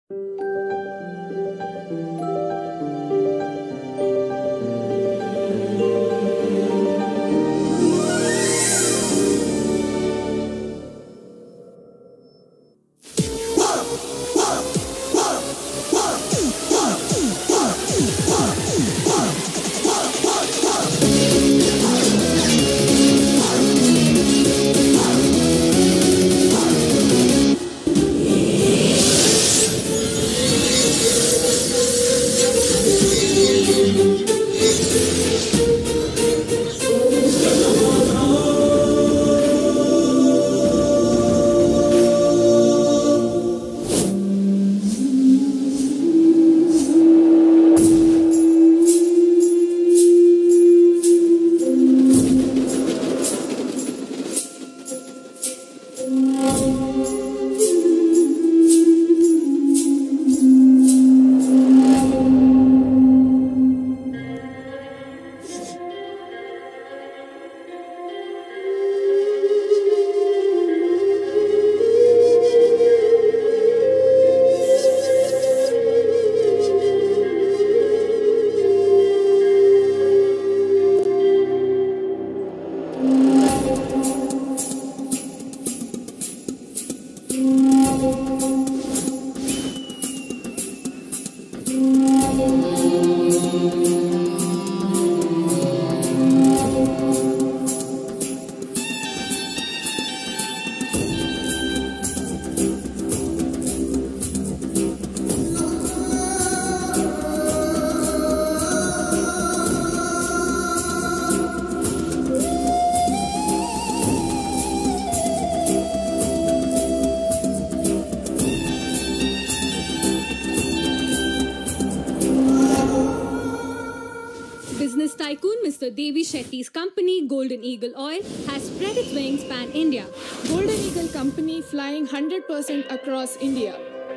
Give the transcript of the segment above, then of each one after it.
Business tycoon Mr. Devi Shetty's company, Golden Eagle Oil, has spread its wings pan-India. Golden Eagle Company flying 100% across India.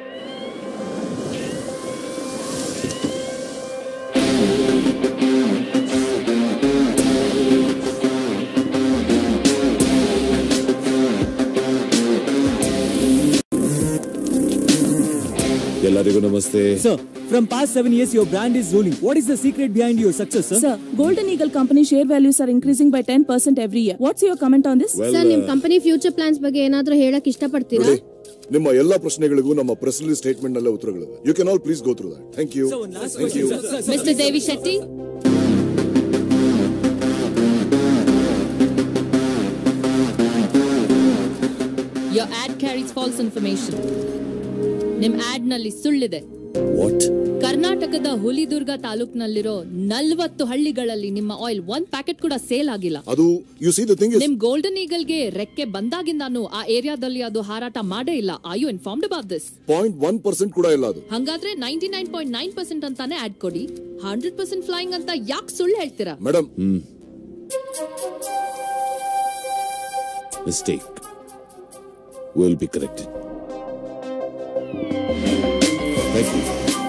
ಎಲ್ಲರಿಗೂ ನಮಸ್ತೆ. Sir, from past 7 years your brand is ruling. What is the secret behind your success, sir? Sir, Golden Eagle Company share values are increasing by 10% every year. What's your comment on this? Sir, ನಿಮ್ಮ company future plans ಬಗ್ಗೆ ಏನಾದರೂ ಹೇಳಕ್ಕೆ ಇಷ್ಟಪಡ್ತೀರಾ? ನಿಮ್ಮ ಎಲ್ಲಾ ಪ್ರಶ್ನೆಗಳಿಗೂ ನಮ್ಮ press release statement ನಲ್ಲೇ ಉತ್ತರಗಳಿವೆ. You can all please go through that. Thank you. Thank you. Mr. Devi Shetty. Your ad carries false information. ನಿಮ್ಮ ಆಡ್ ನಲ್ಲಿ ಸುಳ್ಳಿದೆ. ವಾಟ್? ಕರ್ನಾಟಕದ ಹುಲಿದುರ್ಗ ತಾಲೂಕಿನಲ್ಲಿರೋ 40 ಹಳ್ಳಿಗಳಲ್ಲಿ ನಿಮ್ಮ ಆಯಿಲ್ 1 ಪ್ಯಾಕೆಟ್ ಕೂಡ ಸೇಲ್ ಆಗಿಲ್ಲ. ಅದು you see the thing is ನಿಮ್ ಗೋಲ್ಡನ್ ಈಗಲ್ ಗೆ ರೆಕ್ಕೆ ಬಂದಾಗಿಂದಾನು ಆ ಏರಿಯಾದಲ್ಲಿ ಅದು ಹಾರಾಟ ಮಾಡೇ ಇಲ್ಲ. Are you informed about this? 0.1% ಕೂಡ ಇಲ್ಲ ಅದು. ಹಂಗಾದ್ರೆ 99.9% ಅಂತಾನೆ ಆಡ್ ಕೊಡಿ. 100% ಫ್ಲೈಯಿಂಗ್ ಅಂತ ಯಾಕೆ ಸುಳ್ಳು ಹೇಳ್ತೀರಾ? Madam, mistake will be corrected. Thank you.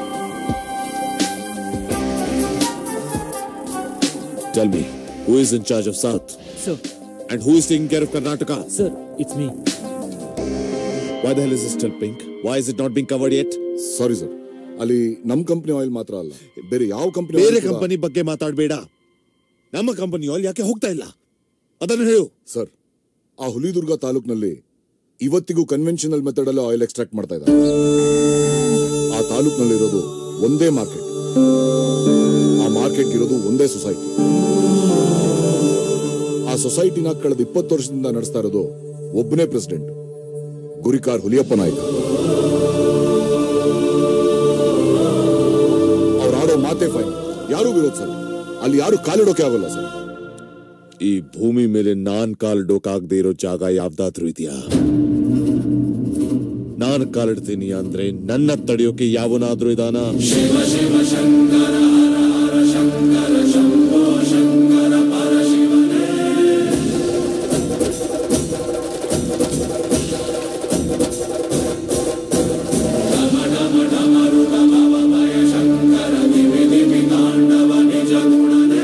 Tell me, who is in charge of South? Sir. And who is taking care of Karnataka? Sir, it's me. Why the hell is it still pink? Why is it not being covered yet? Sorry sir, ಅಲ್ಲಿ ನಮ್ company oil ಮಾತ್ರ ಅಲ್ಲ, ಬೇರೆ ಯಾವ company ಬೇರೆ company ಬಗ್ಗೆ ಮಾತಾಡಬೇಡ. ನಮ್ಮ ಕಂಪನಿ ಆಯಿಲ್ ಯಾಕೆ ಹೋಗ್ತಾ ಇಲ್ಲ ಅದನ್ನು ಹೇಳು. ಸರ್, ಆ ಹುಲಿದುರ್ಗ ತಾಲೂಕಿನಲ್ಲಿ ಇವತ್ತಿಗೂ ಕನ್ವೆನ್ಷನಲ್ ಮೆಥಡ್ ಅಲ್ಲಿ ಆಯಿಲ್ ಎಕ್ಸ್ಟ್ರಾಕ್ಟ್ ಮಾಡ್ತಾ ಇದ್ದಾರೆ. ಆ ತಾಲೂಕಿನಲ್ಲಿರೋದು ಒಂದೇ ಮಾರ್ಕೆಟ್, ಆ ಮಾರ್ಕೆಟ್ ಇರೋದು ಒಂದೇ ಸೊಸೈಟಿ. ಆ ಸೊಸೈಟಿನ ಕಳೆದ 20 ವರ್ಷದಿಂದ ನಡೆಸ್ತಾ ಇರೋದು ಒಬ್ಬನೇ ಪ್ರೆಸಿಡೆಂಟ್, ಗುರಿಕಾರ್ ಹುಲಿಯಪ್ಪ ನಾಯ್ಕ. ಅವ್ರು ಆಡೋ ಮಾತೆ ಫೈನ್, ಯಾರು ವಿರೋಧ ಸರ್, ಅಲ್ಲಿ ಯಾರು ಕಾಲಿಡೋಕೆ ಆಗಲ್ಲ ಸರ್. ಈ ಭೂಮಿ ಮೇಲೆ ನಾನ್ ಕಾಲಿಡೋಕಾಗದೆ ಇರೋ ಜಾಗ ಯಾವ್ದಾದ್ರೂ ಇದೆಯಾ? ನಾನು ಕಾಲಿಡ್ತೀನಿ ಅಂದ್ರೆ ನನ್ನ ತಡೆಯೋಕೆ ಯಾವನಾದ್ರೂ ಇದಾನ? ಶಿವ ಶಿವ ಶಂಕರ ಹರ ಹರ ಶಂಕರ ಶಂಭೋ ಶಂಕರ ಪರ ಶಿವನೇ. ಡಮ ಡಮ ಡಮರು ಡಮವಮಯ ಶಂಕರ ದಿವಿ ದಿವಿ ತಾಂಡವ ನಿಜ ಗುಣನೇ.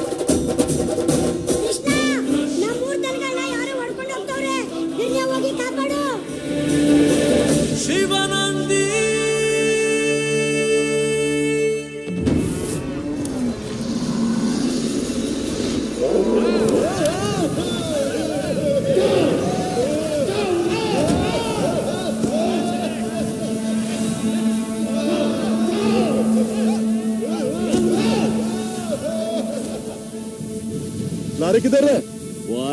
ನಮ್ಮೂರ್ ದನಗಳನ್ನ ಯಾರೋ ಹೊಡ್ಕೊಂಡು ಹೋಗ್ತವ್ರೆ, ಹೋಗಿ ಕಾಪಾಡಿ. ಯಾರಕ್ಕಿದ್ದಾರೆ ವಾರ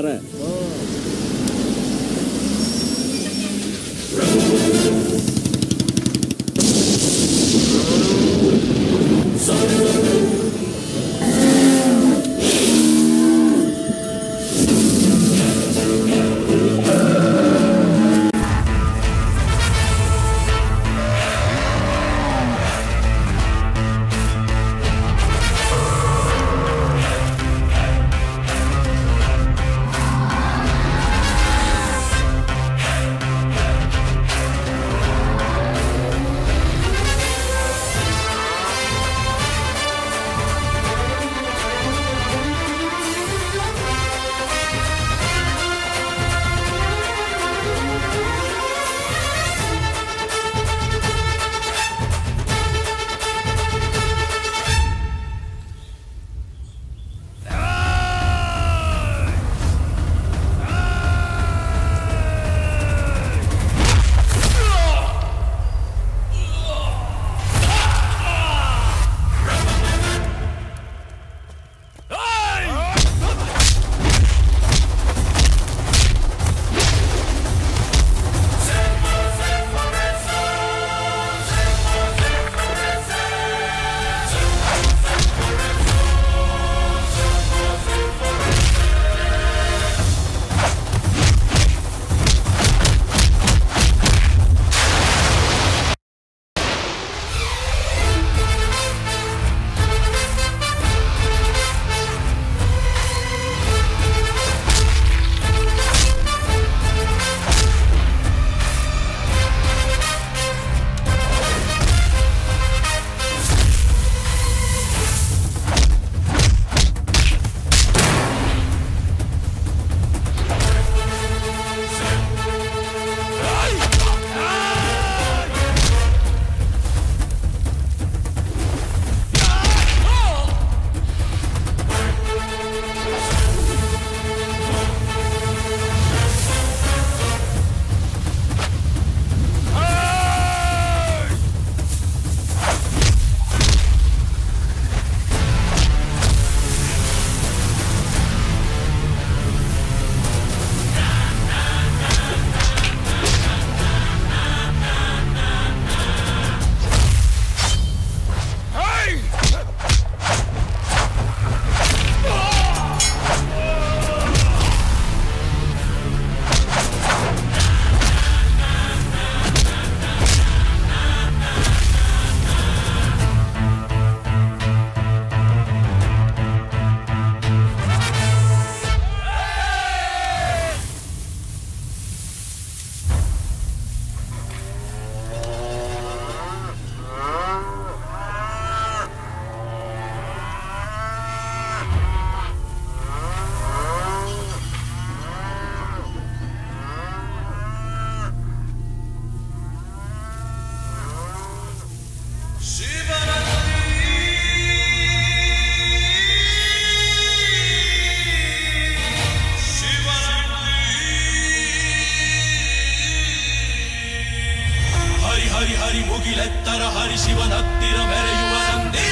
ಮುಗಿಲೆತ್ತರ ಹರಿಶಿವನತ್ತಿರ ಮೆರೆಯುವ ನಂದಿ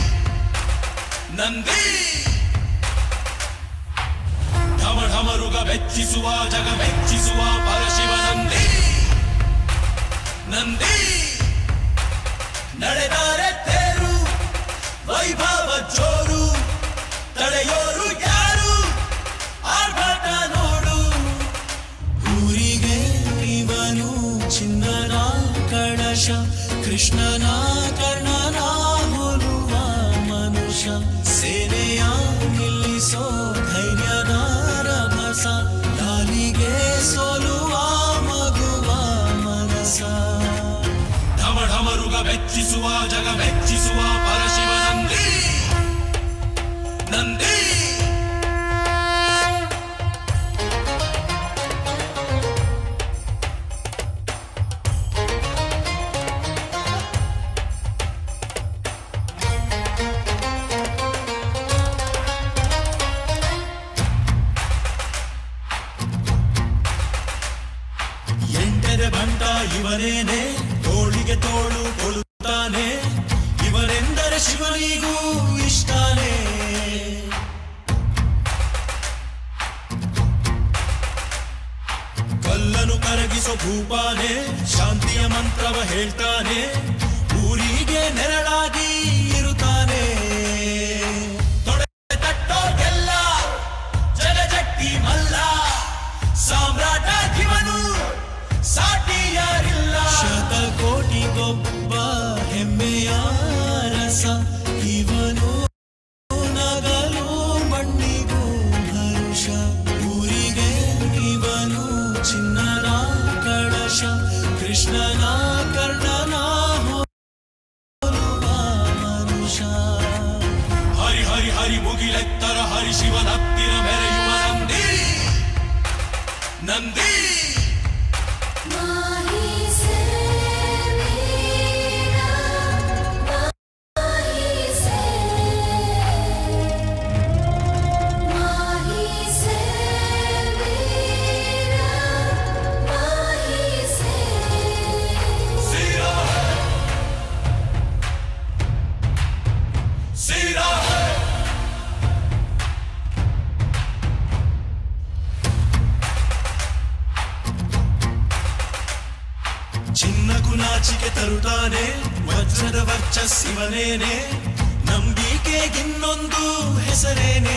ನಂದಿ ಢಮ ಢಮರುಗ ಬೆಚ್ಚಿಸುವ ಜಗ ಮೆಚ್ಚಿಸುವ ಪರಶಿವ ನಂದಿ ನಂದಿ ನಡೆದರೆ ತೇರು ವೈಭವ ಜೋರು ತಡೆಯೋರು ಯಾರು ಆರ್ಭಟ ನೋಡು ಊರಿಗೆ ಇವನು ಚಿನ್ನನ ಕಳಶ ಕೃಷ್ಣನ ಕರ್ಣನ ಹೋಲುವ ಮನುಷ್ಯ ಸೇನೆಯ ನಿಲ್ಲಿಸೋ ಧೈರ್ಯದ ರಭಸ ಲಾಲಿಗೆ ಸೋಲುವ ಮಗುವ ಮನಸ ಢಮ ಢಮರುಗ ಬೆಚ್ಚಿಸುವ ಜಗ ಮೆಚ್ಚಿಸುವ ಪರಶಿವ ನಂದಿ ನಂದಿ ಬಂಟ ಇವನೇನೆ ತೋಳಿಗೆ ತೋಳು ಕೊಡುತ್ತಾನೆ ಇವನೆಂದರೆ ಶಿವನಿಗೂ ಇಷ್ಟಾನೆ ಕರಗಿಸೋ ಭೂಪಾನೆ ಶಾಂತಿಯ ಮಂತ್ರವ ಹೇಳ್ತಾನೆ ಊರಿಗೆ ನೆರಳಾಗಿ ಇರುತ್ತಾನೆ ತೊಡೆ ತಟ್ಟೋಗೆಲ್ಲ ಜಗಜಟ್ಟಿ ಮಲ್ಲ ಸಾಮ್ರಾಟ ಇವನು ಸಾಟಿ ಯಾರಿಲ್ಲ ಶತಕೋಟಿಗೊಬ್ಬ ಹೆಮ್ಮೆಯ ರಸ ಇವನು ನಗಲು ಮಣ್ಣಿಗೂ ಹರುಷ ಊರಿಗೆ ಇವನು ಚಿನ್ನದ ಕಳಶ ಕೃಷ್ಣನ ಕರ್ಣನ ಹೋಲುವ ಮನುಷ್ಯ ಹರಿ ಹರಿ ಹರಿ ಮುಗಿಲೆತ್ತರ ಹರಿ ಶಿವನ ಹತ್ತಿರ ಮೆರೆಯುವ ನಂದಿ ನಂದಿ ಚಿನ್ನಕು ನಾಚಿಕೆ ತರುತ್ತಾನೆ ವಜ್ರದ ವರ್ಚಸ್ಸಿವನೇನೆ ನಂಬಿಕೆಗಿನ್ನೊಂದು ಹೆಸರೇನೆ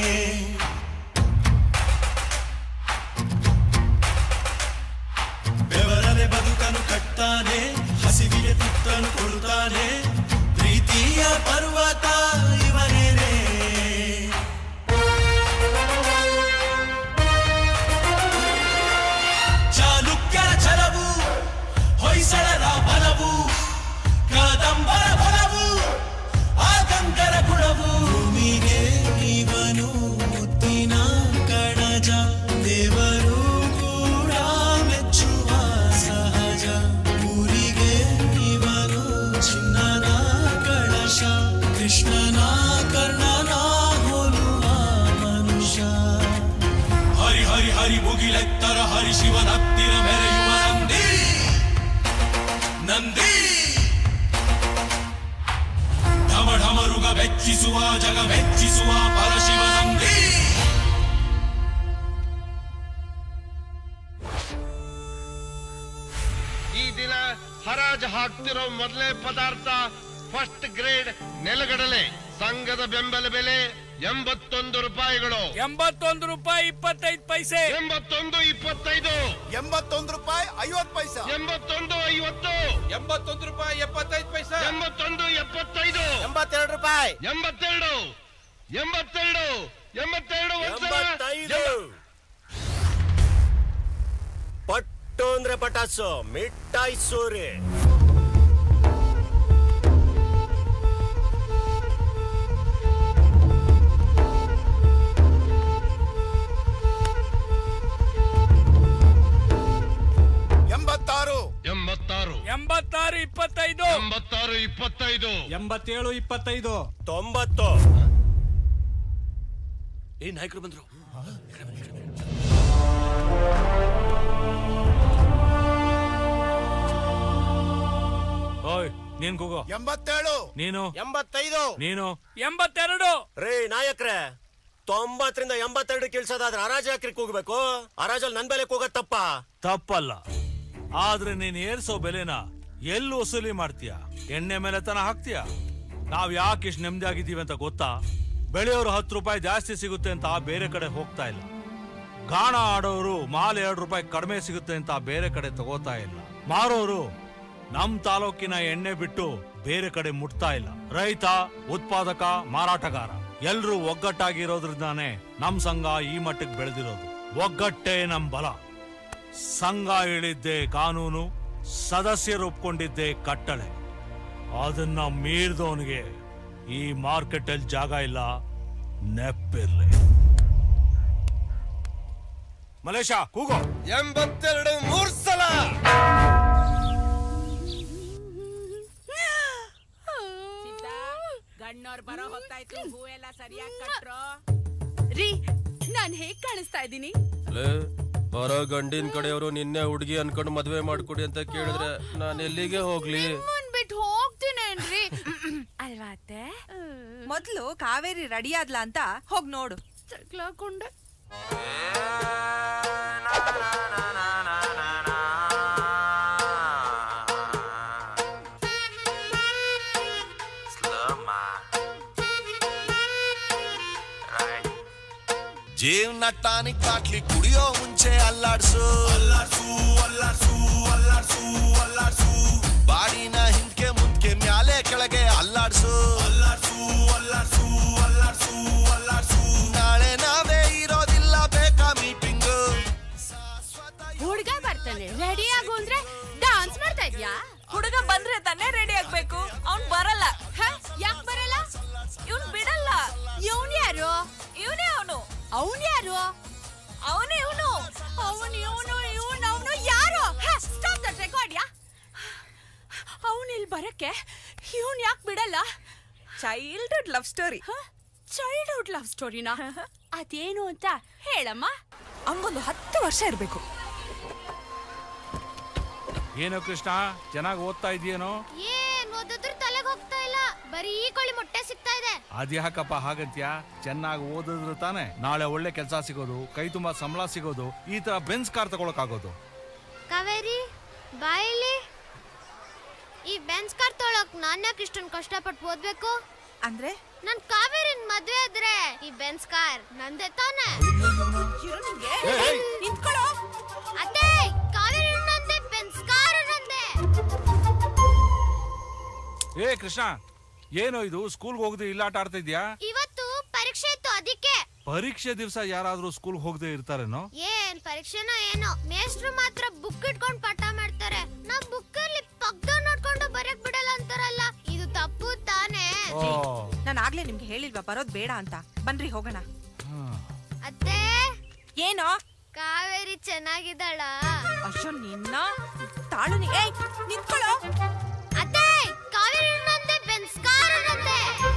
ಬೆವರಲೆ ಬದುಕನು ಕಟ್ತಾನೆ ಹಸಿವಿಗೆ ತುತ್ತನು ಕೊಡುತ್ತಾನೆ ಪ್ರೀತಿಯ ಪರ್ವತ ಇವನೇನೆ ಚಾಲುಕ್ಯರ ಛಲವು ಹೊಯ್ಸಳರ ಬಲವು ಕದಂಬರ ಬಲವು ಆಗಂಗರ ಗುಣವು ಭೂಮಿಗೆ ಇವನು ಮುತ್ತಿನ ಕಣಜ ದೇವರು ಕೂಡ ಮೆಚ್ಚುವ ಸಹಜ ಊರಿಗೆ ಇವನು ಚಿನ್ನದ ಕಳಶ ಕೃಷ್ಣನ ಕರ್ಣನ ಹೋಲುವ ಮನುಷ್ಯ ಹರಿ ಹರಿ ಹರಿ ಮುಗಿಲೆತ್ತರ ಹರಿ ಶಿವನ ಹತ್ತಿರ ಮೆರೆಯುವ ನಂದಿ ನಂದಿ ಢಮ ಢಮರುಗ ಬೆಚ್ಚಿಸುವ ಜಗ ಮೆಚ್ಚಿಸುವ ಪರಶಿವ ನಂದಿ ಈ ದಿನ ಹರಾಜು ಹಾಕ್ತಿರೋ ಮೊದಲೇ ಪದಾರ್ಥ ಫಸ್ಟ್ ಗ್ರೇಡ್ ನೆಲಗಡಲೆ ಸಂಘದ ಬೆಂಬಲ ಬೆಲೆ 81 ರೂಪಾಯಿಗಳು 81 ರೂಪಾಯಿ 25 ಪೈಸೆ 81.25 81 ರೂಪಾಯಿ 50 ಪೈಸೆ 81.50 81 ರೂಪಾಯಿ 75 ಪೈಸೆ 81.75 82 ರೂಪಾಯಿ 82 ಪಟ್ಟು ಅಂದ್ರೆ ಪಟಾಸು ಮಿಠಾಯಿ ಸೂರಿ ಎಂಬತ್ತಾರು 25 87 25 90 ಏನ್ ನಾಯಕರು ಬಂದ್ರು ಓಯ್ ನೀನ್ ಕೂಗೋ 87 ನೀನು 85 ನೀನು 82 ರೇ ನಾಯಕ್ರೆ 90 ರಿಂದ 82 ಇಳಿಸೋದಾದ್ರೆ ಹರಾಜು ಹಾಕ್ರಿ ಕೂಗ್ಬೇಕು ಹರಾಜಲ್ಲಿ ನನ್ ಬೆಲೆ ಕೂಗೋದ್ ತಪ್ಪಲ್ಲ ಆದ್ರೆ ನೀನ್ ಏರ್ಸೋ ಬೆಲೆನ ಎಲ್ಲಿ ವಸೂಲಿ ಮಾಡ್ತೀಯ ಎಣ್ಣೆ ಮೇಲೆ ತನ ಹಾಕ್ತೀಯ ನಾವ್ ಯಾಕೆ ಇಷ್ಟು ನೆಮ್ಮದಿ ಆಗಿದ್ದೀವಿ ಅಂತ ಗೊತ್ತಾ ಬೆಳೆಯೋರು 10 ರೂಪಾಯಿ ಜಾಸ್ತಿ ಸಿಗುತ್ತೆ ಅಂತ ಬೇರೆ ಕಡೆ ಹೋಗ್ತಾ ಇಲ್ಲ ಗಾಣ ಆಡೋರು ಮಾಲ್ 2 ರೂಪಾಯಿ ಕಡಿಮೆ ಸಿಗುತ್ತೆ ಅಂತ ಬೇರೆ ಕಡೆ ತಗೋತಾ ಇಲ್ಲ ಮಾರೋರು ನಮ್ ತಾಲೂಕಿನ ಎಣ್ಣೆ ಬಿಟ್ಟು ಬೇರೆ ಕಡೆ ಮುಟ್ತಾ ಇಲ್ಲ ರೈತ ಉತ್ಪಾದಕ ಮಾರಾಟಗಾರ ಎಲ್ರೂ ಒಗ್ಗಟ್ಟಾಗಿರೋದ್ರಿಂದಾನೆ ನಮ್ ಸಂಘ ಈ ಮಟ್ಟಕ್ಕೆ ಬೆಳೆದಿರೋದು ಒಗ್ಗಟ್ಟೇ ನಮ್ ಬಲ ಸಂಘ ಹೇಳಿದ್ದೆ ಕಾನೂನು ಸದಸ್ಯರು ಒಪ್ಕೊಂಡಿದ್ದೆ ಕಟ್ಟಳೆ ಅದನ್ನ ಮೀರಿದವನಿಗೆ ಈ ಮಾರ್ಕೆಟ್ ಅಲ್ಲಿ ಜಾಗ ಇಲ್ಲ ನೆಪ್ಪಿರ್ಲಿ ಮಲೇಶ ಕೂಗೋ 82 3 ಸಲ ಗಣ್ಣೋರ್ ಬರೋ ಹೊತ್ತಾಯ್ತು ಹೂವೆಲ್ಲ ಸರಿಯಾಗಿ ಕಟ್ರೋ ರೀ ನಾನ್ ಹೇಗ್ ಕಾಣಿಸ್ತಾ ಇದ್ದೀನಿ ಬರೋ ಗಂಡಿನ ಕಡೆಯವರು ನಿನ್ನೆ ಹುಡುಗಿ ಅನ್ಕೊಂಡು ಮದ್ವೆ ಮಾಡ್ಕೊಡಿ ಅಂತ ಕೇಳಿದ್ರೆ ನಾನು ಎಲ್ಲಿಗೆ ಹೋಗ್ಲಿ ಬಿಟ್ಟು ಹೋಗ್ತೀನೇನ್ರಿ ಅಲ್ವಾ ಅತ್ತೆ ಮೊದ್ಲು ಕಾವೇರಿ ರೆಡಿ ಆದ್ಲಾ ಅಂತ ಹೋಗ್ ನೋಡು ಚಕ್ಲಾಕೊಂಡೆ ನನ್ನ ಟಾನಿಕ್ ಬಾಟ್ಲಿ ಕುಡಿಯೋ ಮುಂಚೆ ಅಲ್ಲಾಡ್ಸು ಬಾಡಿನ ಹಿಂದ್ಕೆ ಮುಂದ್ಕೆ ಮ್ಯಾಲೆ ಕೆಳಗೆ ಅಲ್ಲಾಡ್ಸು ನಾಳೆ ನಾವೇ ಇರೋದಿಲ್ಲ ಬೇಕಾ ಮೀಟಿಂಗ್. ಹುಡುಗ ಬರ್ತಾನೆ ರೆಡಿ ಆಗು ಅಂದ್ರೆ ಡಾನ್ಸ್ ಮಾಡ್ತಾ ಇದ್ಯಾ? ಹುಡುಗ ಬಂದ್ರೆ ತಾನೇ ರೆಡಿ ಆಗ್ಬೇಕು. ಅವ್ನ್ ಬರಲ್ಲ. ಯಾಕೆ ಬರಲ್ಲ? ಇವ್ನ್ ಬಿಡಲ್ಲ. ಇವನ್ ಯಾರು? ಇವನೇ ಅವನು. ಅವನ್ ಯಾರು? ಅವನೇ ಇವನು. ಅವನು ಯಾರು? ಸ್ಟಾಪ್ ದಟ್ ರೆಕಾರ್ಡ್ ಯಾ. ಅವನ್ ಇಲ್ಲಿ ಬರಕ್ಕೆ ಇವನ್ ಯಾಕೆ ಬಿಡಲ್ಲ? Childhood love story. Childhood love ಸ್ಟೋರಿನಾ? ಅದೇನು ಅಂತ ಹೇಳಮ್ಮ. ಅವನಿಗೊಂದು 10 ವರ್ಷ ಇರ್ಬೇಕು. ಏನೋ ಕೃಷ್ಣ, ಚೆನ್ನಾಗಿ ಓದ್ತಾ ಇದೆಯೇನೋ? ಏನ್ ಓದಿದ್ರು ತಲೆಗೆ ಹೋಗ್ತಾ ಇಲ್ಲ, ಬರೀ ಕೋಳಿ ಮೊಟ್ಟೆ ಸಿಗ್ತಾ ಇದೆ. ಅದ್ಯಾಕಪ್ಪ ಹಾಗಂತ್ಯಾ? ಚೆನ್ನಾಗಿ ಓದಿದ್ರು ತಾನೆ ನಾಳೆ ಒಳ್ಳೆ ಕೆಲಸ ಸಿಗೋದು, ಕೈ ತುಂಬಾ ಸಂಬಳ ಸಿಗೋದು, ಈ ತರ ಬೆನ್ಸ್ ಕಾರ್ ತಗೊಳಕ್ ಆಗೋದು. ಕಾವೇರಿ ಬಾಯಿಲಿ, ಈ ಬೆನ್ಸ್ ಕಾರ್ ತೊಗೊಳಕ್ ನಾನು ಯಾಕೆ ಇಷ್ಟೊಂದು ಕಷ್ಟಪಟ್ಟು ಓದ್ಬೇಕು? ಅಂದ್ರೆ ನನ್ ಕಾವೇರಿನ್ ಮದ್ವೆ ಆದ್ರೆ ಈ ಬೆನ್ಸ್ ಕಾರ್ ನಂದೇ ತಾನೆ. ನಿಂತ್ಕೊಳ್ಳೋ. ಅತ್ತೆ, ಕಾವೇರಿ ನಂದೇ, ಬೆನ್ಸ್ ಕಾರ್ ನಂದೇ. ಏ ಕೃಷ್ಣ, ಏನೋ ಇದು ಸ್ಕೂಲ್ ಹೋಗದೆ ಇಲ್ಲ ಆಟ ಆಡ್ತಾ ಇದ್ಯಾ? ಇವತ್ತು ಪರೀಕ್ಷೆ ಇತ್ತು ಅದಕ್ಕೆ. ಪರೀಕ್ಷೆ ದಿವಸ ಯಾರಾದ್ರೂ ಸ್ಕೂಲ್ ಹೋಗದೆ ಇರ್ತಾರೇನೋ? ಏನ್ ಪರೀಕ್ಷೆನೋ ಏನೋ, ಮೇಷ್ಟ್ರು ಮಾತ್ರ ಬುಕ್ ಇಟ್ಕೊಂಡು ಪಾಠ ಮಾಡ್ತಾರೆ. ನಮ್ ಬುಕ್ ಅಲ್ಲಿ ಪಕ್ಕದ ನೋಡ್ಕೊಂಡು ಬರಕ್ ಬಿಡಲ್ಲ ಅಂತಾರಲ್ಲ, ಇದು ತಪ್ಪು ತಾನೇ? ನಾನು ಆಗ್ಲೇ ನಿಮ್ಗೆ ಹೇಳಿಲ್ವಾ ಬರೋದ್ ಬೇಡ ಅಂತ. ಬನ್ರಿ ಹೋಗೋಣ. ಅತ್ತೆ, ಏನೋ ಕಾವೇರಿ ಚೆನ್ನಾಗಿದ್ದಾಳ? ಅಯ್ಯೋ ನಿನ್ನ ತಾಳು. ನಿಂತ್ಕೊಳ್ಳೋ. ಅತ್ತೆ, ಕಾವೇರಿ ನಂದೆ, ಬೆನ್ಸ್ ಕಾರ್ ನಂದೆ.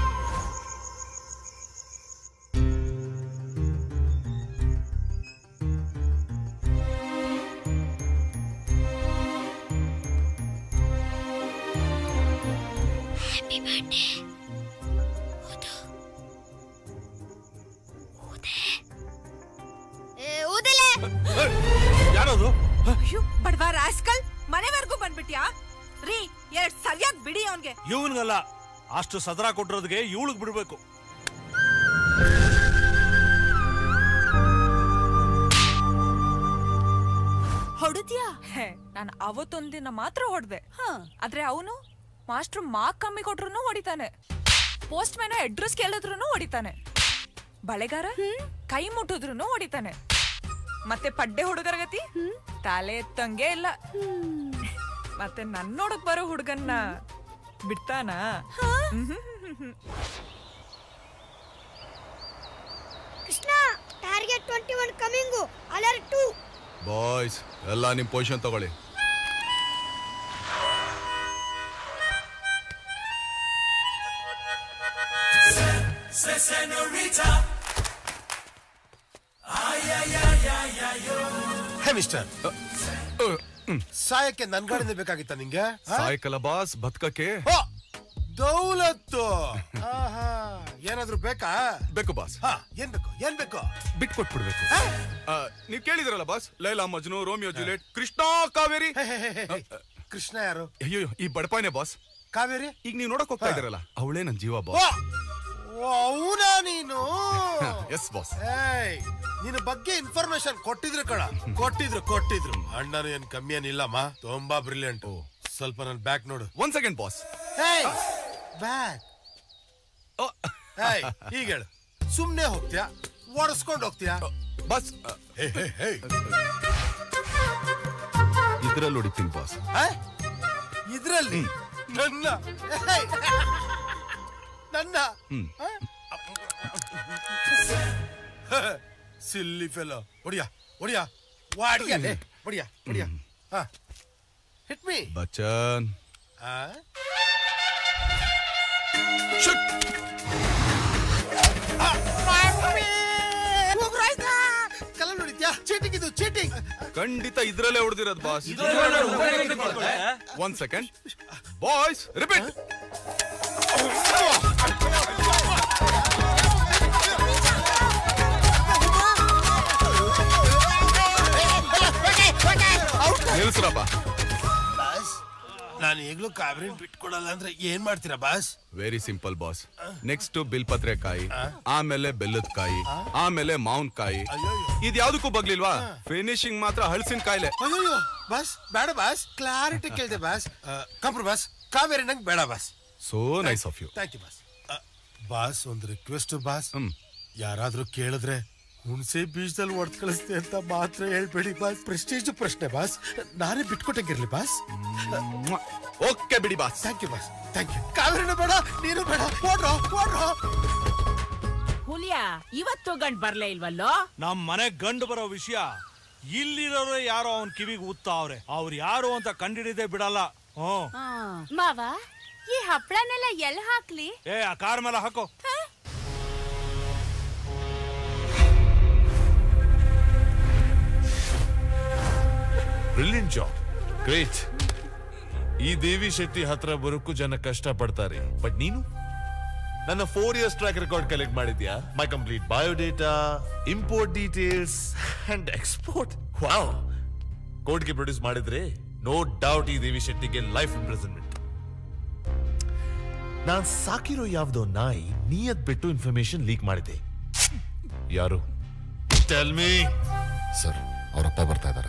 Happy birthday. ಯಾರದು? ಅಯ್ಯೋ ಬಡವಾ ರಾಸ್ಕಲ್, ಮನೆವರೆಗೂ ಬಂದ್ಬಿಟ್ಯಾ? ರೀ, ಎರಡ್ ಸರಿಯಾಗಿ ಬಿಡಿ ಅವನ್ಗೆ. ಇವನ್ಗಲ್ಲ, ಅಷ್ಟು ಸದರ ಕೊಟ್ಟಿರೋದಕ್ಕೆ ಇವಳಿಗೆ ಬಿಡ್ಬೇಕು. ಹೊಡೆದ್ಯಾ? ನಾನು ಅವತ್ತೊಂದಿನ ಮಾತ್ರ ಹೊಡೆದೆ. ಆದ್ರೆ ಅವನು ಮಾಸ್ಟ್ರು ಮಾರ್ಕ್ ಕಮ್ಮಿ ಕೊಟ್ರು ಹೊಡಿತಾನೆ, ಪೋಸ್ಟ್ ಮ್ಯಾನ್ ಅಡ್ರೆಸ್ ಕೇಳಿದ್ರು ಹೊಡಿತಾನೆ, ಬಳೆಗಾರ ಕೈ ಮುಟ್ಟಿದ್ರು ಹೊಡಿತಾನೆ, ಮತ್ತೆ ಪಡ್ಡೆ ಹುಡುಗರ ಗತಿ ತಲೆ ಎತ್ತಂಗೆ ಇಲ್ಲ. ಮತ್ತೆ ನನ್ನ ನೋಡಕ್ ಬರೋ ಹುಡುಗನ್ನ ಬಿಡ್ತಾನ? Krishna, target 21 coming, alert 2. Boys ಎಲ್ಲ ನಿಮ್ ಪೊಸಿಷನ್ ತಗೊಳ್ಳಿ. ಹೇ ಮಿಸ್ಟರ್, ಸಾಯಕ್ಕೆ ನನ್ ಗಾಡಿನೇ ಬೇಕಾಗಿತ್ತ ನಿಂಗೆ? ಸಾಯಕಲ್ಲ ಬಾಸ್, ಬದುಕಕ್ಕೆ. ದೌಲತ್ತು ಏನಾದ್ರು ಬೇಕಾ? ಬೇಕು ಬಾಸ್. ಏನ್ ಬೇಕು? ಏನ್ ಬೇಕು? ಬಿಟ್ಕೊಟ್ಬಿಡ್ಬೇಕು. ನೀವ್ ಕೇಳಿದ್ರಲ್ಲ boss, Laila Majnu, Romeo Juliet, Krishna Kaveri. Krishna ಯಾರು? ಅಯ್ಯೋ, ಈ ಬಡಪಾಯಿನೇ ಬಾಸ್. ಕಾವೇರಿ ಈಗ ನೀವ್ ನೋಡಕ್ ಹೋಗ್ತಾ ಇದ್ರಲ್ಲ, ಅವಳೇ ನನ್ ಜೀವ ಬಾಸ್. ಅವನಾ ನೀನು? Yes boss. ನಿನ್ನ ಬಗ್ಗೆ ಇನ್ಫಾರ್ಮೇಶನ್ ಕೊಟ್ಟಿದ್ರು ಕಣ. ಕೊಟ್ಟಿದ್ರು. ಅಣ್ಣನು ಏನ್ ಕಮ್ಮಿ ಏನಿಲ್ಲಮ್ಮ, ತುಂಬಾ ಬ್ರಿಲಿಯಂಟ್. ಸ್ವಲ್ಪ ನನ್ ಬ್ಯಾಕ್ ನೋಡು. 1 ಸೆಕೆಂಡ್ ಬಾಸ್. ಬ್ಯಾಕ್ ಈಗ ಹೇಳು, ಸುಮ್ನೆ ಹೋಗ್ತೀಯಾ ಓಡಿಸ್ಕೊಂಡು ಹೋಗ್ತೀಯಾ? ಬಾಸ್ ಇದ್ರಲ್ಲಿ ಹೊಡಿತೀನಿ ಬಾಸ್. ಇದ್ರಲ್ಲಿ ನನ್ನ ಸಿಲ್ಲಿ ಫೆಲೋ. ಹೊಡಿಯಾ ಹಿಟ್ ಮೀ ಬಚ್ಚನ್. ಕಲ ನೋಡಿದ್ಯಾ? ಚೀಟಿಂಗ್ ಇದು, ಚೀಟಿಂಗ್. ಖಂಡಿತ ಇದ್ರಲ್ಲೇ ಹೊಡೆದಿರೋದು ಬಾಸ್. 1 second boys, repeat. ನಿಲ್ಸ್ರಪ್ಪ. ನಾನು ಈಗಲೂ ಕಾವೇರಿ ಬಿಟ್ಕೊಡಲ್ಲ ಅಂದ್ರೆ ಏನ್ ಮಾಡ್ತೀರಾ boss? Very simple boss. Next ಬಿಲ್ಪತ್ರೆ ಕಾಯಿ, ಆಮೇಲೆ ಬೆಲ್ಲದ ಕಾಯಿ, ಆಮೇಲೆ ಮಾವಿನ ಕಾಯಿ. ಇದ್ಯಾವುದಕ್ಕೂ ಬಗ್ಲಿಲ್ವಾ? ಫಿನಿಶಿಂಗ್ ಮಾತ್ರ ಹಳಸಿನ ಕಾಯಿಲೆ. ಅಯ್ಯೋ ಬಾಸ್ ಬೇಡ ಬಾಸ್, ಕ್ಲಾರಿಟಿ ಕೇಳಿದೆ ಬಾಸ್. ಕಂಪ್ರು ಬಾಸ್, ಕಾವೇರಿ ನಂಗೆ ಬೇಡ boss. So nice of you. Thank you boss. Boss ಒಂದು ರಿಕ್ವೆಸ್ಟ್ ಬಾಸ್, ಯಾರಾದ್ರೂ ಕೇಳಿದ್ರೆ ಹುಣಸೆ ಬೀಜದಲ್ಲಿ ಹೊಡೆದ್ ಕಳಿಸ್ತೆ ಅಂತ ಮಾತ್ರ ಹೇಳ್ಬೇಡಿ ಬಾಸ್. ಪ್ರೆಸ್ಟೀಜ್ ಪ್ರಶ್ನೆ ಬಾಸ್, ನಾನೇ ಬಿಟ್ಕೊಟ್ಟಂಗಿರ್ಲಿ ಬಾಸ್. ಓಕೆ ಬಿಡಿ boss. Thank you boss, thank you. ಕಾವೇರಿನೂ ಬೇಡ, ನೀನು ಬೇಡ, ಓಡ್ರೋ ಓಡ್ರೋ. ಹುಲಿಯಾ ಇವತ್ತು ಗಂಡ್ ಬರ್ಲೇ ಇಲ್ವಲ್ಲೋ? ನಮ್ ಮನೆ ಗಂಡು ಬರೋ ವಿಷಯ ಇಲ್ಲಿರೋರು ಯಾರೋ ಅವನ್ ಕಿವಿಗೆ ಊದ್ತಾವ್ರೆ. ಅವ್ರು ಯಾರು ಅಂತ ಕಂಡಿಡಿದೇ ಬಿಡಲ್ಲ. ಮಾವ, ಈ ಹಪ್ಪಳನೆಲ್ಲ ಎಲ್ಲಿ ಹಾಕ್ಲಿ? ಆ ಕಾರ್ ಮೇಲೆ ಹಾಕೋ. Brilliant job, great. ಈ ದೇವಿ ಶೆಟ್ಟಿ ಹತ್ರ ಬರೋಕ್ಕೂ ಜನ ಕಷ್ಟ ಪಡ್ತಾರೆ. ಬಟ್ ನೀನು ನನ್ನ 4 years ಟ್ರ್ಯಾಕ್ ರೆಕಾರ್ಡ್ ಕಲೆಕ್ಟ್ ಮಾಡಿದ್ಯಾ. My complete biodata, import details and export. Wow. ಕೋರ್ಟ್ಗೆ ಪ್ರೊಡ್ಯೂಸ್ ಮಾಡಿದ್ರೆ ನೋ ಡೌಟ್ ಈ ದೇವಿ ಶೆಟ್ಟಿಗೆ ಲೈಫ್ ಇಂಪ್ರಿಸನ್ಮೆಂಟ್. ನಾನ್ ಸಾಕಿರೋ ಯಾವ್ದೋ ನಾಯಿ ನೀಯತ್ ಬಿಟ್ಟು ಇನ್ಫಾರ್ಮೇಶನ್ ಲೀಕ್ ಮಾಡಿದೆ. ಯಾರು? Tell me. ಸರ್, ಅವರಪ್ಪ ಬರ್ತಾ ಇದ್ದಾರೆ.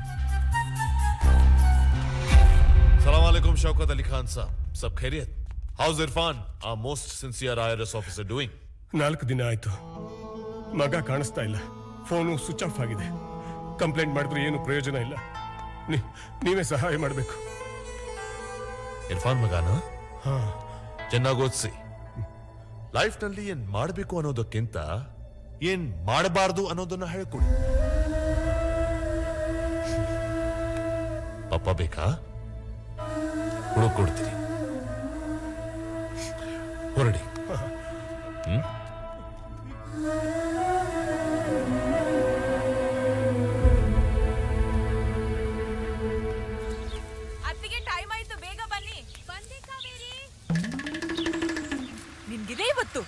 Assalamu alaikum Shaukat Ali Khan sahab. Sab khairiyat? How's Irfan, our most sincere IRS officer, doing? 4 ದಿನ ಆಯ್ತು, ಮಗ ಕಾಣಿಸ್ತಾ ಇಲ್ಲ. ಫೋನು ಸ್ವಿಚ್ ಆಫ್ ಆಗಿದೆ. ಕಂಪ್ಲೇಂಟ್ ಮಾಡಿದ್ರೆ ಏನು ಪ್ರಯೋಜನ ಇಲ್ಲ. ನೀವೇ ಸಹಾಯ ಮಾಡಬೇಕು. ಇರ್ಫಾನ್ ಮಗನ ಚೆನ್ನಾಗಿ ಓದಿಸಿ. ಲೈಫ್ ನಲ್ಲಿ ಏನ್ ಮಾಡಬೇಕು ಅನ್ನೋದಕ್ಕಿಂತ ಏನ್ ಮಾಡಬಾರ್ದು ಅನ್ನೋದನ್ನ ಹೇಳ್ಕೊಡಿ. ಪಪ್ಪ ಬೇಕಾ? ಹುಡುಕೊಡ್ತೀರಿ, ಹೊರಡಿ. ಅತ್ತಿಗೆ ಟೈಮ್ ಆಯ್ತು, ಬೇಗ ಬನ್ನಿ. ಬಂದೆ ಕಾವೇರಿ. ನಿನ್ಗಿದೆ ಇವತ್ತು.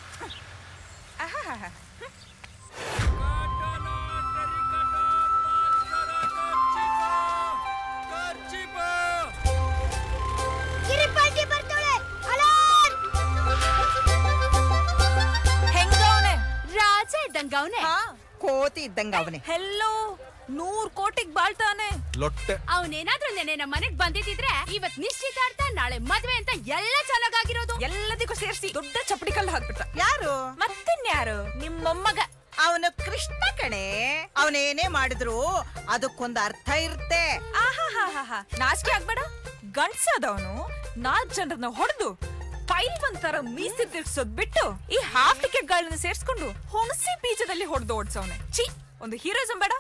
ಕೋತಿ ಇದ್ದಂಗ ಅವನೇ. ಹೆಲ್ಲೋ 100 ಕೋಟಿಗೆ ಬಾಳ್ತಾನೆ. ಲೊಟ್ಟೆ. ಅವನೇನಾದ್ರೂ ನೆನೆ ನಮ್ಮ ಮನೆಗ್ ಬಂದಿದ್ರೆ ಇವತ್ ನಿಶ್ಚಿತಾರ್ಥ, ನಾಳೆ ಮದ್ವೆ ಅಂತ ಎಲ್ಲ ಚೆನ್ನಾಗಿರೋದು. ಎಲ್ಲದಕ್ಕೂ ಸೇರಿಸಿ ದೊಡ್ಡ ಚಪ್ಪಡಿ ಕಲ್ಲು ಹಾಕ್ಬಿಟ್ಟ. ಯಾರು? ಮತ್ತಿನ್ಯಾರು? ನಿಮ್ಮ ಮೊಮ್ಮಗ. ಅವನು ಕೃಷ್ಣ ಕಣೆ. ಅವನೇನೇ ಮಾಡಿದ್ರು ಅದಕ್ಕೊಂದು ಅರ್ಥ ಇರುತ್ತೆ. ನಾಚಿಕೆ ಆಗ್ಬೇಡ. ಗಂಡ್ಸದವನು 4 ಜನರನ್ನ ಹೊಡೆದು ಫೈಲ್ ಒಂಥರ ಮೀಸಿ ತಿರ್ಸೋದ್ ಬಿಟ್ಟು ಈ ಹಾಫ್ ಟಿಕೆಟ್ ಗಳನ್ನ ಸೇರ್ಸ್ಕೊಂಡು ಹುಣಸಿ ಬೀಜದಲ್ಲಿ ಹೊಡೆದು ಓಡ್ಸವನೆ. ಚಿ, ಒಂದು ಹೀರೋಯಿಸಂ ಬೇಡ.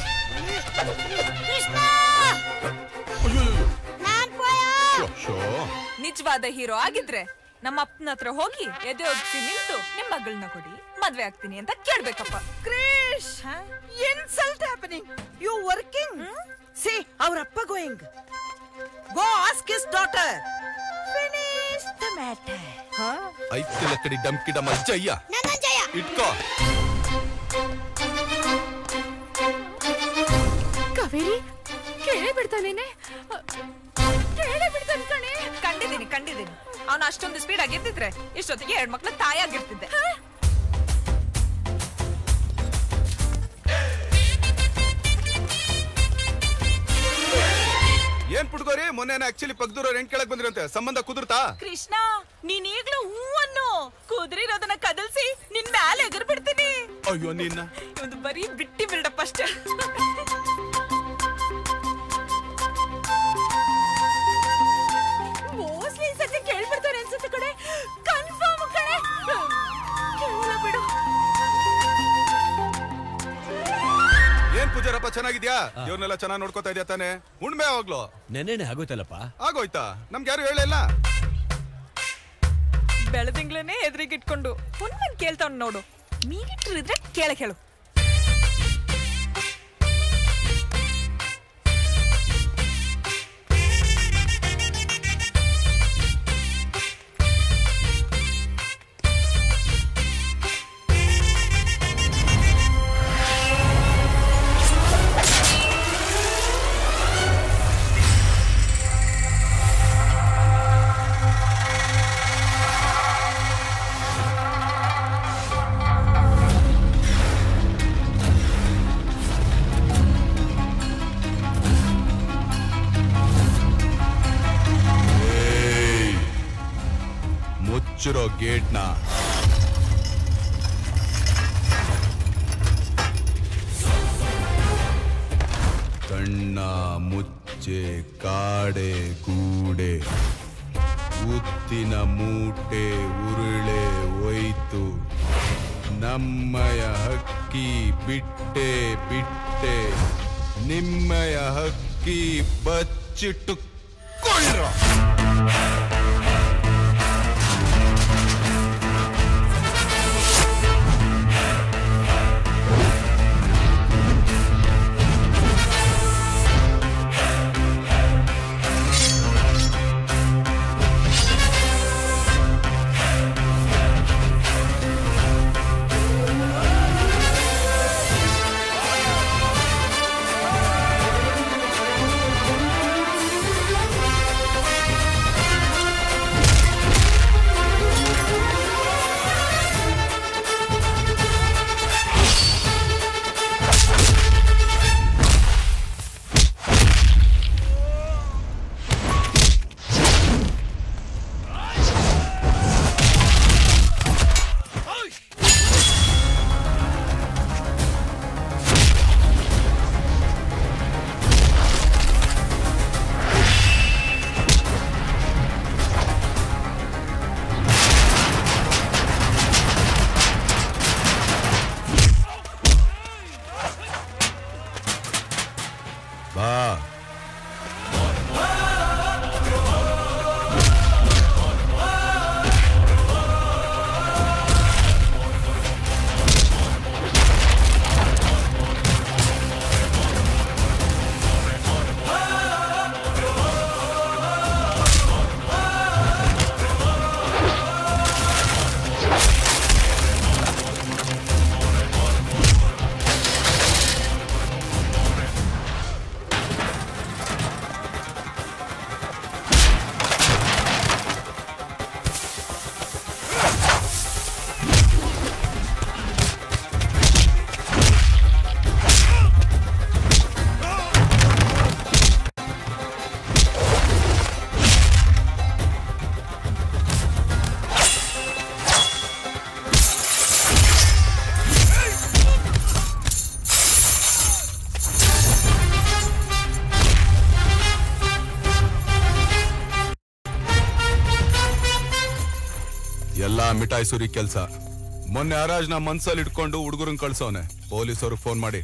ನಿಜವಾದ ಹೀರೋ ಆಗಿದ್ರೆ ನಮ್ಮ ಅಪ್ಪನ ಹತ್ರ ಹೋಗಿ ಎದೆ ಒಗ್ಸಿ ನಿಂತು ನಿಮ್ ಮಗಳನ್ನ ಕೊಡಿ, ಮದ್ವೆ ಆಗ್ತೀನಿ ಅಂತ ಕೇಳ್ಬೇಕಪ್ಪ. Krish, insult happening. You working. See ಅವರ್ ಅಪ್ಪ going. Go ask his daughter. Finish the matter. ಐತಿ ಲಕ್ಕಡಿ ಡಮ್ಕಿ ಡಮ ಜಯ್ಯ. ಇಟ್ಕೋ. ಕಾವೇರಿ ಕೇಳೇ ಬಿಡ್ತಾನೇನೆ. ಕೇಳೇ ಬಿಡ್ತಾನೆ ಕಣೆ. ಕಂಡಿದ್ದೀನಿ. ಅವನು ಅಷ್ಟೊಂದು ಸ್ಪೀಡ್ ಆಗಿರ್ತಿದ್ರೆ ಇಷ್ಟೊತ್ತಿಗೆ 2 ಮಕ್ಳ ತಾಯಾಗಿರ್ತಿದ್ದೆ. ಏನ್ ಪುಡ್ಕೋರಿ, ಮೊನ್ನೆ ಆಕ್ಚುಲಿ ಪಗ್ದೂರ ರೆಂಟ್ ಕೆಳಗ್ ಬಂದಿರಂತೆ. ಸಂಬಂಧ ಕುದುರ್ತಾ? ಕೃಷ್ಣ, ನೀನ್ ಈಗ್ಲೂ ಹೂವನ್ನು ಕುದುರಿರೋದನ್ನ ಕದಲ್ಸಿ ನಿನ್ ಮ್ಯಾಲೆ ಎಗರ್ ಬಿಡ್ತೀನಿ. ಅಯ್ಯೋ ನಿನ್ನ ಒಂದು ಬರೀ ಬಿಟ್ಟಿ ಬಿಲ್ಡಪ್ ಅಷ್ಟೇ. ಮೋಸ್ಟ್ಲಿ ಈ ಸತಿ ಕೇಳ್ಬಿಡ್ತಾರೆ ಅನ್ಸುತ್ತೆ ಕಡೆ. ಕನ್ಫರ್ಮ್ ಕಡೆ. ಕೇಳ ಬಿಡು. ಏನ್ ಪೂಜಾರಪ್ಪ, ಚೆನ್ನಾಗಿದ್ಯಾ? ಇವ್ರನ್ನೆಲ್ಲ ಚೆನ್ನಾಗಿ ನೋಡ್ಕೋತಾ ಇದ್ಯಾ ತಾನೆ? ಉಣ್ಮೆ ಯಾವಾಗ್ಲೋ? ನೆನ್ನೆನೆ ಆಗೋಯ್ತಲ್ಲಪ್ಪ. ಆಗೋಯ್ತಾ? ನಮ್ಗೆ ಯಾರು ಹೇಳಿಲ್ಲ. ಬೆಳದಿಂಗ್ಲನೇ ಎದುರಿಗಿಟ್ಕೊಂಡು ಹುಣ್ಮನ್ ಕೇಳ್ತಾವ್ ನೋಡು. ಮೀಗಿಟ್ರಿದ್ರೆ ಕೇಳಕ್ ಹೇಳು. ಮುಚ್ಚಿರೋ ಗೇಟ್ನ. ಕಣ್ಣ ಮುಚ್ಚೆ ಕಾಡೆ ಗೂಡೆ ಉತ್ತಿನ ಮೂಟೆ ಉರುಳೆ ಒಯ್ತು ನಮ್ಮಯ ಹಕ್ಕಿ ಬಿಟ್ಟೆ ಬಿಟ್ಟೆ ನಿಮ್ಮಯ ಹಕ್ಕಿ ಬಚ್ಚಿಟ್ಟು ಕೊಳ್ಳ. ಎಲ್ಲ ಮಿಠಾಯಿ ಸುರಿ ಕೆಲ್ಸ. ಮೊನ್ನೆ ಹರಾಜ್ನ ಮನ್ಸಲ್ಲಿ ಇಟ್ಕೊಂಡು ಹುಡುಗರನ್ ಕಳ್ಸೋನೆ. ಪೊಲೀಸರು ಫೋನ್ ಮಾಡಿ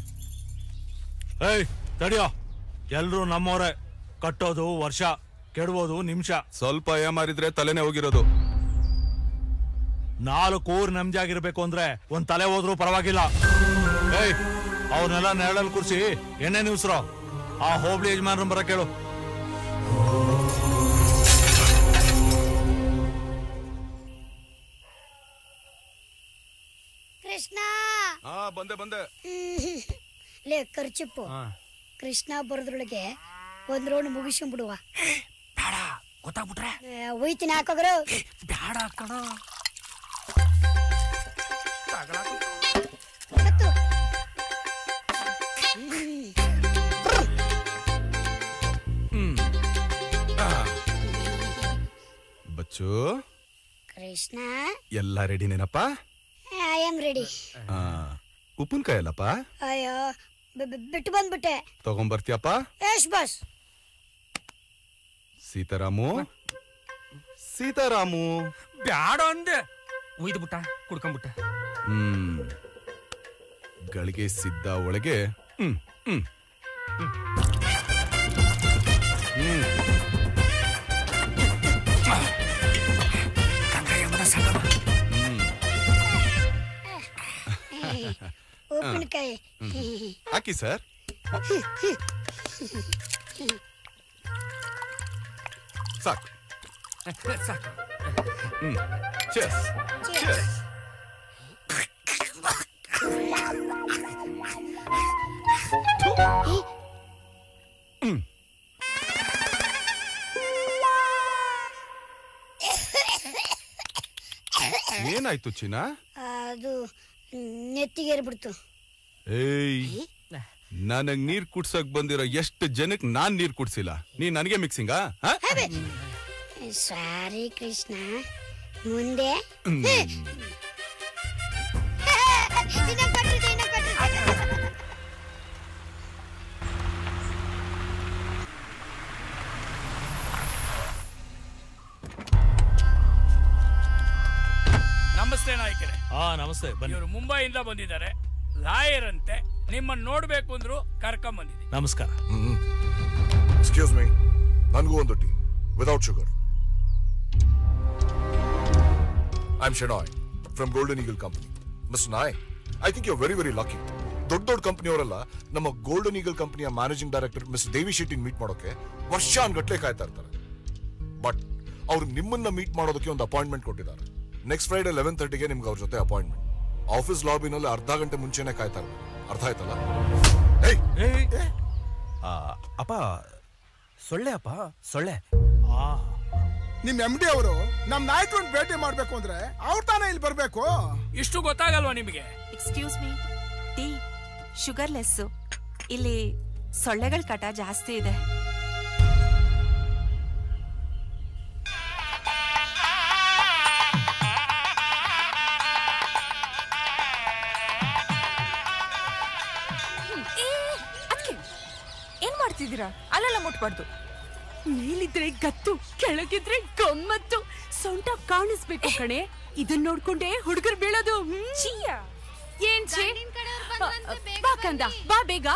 ಏಯ್ ತಡಿಯೋ, ಎಲ್ರು ನಮ್ಮವ್ರೆ. ಕಟ್ಟೋದು ವರ್ಷ, ಕೆಡವೋದು ನಿಮಿಷ. ಸ್ವಲ್ಪ ಏಮಾರಿದ್ರೆ ತಲೆನೇ ಹೋಗಿರೋದು. 4 ಊರ್ ನೆಮ್ಮದಿ ಆಗಿರ್ಬೇಕು ಅಂದ್ರೆ ಒಂದ್ ತಲೆ ಹೋದ್ರು ಪರವಾಗಿಲ್ಲ. ಏಯ್ ಅವನ್ನೆಲ್ಲ ನೆರಳಲ್ಲಿ ಕೂರ್ಸಿ ಎಣ್ಣೆ ನಿವ್ಸ್ರೋ. ಆ ಹೋಬ್ಳಿ ಯಜಮಾನ್ರ ಬರ ಕೇಳು. ಕೃಷ್ಣ ಬಂದೆ ಲೇ ಖರ್ಚಿಪ್ಪು. ಕೃಷ್ಣ ಬರೋದ್ರೊಳಗೆ ಒಂದ್ ರೌಂಡ್ ಮುಗಿಸ್ಕೊಂಡ್ಬಿಡುವ. ಗೊತ್ತಾಗ್ಬಿಟ್ರೆ ಒಯ್ತೀನಿ ಹಾಕೋಗ್ರು. ಬ್ಯಾಡ ಕಣ. ಬಚ್ಚು ಕೃಷ್ಣ ಎಲ್ಲ ರೆಡಿನೇನಪ್ಪ? I am ready. ಉಪ್ಪಿನಕಾಯಿ ಅಲ್ಲಪ್ಪ? ಅಯ್ಯೋ ಬಿಟ್ಟು ಬಂದ್ಬಿಟ್ಟೆ. ತಗೊಂಬರ್ತೀಯಪ್ಪ? Yes boss. ಸೀತಾರಾಮು ಸೀತಾರಾಮು ಬ್ಯಾಡ ಅಂದೆ. ಉಯ್ದು ಬಿಟ್ಟ, ಕುಡ್ಕೊಂಡ್ಬಿಟ್ಟ. ಗಳಿಗೆ ಸಿದ್ಧ ಒಳಗೆ ಉಪ್ಪಿನಕಾಯಿ ಹಾಕಿ ಸರ್. ಸಾಕು ಸಾಕು. ಚೆಸ್ ಚೆಸ್. ಏನಾಯ್ತು ಚಿನ್ನ? ಅದು ನೆತ್ತಿಗೇರ್ಬಿಡ್ತು. ಏಯ್, ನನಗ್ ನೀರ್ ಕುಡ್ಸಕ್ ಬಂದಿರೋ ಎಷ್ಟು ಜನಕ್ಕೆ ನಾನ್ ನೀರ್ ಕುಡ್ಸಿಲ್ಲ. ನೀ ನನಗೆ ಮಿಕ್ಸಿಂಗಾ? ಸಾರಿ ಕೃಷ್ಣ, ಮುಂದೆ ನಮಸ್ತೆ ನಾಯಕರೇ. ನಮಸ್ತೆ ಬನ್ನಿ. ಇವರು ಮುಂಬೈಯಿಂದ ಬಂದಿದ್ದಾರೆ, ಲಾಯರ್ ಅಂತೆ. ನಿಮ್ಮನ್ನ ನೋಡ್ಬೇಕು ಅಂದ್ರು ಕರ್ಕೊಂಡ್ ಬಂದಿದ್ದೀನಿ. ನಮಸ್ಕಾರ. ಎಕ್ಸ್ಕ್ಯೂಸ್ ಮೀ, ನನಗೂ ಒಂದು tea without sugar. I am Shenoy from Golden Eagle company. Miss ನಾಯ್, I think you very very lucky. ದೊಡ್ಡ ಕಂಪನಿಯವರೆಲ್ಲ ನಮ್ಮ ಗೋಲ್ಡನ್ ಈಗಲ್ ಕಂಪನಿಯ managing director miss Devi Shetty meet ಮಾಡೋಕೆ ವರ್ಷಾನ್ಗಟ್ಲೆ ಕಾಯ್ತಾ ಇರ್ತಾರೆ. ಬಟ್ ಅವ್ರು ನಿಮ್ಮನ್ನ ಮೀಟ್ ಮಾಡೋದಕ್ಕೆ ಒಂದು ಅಪಾಯಿಂಟ್ಮೆಂಟ್ ಕೊಟ್ಟಿದ್ದಾರೆ. ನೆಕ್ಸ್ಟ್ ಫ್ರೈಡೆ 11:30ಗೆ ನಿಮ್ಗೆ ಅವ್ರ ಜೊತೆ ಅಪಾಯಿಂಟ್ಮೆಂಟ್. ಆಫೀಸ್ ಲಾಬಿನಲ್ಲಿ ಅರ್ಧ ಗಂಟೆ ಮುಂಚೆನೆ ಕಾಯ್ತಾ ಇರ್ಬೇಕು. ಅರ್ಥ ಆಯ್ತಲ್ಲ? ಅಪ್ಪ ಸೊಳ್ಳೆ ಅಪ್ಪ ಸೊಳ್ಳೆ. ನಿಮ್ MD ಅವರು ನಮ್ ನಾಯಕರನ್ನ ಭೇಟಿ ಮಾಡ್ಬೇಕು ಅಂದ್ರೆ ಅವ್ರ ತಾನೇ ಇಲ್ಲಿ ಬರ್ಬೇಕು. ಇಷ್ಟು ಗೊತ್ತಾಗಲ್ವಾ ನಿಮಗೆ? Excuse me, tea sugarless. ಇಲ್ಲಿ ಸೊಳ್ಳೆಗಳ ಕಾಟ ಜಾಸ್ತಿ ಇದೆ. ಏನ್ ಮಾಡ್ತಿದ್ದೀರಾ? ಅಲ್ಲೆಲ್ಲ ಮುಟ್ಬಾರ್ದು. ಮೇಲಿದ್ರೆ ಗತ್ತು, ಕೆಳಗಿದ್ರೆ ಗಮ್ಮತ್ತು. ಸೊಂಟ ಕಾಣಿಸ್ಬೇಕು ಕಣೆ. ಇದನ್ನ ನೋಡ್ಕೊಂಡೆ ಹುಡುಗರು ಬೀಳೋದು. ಏನ್ ಛೇ, ಬಾ ಕಂದ, ಬಾ ಬೇಗ.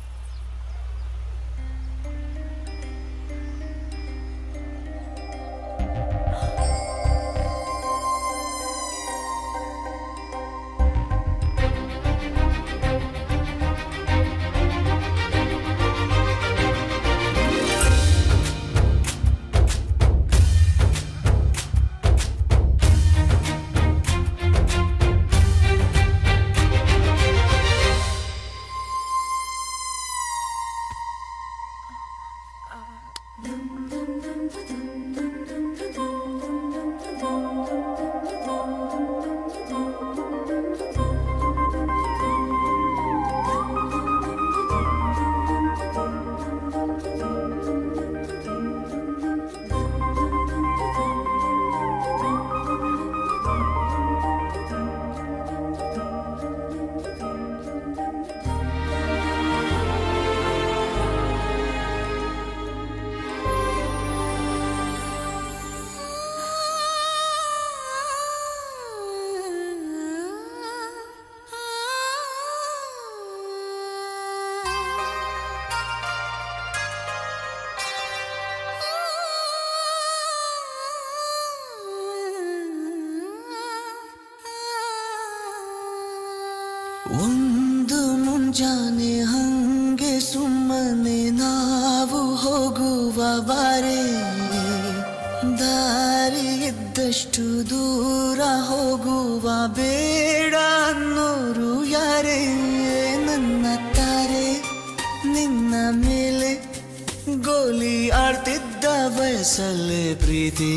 ಒಂದು ಮುಂಜಾನೆ ಹಂಗೆ ಸುಮ್ಮನೆ ನಾವು ಹೋಗುವ ಬಾರೆ, ದಾರಿ ಇದ್ದಷ್ಟು ದೂರ ಹೋಗುವ ಬೇಡ ಅನ್ನೋರು ಯಾರೇ. ನನ್ನ ತಾರೆ ನಿನ್ನ ಮೇಲೆ ಗೋಲಿ ಆಡ್ತಿದ್ದ ವಯಸ್ಸಲ್ಲೇ ಪ್ರೀತಿ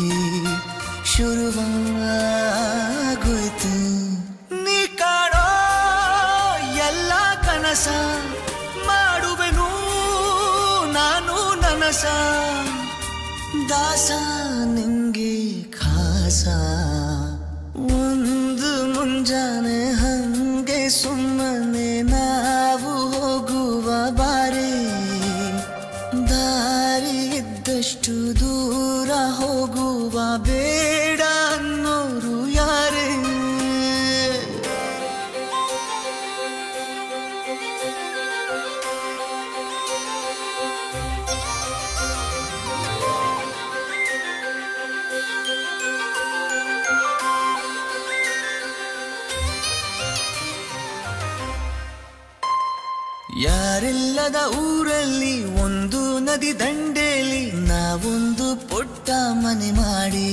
ಶುರುವಾಗೋಯ್ತು. ನೀ ಕಾಣೋ ಎಲ್ಲ ಕನಸ ಮಾಡುವೆನು ನಾನು ನನಸ, ದಾಸ ನಿಂಗೆ ಖಾಸ. ಒಂದು ಮುಂಜಾನೆ ಹಂಗೆ ಸುಮ್ಮನೆ ನಾವು ಹೋಗುವ ಬಾರೆ, ದಾರಿ ಇದ್ದಷ್ಟು ದೂರ ಹೋಗುವ ಬೇಡ ಅನ್ನೋರು ಯಾರೇ. ಯಾರಿಲ್ಲದ ಊರಲ್ಲಿ ಒಂದು ನದಿ ದಂಡೆಯಲ್ಲಿ ನಾವೊಂದು ಪುಟ್ಟ ಮನೆ ಮಾಡಿ,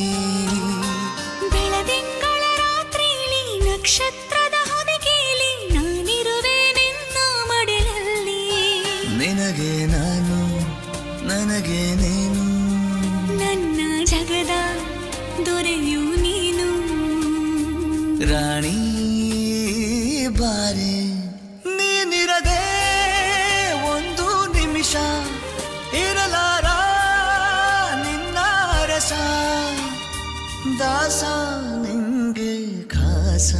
ಬೆಳದಿಂಗಳ ರಾತ್ರಿಲಿ ನಕ್ಷತ್ರದ ಹೊದಿಕೆಯಲ್ಲಿ ನಾನಿರುವೆ ನಿನ್ನ ಮಡಿಲಲ್ಲಿ. ನಿನಗೆ ನಾನು ನನಗೆ ನೀನು, ನನ್ನ ಜಗದ ದೊರೆಯು ನೀನು. ರಾಣಿ ಬಾರೆ ನೀನಿರದೆ ಒಂದು ನಿಮಿಷ ಇರಲಾರ ನಿನ್ನ ರಸ. ದಾಸ ನಿಂಗೆ ಖಾಸ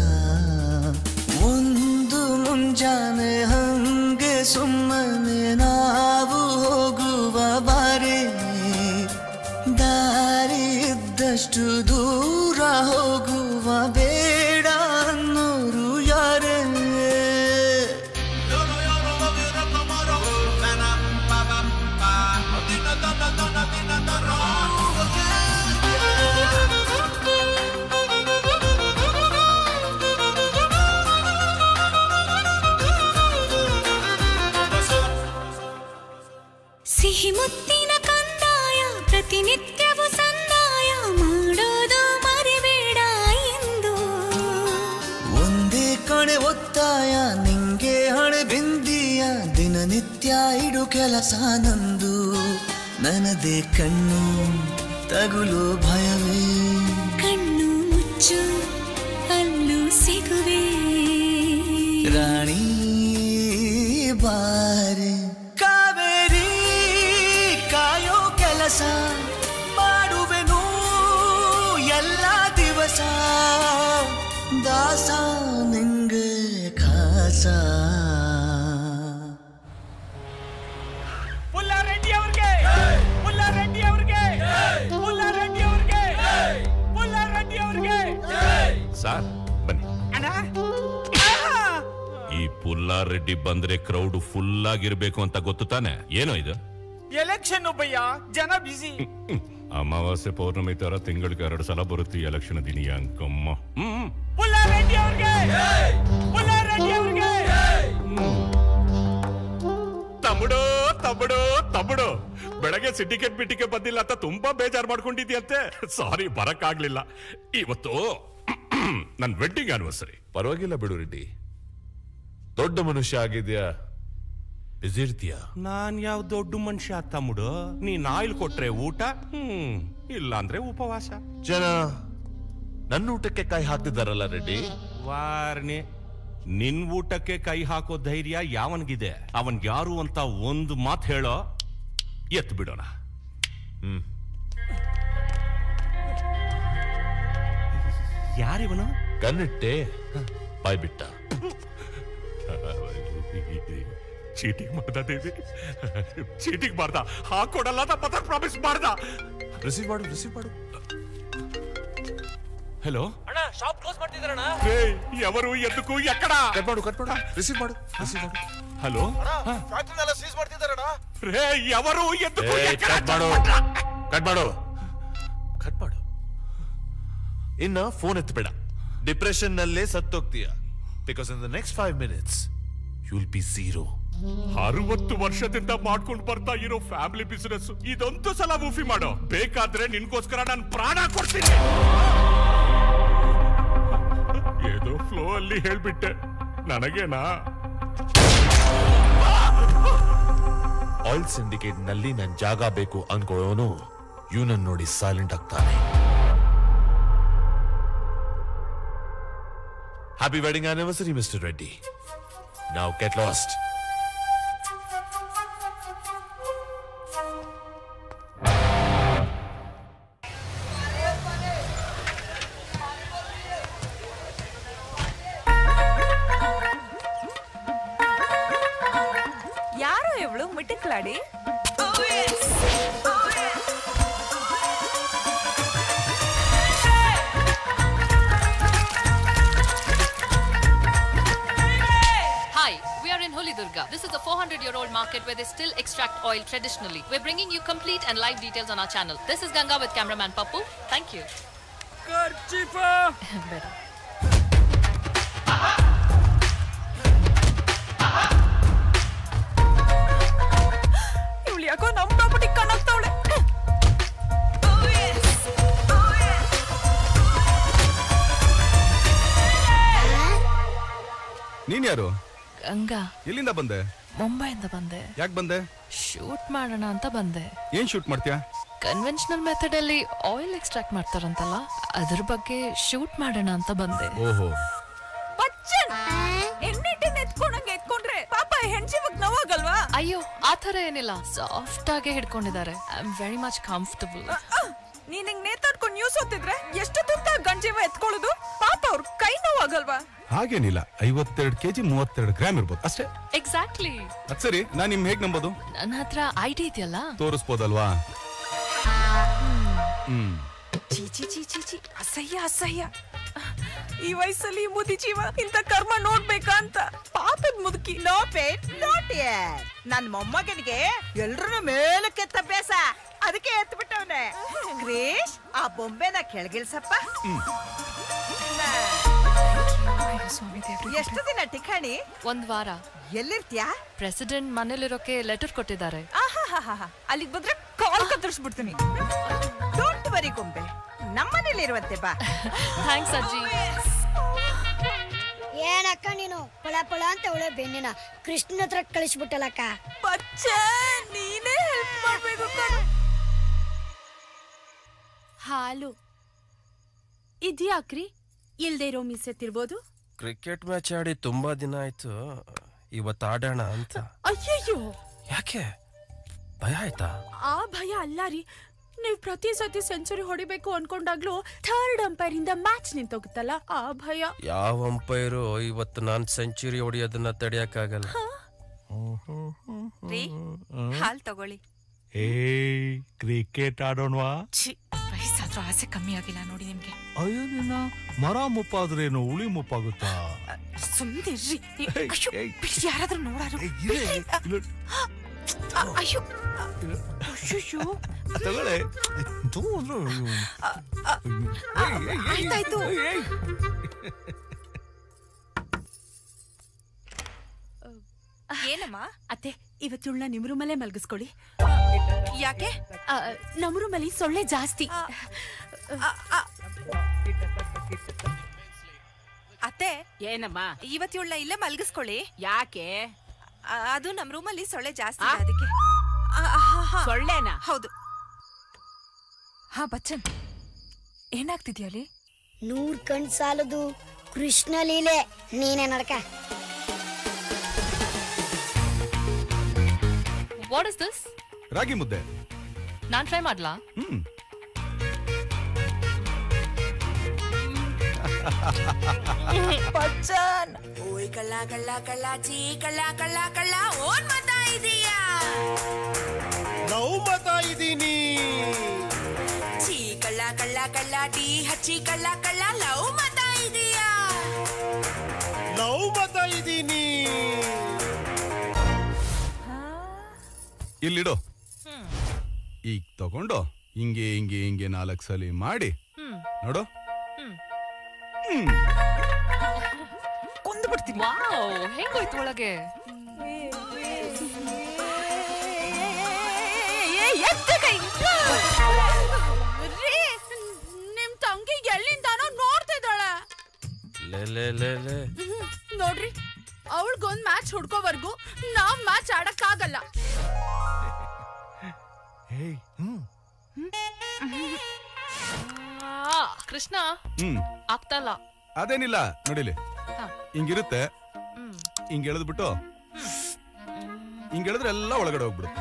ಒಂದು ಮುಂಜಾನೆ ಹಂಗೆ ಸುಮ್ಮನೆ ನಾವು ಹೋಗುವ ಬಾರೆ ದಾರಿ ಇದ್ದಷ್ಟು ದೂರ ಹೋಗುವ ಬೇಡ ಅನ್ನೋರು ಯಾರೇ ಸಿಹಿ ಮುತ್ತಿನ ಕಂದಾಯ ಪ್ರತಿನಿತ್ಯವೂ ಸಂದಾಯ ಮಾಡೋದು ಮರಿಬೇಡ ಎಂದು ಒಂದೇ ಕಣೆ ಒತ್ತಾಯ ನಿಂಗೆ ಹಣೆ ಬಿಂದಿಯ ದಿನನಿತ್ಯ ಇಡು ಕೆಲಸ ನಂದು ನನ್ನದೇ ಕಣ್ಣು ತಗುಲು ಭಯವೇ ಕಣ್ಣು ಮುಚ್ಚು ಅಲ್ಲೂ ಸಿಗುವೆ ರಾಣಿ ಬಾರೆ ಕಾವೇರಿ ಕಾಯೋ ಕೆಲಸ ಮಾಡುವೆನು ಎಲ್ಲ ದಿವಸ ದಾಸ ನಿಂಗೆ ಖಾಸ ಪುಲ್ಲಾರೆಡ್ಡಿ ಅವ್ರಿಗೆ ಪುಲ್ಲಾರೆಡ್ಡಿ ಅವ್ರಿಗೆ ಪುಲ್ಲಾರೆಡ್ಡಿ ಅವ್ರಿಗೆ ಪುಲ್ಲಾರೆಡ್ಡಿ ಅವ್ರಿಗೆ ಸರ್ ಬನ್ನಿ. ಈ ಪುಲ್ಲಾರೆಡ್ಡಿ ಬಂದ್ರೆ ಕ್ರೌಡ್ ಫುಲ್ ಆಗಿರ್ಬೇಕು ಅಂತ ಗೊತ್ತು ತಾನೆ? ಏನೋ ಇದು ಎಲೆಕ್ಷನ್ ಭಯ್ಯ, ಜನ ಬಿಸಿ. ಅಮಾವಾಸ್ಯೆ ಪೌರ್ಣಮಿ ತರ ತಿಂಗಳಿಗೆ 2 ಸಲ ಬರುತ್ತೆ ಎಲೆಕ್ಷನ್ ದಿನ ಅಂಕಮ್ಮ. ಪುಲ್ಲಾರೆಡ್ಡಿ ಅವ್ರಿಗೆ ಪುಲ್ಲಾರೆಡ್ಡಿ ಅವ್ರಿಗೆ ತಮಿಡು ತಮಿಡು ತಮಿಡು ಬೆಳಗ್ಗೆ ಸಿಂಡಿಕೇಟ್ ಮೀಟಿಂಗ್ ಬಂದಿಲ್ಲ ಅಂತ ತುಂಬಾ ಬೇಜಾರು ಮಾಡ್ಕೊಂಡಿದ್ಯಂತೆ. ಸಾರಿ, ಬರಕ್ಕಾಗ್ಲಿಲ್ಲ. ಇವತ್ತು ನನ್ ವೆಡ್ಡಿಂಗ್ ಆನಿವರ್ಸರಿ. ಪರವಾಗಿಲ್ಲ ಬಿಡು ರೆಡ್ಡಿ, ದೊಡ್ಡ ಮನುಷ್ಯ ಆಗಿದ್ಯಾ, ಬಿಸಿ ಇರ್ತೀಯ. ನಾನ್ ಯಾವ ದೊಡ್ಡ ಮನುಷ್ಯ ತಮ್ముడు? ನೀನ್ ಆಯಿಲ್ ಕೊಟ್ರೆ ಊಟ, ಇಲ್ಲ ಅಂದ್ರೆ ಉಪವಾಸ. ಜನ ನನ್ನ ಊಟಕ್ಕೆ ಕೈ ಹಾಕ್ತಿದ್ದಾರಲ್ಲ ರೆಡ್ಡಿ. ವಾರ್ನೆ, ನಿನ್ ಊಟಕ್ಕೆ ಕೈ ಹಾಕೋ ಧೈರ್ಯ ಯಾವನ್ಗಿದೆ? ಅವನ್ ಯಾರು ಅಂತ ಒಂದು ಮಾತು ಹೇಳೋ, ಎತ್ತು ಬಿಡೋಣ. ಯಾರಿವನು? ಕಣ್ಣಿಟ್ಟೆ ಬಾಯ್ ಬಿಟ್ಟ. ಚೀಟಿಂಗ್ ಮಾಡ್ದ ದೇವಿ, ಚೀಟಿಂಗ್ ಮಾಡ್ದ. ಹಾಕೊಡಲ್ಲ ಅಂತ ಪತ್ರ ಪ್ರಾಮಿಸ್ ಮಾಡ್ದ. ರಿಸೀವ್ ಮಾಡು, ರಿಸೀವ್ ಮಾಡು. ಹಲೋ ಅಣ್ಣ, ಶಾಪ್ ಕ್ಲೋಸ್ ಮಾಡ್ತಿದಾರಣ್ಣ. ಎವರು ಎದ್ದಕ್ಕೂ ಎಕ್ಕಡ? ಕಟ್ ಮಾಡು, ಕಟ್ ಮಾಡು, ರಿಸೀವ್ ಮಾಡು, ರಿಸೀವ್ ಮಾಡು. ಹಲೋ, ಫ್ಯಾಕ್ಟರಿನೆಲ್ಲ ಸೀಸ್ ಮಾಡ್ತಿದಾರಣ್ಣ. ರೇ ಎವರು ಎದ್ದಕ್ಕೂ ಕಟ್ ಮಾಡು, ಕಟ್ ಮಾಡು, ಕಟ್ ಮಾಡು. ಇನ್ನ ಫೋನ್ ಎತ್ತಬೇಡ. ಡಿಪ್ರೆಷನ್ ನಲ್ಲೇ ಸತ್ತೋಗ್ತೀಯ. Because in the next 5 minutes you will be zero. 60 ವರ್ಷದಿಂದ ಮಾಡ್ಕೊಂಡು ಬರ್ತಾ ಇರೋ ಫ್ಯಾಮಿಲಿ ಬಿಸಿನೆಸ್ ಇದೊಂದು ಸಲ ಮೂಫಿ ಮಾಡೋ. ಬೇಕಾದ್ರೆ ನಿನ್ಗೋಸ್ಕರ ನಾನು ಪ್ರಾಣ ಕೊಡ್ತೀನಿ. ಏದೋ ಫ್ಲೋ ಅಲ್ಲಿ ಹೇಳ್ಬಿಟ್ಟೆ, ನನಗೇನಾ? ಆಯಿಲ್ ಸಿಂಡಿಕೇಟ್ ನಲ್ಲಿ ನನ್ ಜಾಗ ಬೇಕು ಅನ್ಕೊಳ್ಳೋನು ಇವನನ್ನು ನೋಡಿ ಸೈಲೆಂಟ್ ಆಗ್ತಾನೆ. Happy wedding anniversary mister Reddy. Now get lost. ಯಾರೋ ಇವಳು ಮಿಟಿಕ್ಲಾಡಿ. Durga. This is a 400-year-old market where they still extract oil traditionally. We're bringing you complete and live details on our channel. This is Ganga with cameraman Pappu. Thank you. Karchifa! Better. ಇವಳು ಯಾಕೋ ನಮ್ಮ property ಕಾಣಾಗ್ತಾವಳೆ. ನೀನ್ ಯಾರು? ಗಂಗಾ. ಎಲ್ಲಿಂದ ಬಂದೆ? ಮುಂಬೈಯಿಂದ ಬಂದೆ. ಯಾಕೆ ಬಂದೆ? ಶೂಟ್ ಮಾಡೋಣ ಅಂತ ಬಂದೆ. ಏನ್ ಶೂಟ್ ಮಾಡ್ತೀಯಾ? ಕನ್ವೆನ್ಷನಲ್ ಮೆಥಡ್ ಅಲ್ಲಿ ಆಯಿಲ್ ಎಕ್ಸ್ಟ್ರಾಕ್ಟ್ ಮಾಡ್ತಾರಂತಲ್ಲ, ಅದ್ರ ಬಗ್ಗೆ ಶೂಟ್ ಮಾಡೋಣ ಅಂತ ಬಂದೆ. ಓಹೋ. ಬಚ್ಚನ್ ಎಣ್ಣಿಟ್ಟಿನ ಎತ್ಕೊಂಡಂಗೆ ಎತ್ಕೊಂಡ್ರೆ ಪಾಪ ಹೆಣ್ಸಿವಾಗ ನೋವಾಗಲ್ವಾ? ಅಯ್ಯೋ, ಆತರ ಏನಿಲ್ಲ. ಸಾಫ್ಟ್ ಆಗಿ ಹಿಡ್ಕೊಂಡಿದ್ದಾರೆ. I am very much comfortable. ನೀನ್ ಹಿಂಗ್ ನೇತಾಡ್ಕೊಂಡು ನ್ಯೂಸ್ ಓದ್ತಿದ್ರೆ ಎಷ್ಟು ತುರ್ತ ಗಂಜೀವ ಎತ್ಕೊಳ್ಳೋದು ಪಾಪ ಅವ್ರ ಕೈ ನೋವಾಗಲ್ವಾ? ಹಾಗೇನಿಲ್ಲ, 52 kg 32 ಗ್ರಾಮ್ ಇರ್ಬೋದು ಅಷ್ಟೇ. ಎಕ್ಸಾಕ್ಟ್ಲಿ. ಅದ್ ಸರಿ, ನಾನ್ ನಿಮ್ ಹೇಗ್ ನಂಬೋದು? ನನ್ನ ಹತ್ರ ಐಡಿ ಇದೆಯಲ್ಲ, ತೋರಿಸ್ಬೋದಲ್ವಾ? ಚೀಚಿ ಅಸಹ್ಯ ಅಸಹ್ಯ. ಈ ವಯಸ್ಸಲ್ಲಿ ಮುದಿ ಜೀವ ಇಂತ ಕರ್ಮ ನೋಡ್ಬೇಕಾ ಅಂತ ಪಾಪದ ಮುದುಕಿ. ನೋ ಪೇಟ್ ನಾಟ್ ಯರ್. ನನ್ ಮೊಮ್ಮಗನಿಗೆ ಎಲ್ರೂ ಮೇಲಕ್ಕೆತ್ತ ಅಭ್ಯಾಸ, ಅದಕ್ಕೆ ಎತ್ತು ಬಿಟ್ಟವನೆ. ಕ್ರೇಶ್, ಆ ಬೊಂಬೆನ ಕೆಳಗಿಳ್ಸಪ್ಪ. ಎಷ್ಟು ದಿನ ಠಿಕಾಣಿ? 1 ವಾರ. ಎಲ್ಲಿರ್ತೀಯಾ? ಪ್ರೆಸಿಡೆಂಟ್ ಮನೇಲಿರೋಕೆ ಲೆಟರ್ ಕೊಟ್ಟಿದ್ದಾರೆ. ಅಲ್ಲಿಗೆ ಬಂದ್ರೆ ಕಾಲ್ ಕತ್ತರಿಸ್ಬಿಡ್ತೀನಿ. ಡೋಂಟ್ ವರಿ ಗೊಂಬೆ, ನಮ್ಮನೇಲಿ ಇರುವಂತೆ ಬಾ. ಥ್ಯಾಂಕ್ಸ್ ಅಜ್ಜಿ. ಏನಕ್ಕ ನೀನು ಪಳ ಪಳ ಅಂತ ಅವಳೆ ಬೆನ್ನಿನ ಕೃಷ್ಣ ಹತ್ರ ಕಳಿಸ್ಬಿಟ್ಟಲಕ್ಕ. ಬಚ್ಚ, ನೀನೇ ಹೆಲ್ಪ್ ಮಾಡ್ಬೇಕು. ಹಾಲು ಇದ್ಯಾಕ್ರಿ ಇಲ್ದೇ ಇರೋ ಮಿಸ್ ಎತ್ತಿರ್ಬೋದು? ಕ್ರಿಕೆಟ್ ಮ್ಯಾಚ್ ಆಡಿ ತುಂಬಾ ದಿನ ಆಯ್ತು, ಇವತ್ತು ಆಡೋಣ ಅಂತ. ಅಯ್ಯಯ್ಯೋ, ಯಾಕೆ ಭಯ ಆಯ್ತಾ? ಆ ಭಯ ಅಲ್ಲ ರೀ, ನೀವ್ ಪ್ರತಿ ಸತಿ ಸೆಂಚುರಿ ಹೊಡಿಬೇಕು ಅನ್ಕೊಂಡಾಗ್ಲೂ ಥರ್ಡ್ ಅಂಪೈರ್ ಇಂದ ಮ್ಯಾಚ್ ನಿಂತೋಗುತ್ತಲ್ಲ, ಆ ಭಯ. ಯಾವ ಅಂಪೈರು ಇವತ್ತು ನಾನ್ ಸೆಂಚುರಿ ಹೊಡಿಯೋದನ್ನ ತಡೆಯಕ್ಕಾಗಲ್ಲ. ಹಾಲ್ ತಗೊಳ್ಳಿ. ಕ್ರಿಕೆಟ್ ಆಡೋಣವಾ? ವಯಸ್ಸಾದ್ರೂ ಆಸೆ ಕಮ್ಮಿ ಆಗಿಲ್ಲ ನೋಡಿ ನಿಮ್ಗೆ. ಅಯ್ಯೋ ನಿನ್ನ ಮರ ಮುಪ್ಪಾದ್ರೇನು ಉಳಿ ಮುಪ್ಪಾಗುತ್ತಾ? ಸುಮ್ನಿರ್ರಿ. ಯಾರಾದ್ರೂ ನೋಡಾರು? ಅಯ್ಯೋ ತಗೊಳ್ಳೆ. ಆಯ್ತಾಯ್ತು. ಏನಮ್ಮ? ಅತ್ತೆ, ಇವತ್ತುಳ್ಳ ನಿಮ್ ರೂಮಲ್ಲೇ ಮಲ್ಗಿಸ್ಕೊಳ್ಳಿ. ಯಾಕೆ? ನಮ್ ರೂಮಲ್ಲಿ ಸೊಳ್ಳೆ ಜಾಸ್ತಿ. ಅತ್ತೆ, ಏನಮ್ಮ? ಇವತ್ತುಳ್ಳ ಇಲ್ಲೇ ಮಲ್ಗಿಸ್ಕೊಳ್ಳಿ. ಯಾಕೆ? ಅದು ನಮ್ ರೂಮಲ್ಲಿ ಸೊಳ್ಳೆ ಜಾಸ್ತಿ, ಅದಕ್ಕೆ. ಸೊಳ್ಳೆನಾ? ಹೌದು. ಹಾ ಬಚ್ಚನ್, ಏನಾಗ್ತಿದ್ಯಲ್ಲಿ? 100 ಕಣ್ ಸಾಲದು ಕೃಷ್ಣ ಲೀಲೆ. ನೀನೇ ನಡ್ಕ. What is this? Ragi mudde. ನಾನ್ ಟ್ರೈ ಮಾಡ್ಲಾ? ಬಚ್ಚನ್, ಓಯ್ ಕಳ್ಳ ಕಳ್ಳ ಕಳ್ಳ ಚೀ ಕಳ್ಳ ಕಳ್ಳ ಕಳ್ಳ ಓನ್ ಮಾತಾ ಇದೀಯಾ? ನಾವು ಮಾತಾ ಇದೀನಿ. ಚೀ ಕಳ್ಳ ಕಳ್ಳ ಕಳ್ಳ ಟೀ ಹಚ್ಚಿ ಕಳ್ಳ ಕಳ್ಳ ಲವ್ ಮಾತಾ ಇದೀಯಾ? ನಾವು ಮಾತಾ ಇದೀನಿ. ಇಲ್ಲಿಡು. ಈಗ ತಗೊಂಡು ಹಿಂಗೆ ಹಿಂಗೆ ಹಿಂಗೆ 4 ಸಲ ಮಾಡಿ ನೋಡು. ಕೊಂದು ಬಿಡ್ತೀನಿ. ವಾವ್, ಹೆಂಗೋಯ್ತು ಒಳಗೆ? ನಿಮ್ ತಂಗಿ ಎಲ್ಲಿಂದಾನೋ ನೋಡ್ತಿದ್ದಾಳೆ. ನೋಡ್ರಿ, ಅವಳಿಗೊಂದ್ ಮ್ಯಾಚ್ ಹುಡ್ಕೋವರ್ಗು ನಾವ್ ಮ್ಯಾಚ್ ಆಡಕ್ಕಾಗಲ್ಲ. ಕೃಷ್ಣ ಆಗ್ತಲ್ಲ. ಅದೇನಿಲ್ಲ ನೋಡಿಲಿ, ಹಿಂಗಿರುತ್ತೆ. ಹಿಂಗ್ ಎಳೆದ್ಬಿಟ್ಟು ಹಿಂಗ್ ಎಳೆದ್ರೆ ಎಲ್ಲ ಒಳಗಡೆ ಹೋಗ್ಬಿಡುತ್ತೆ.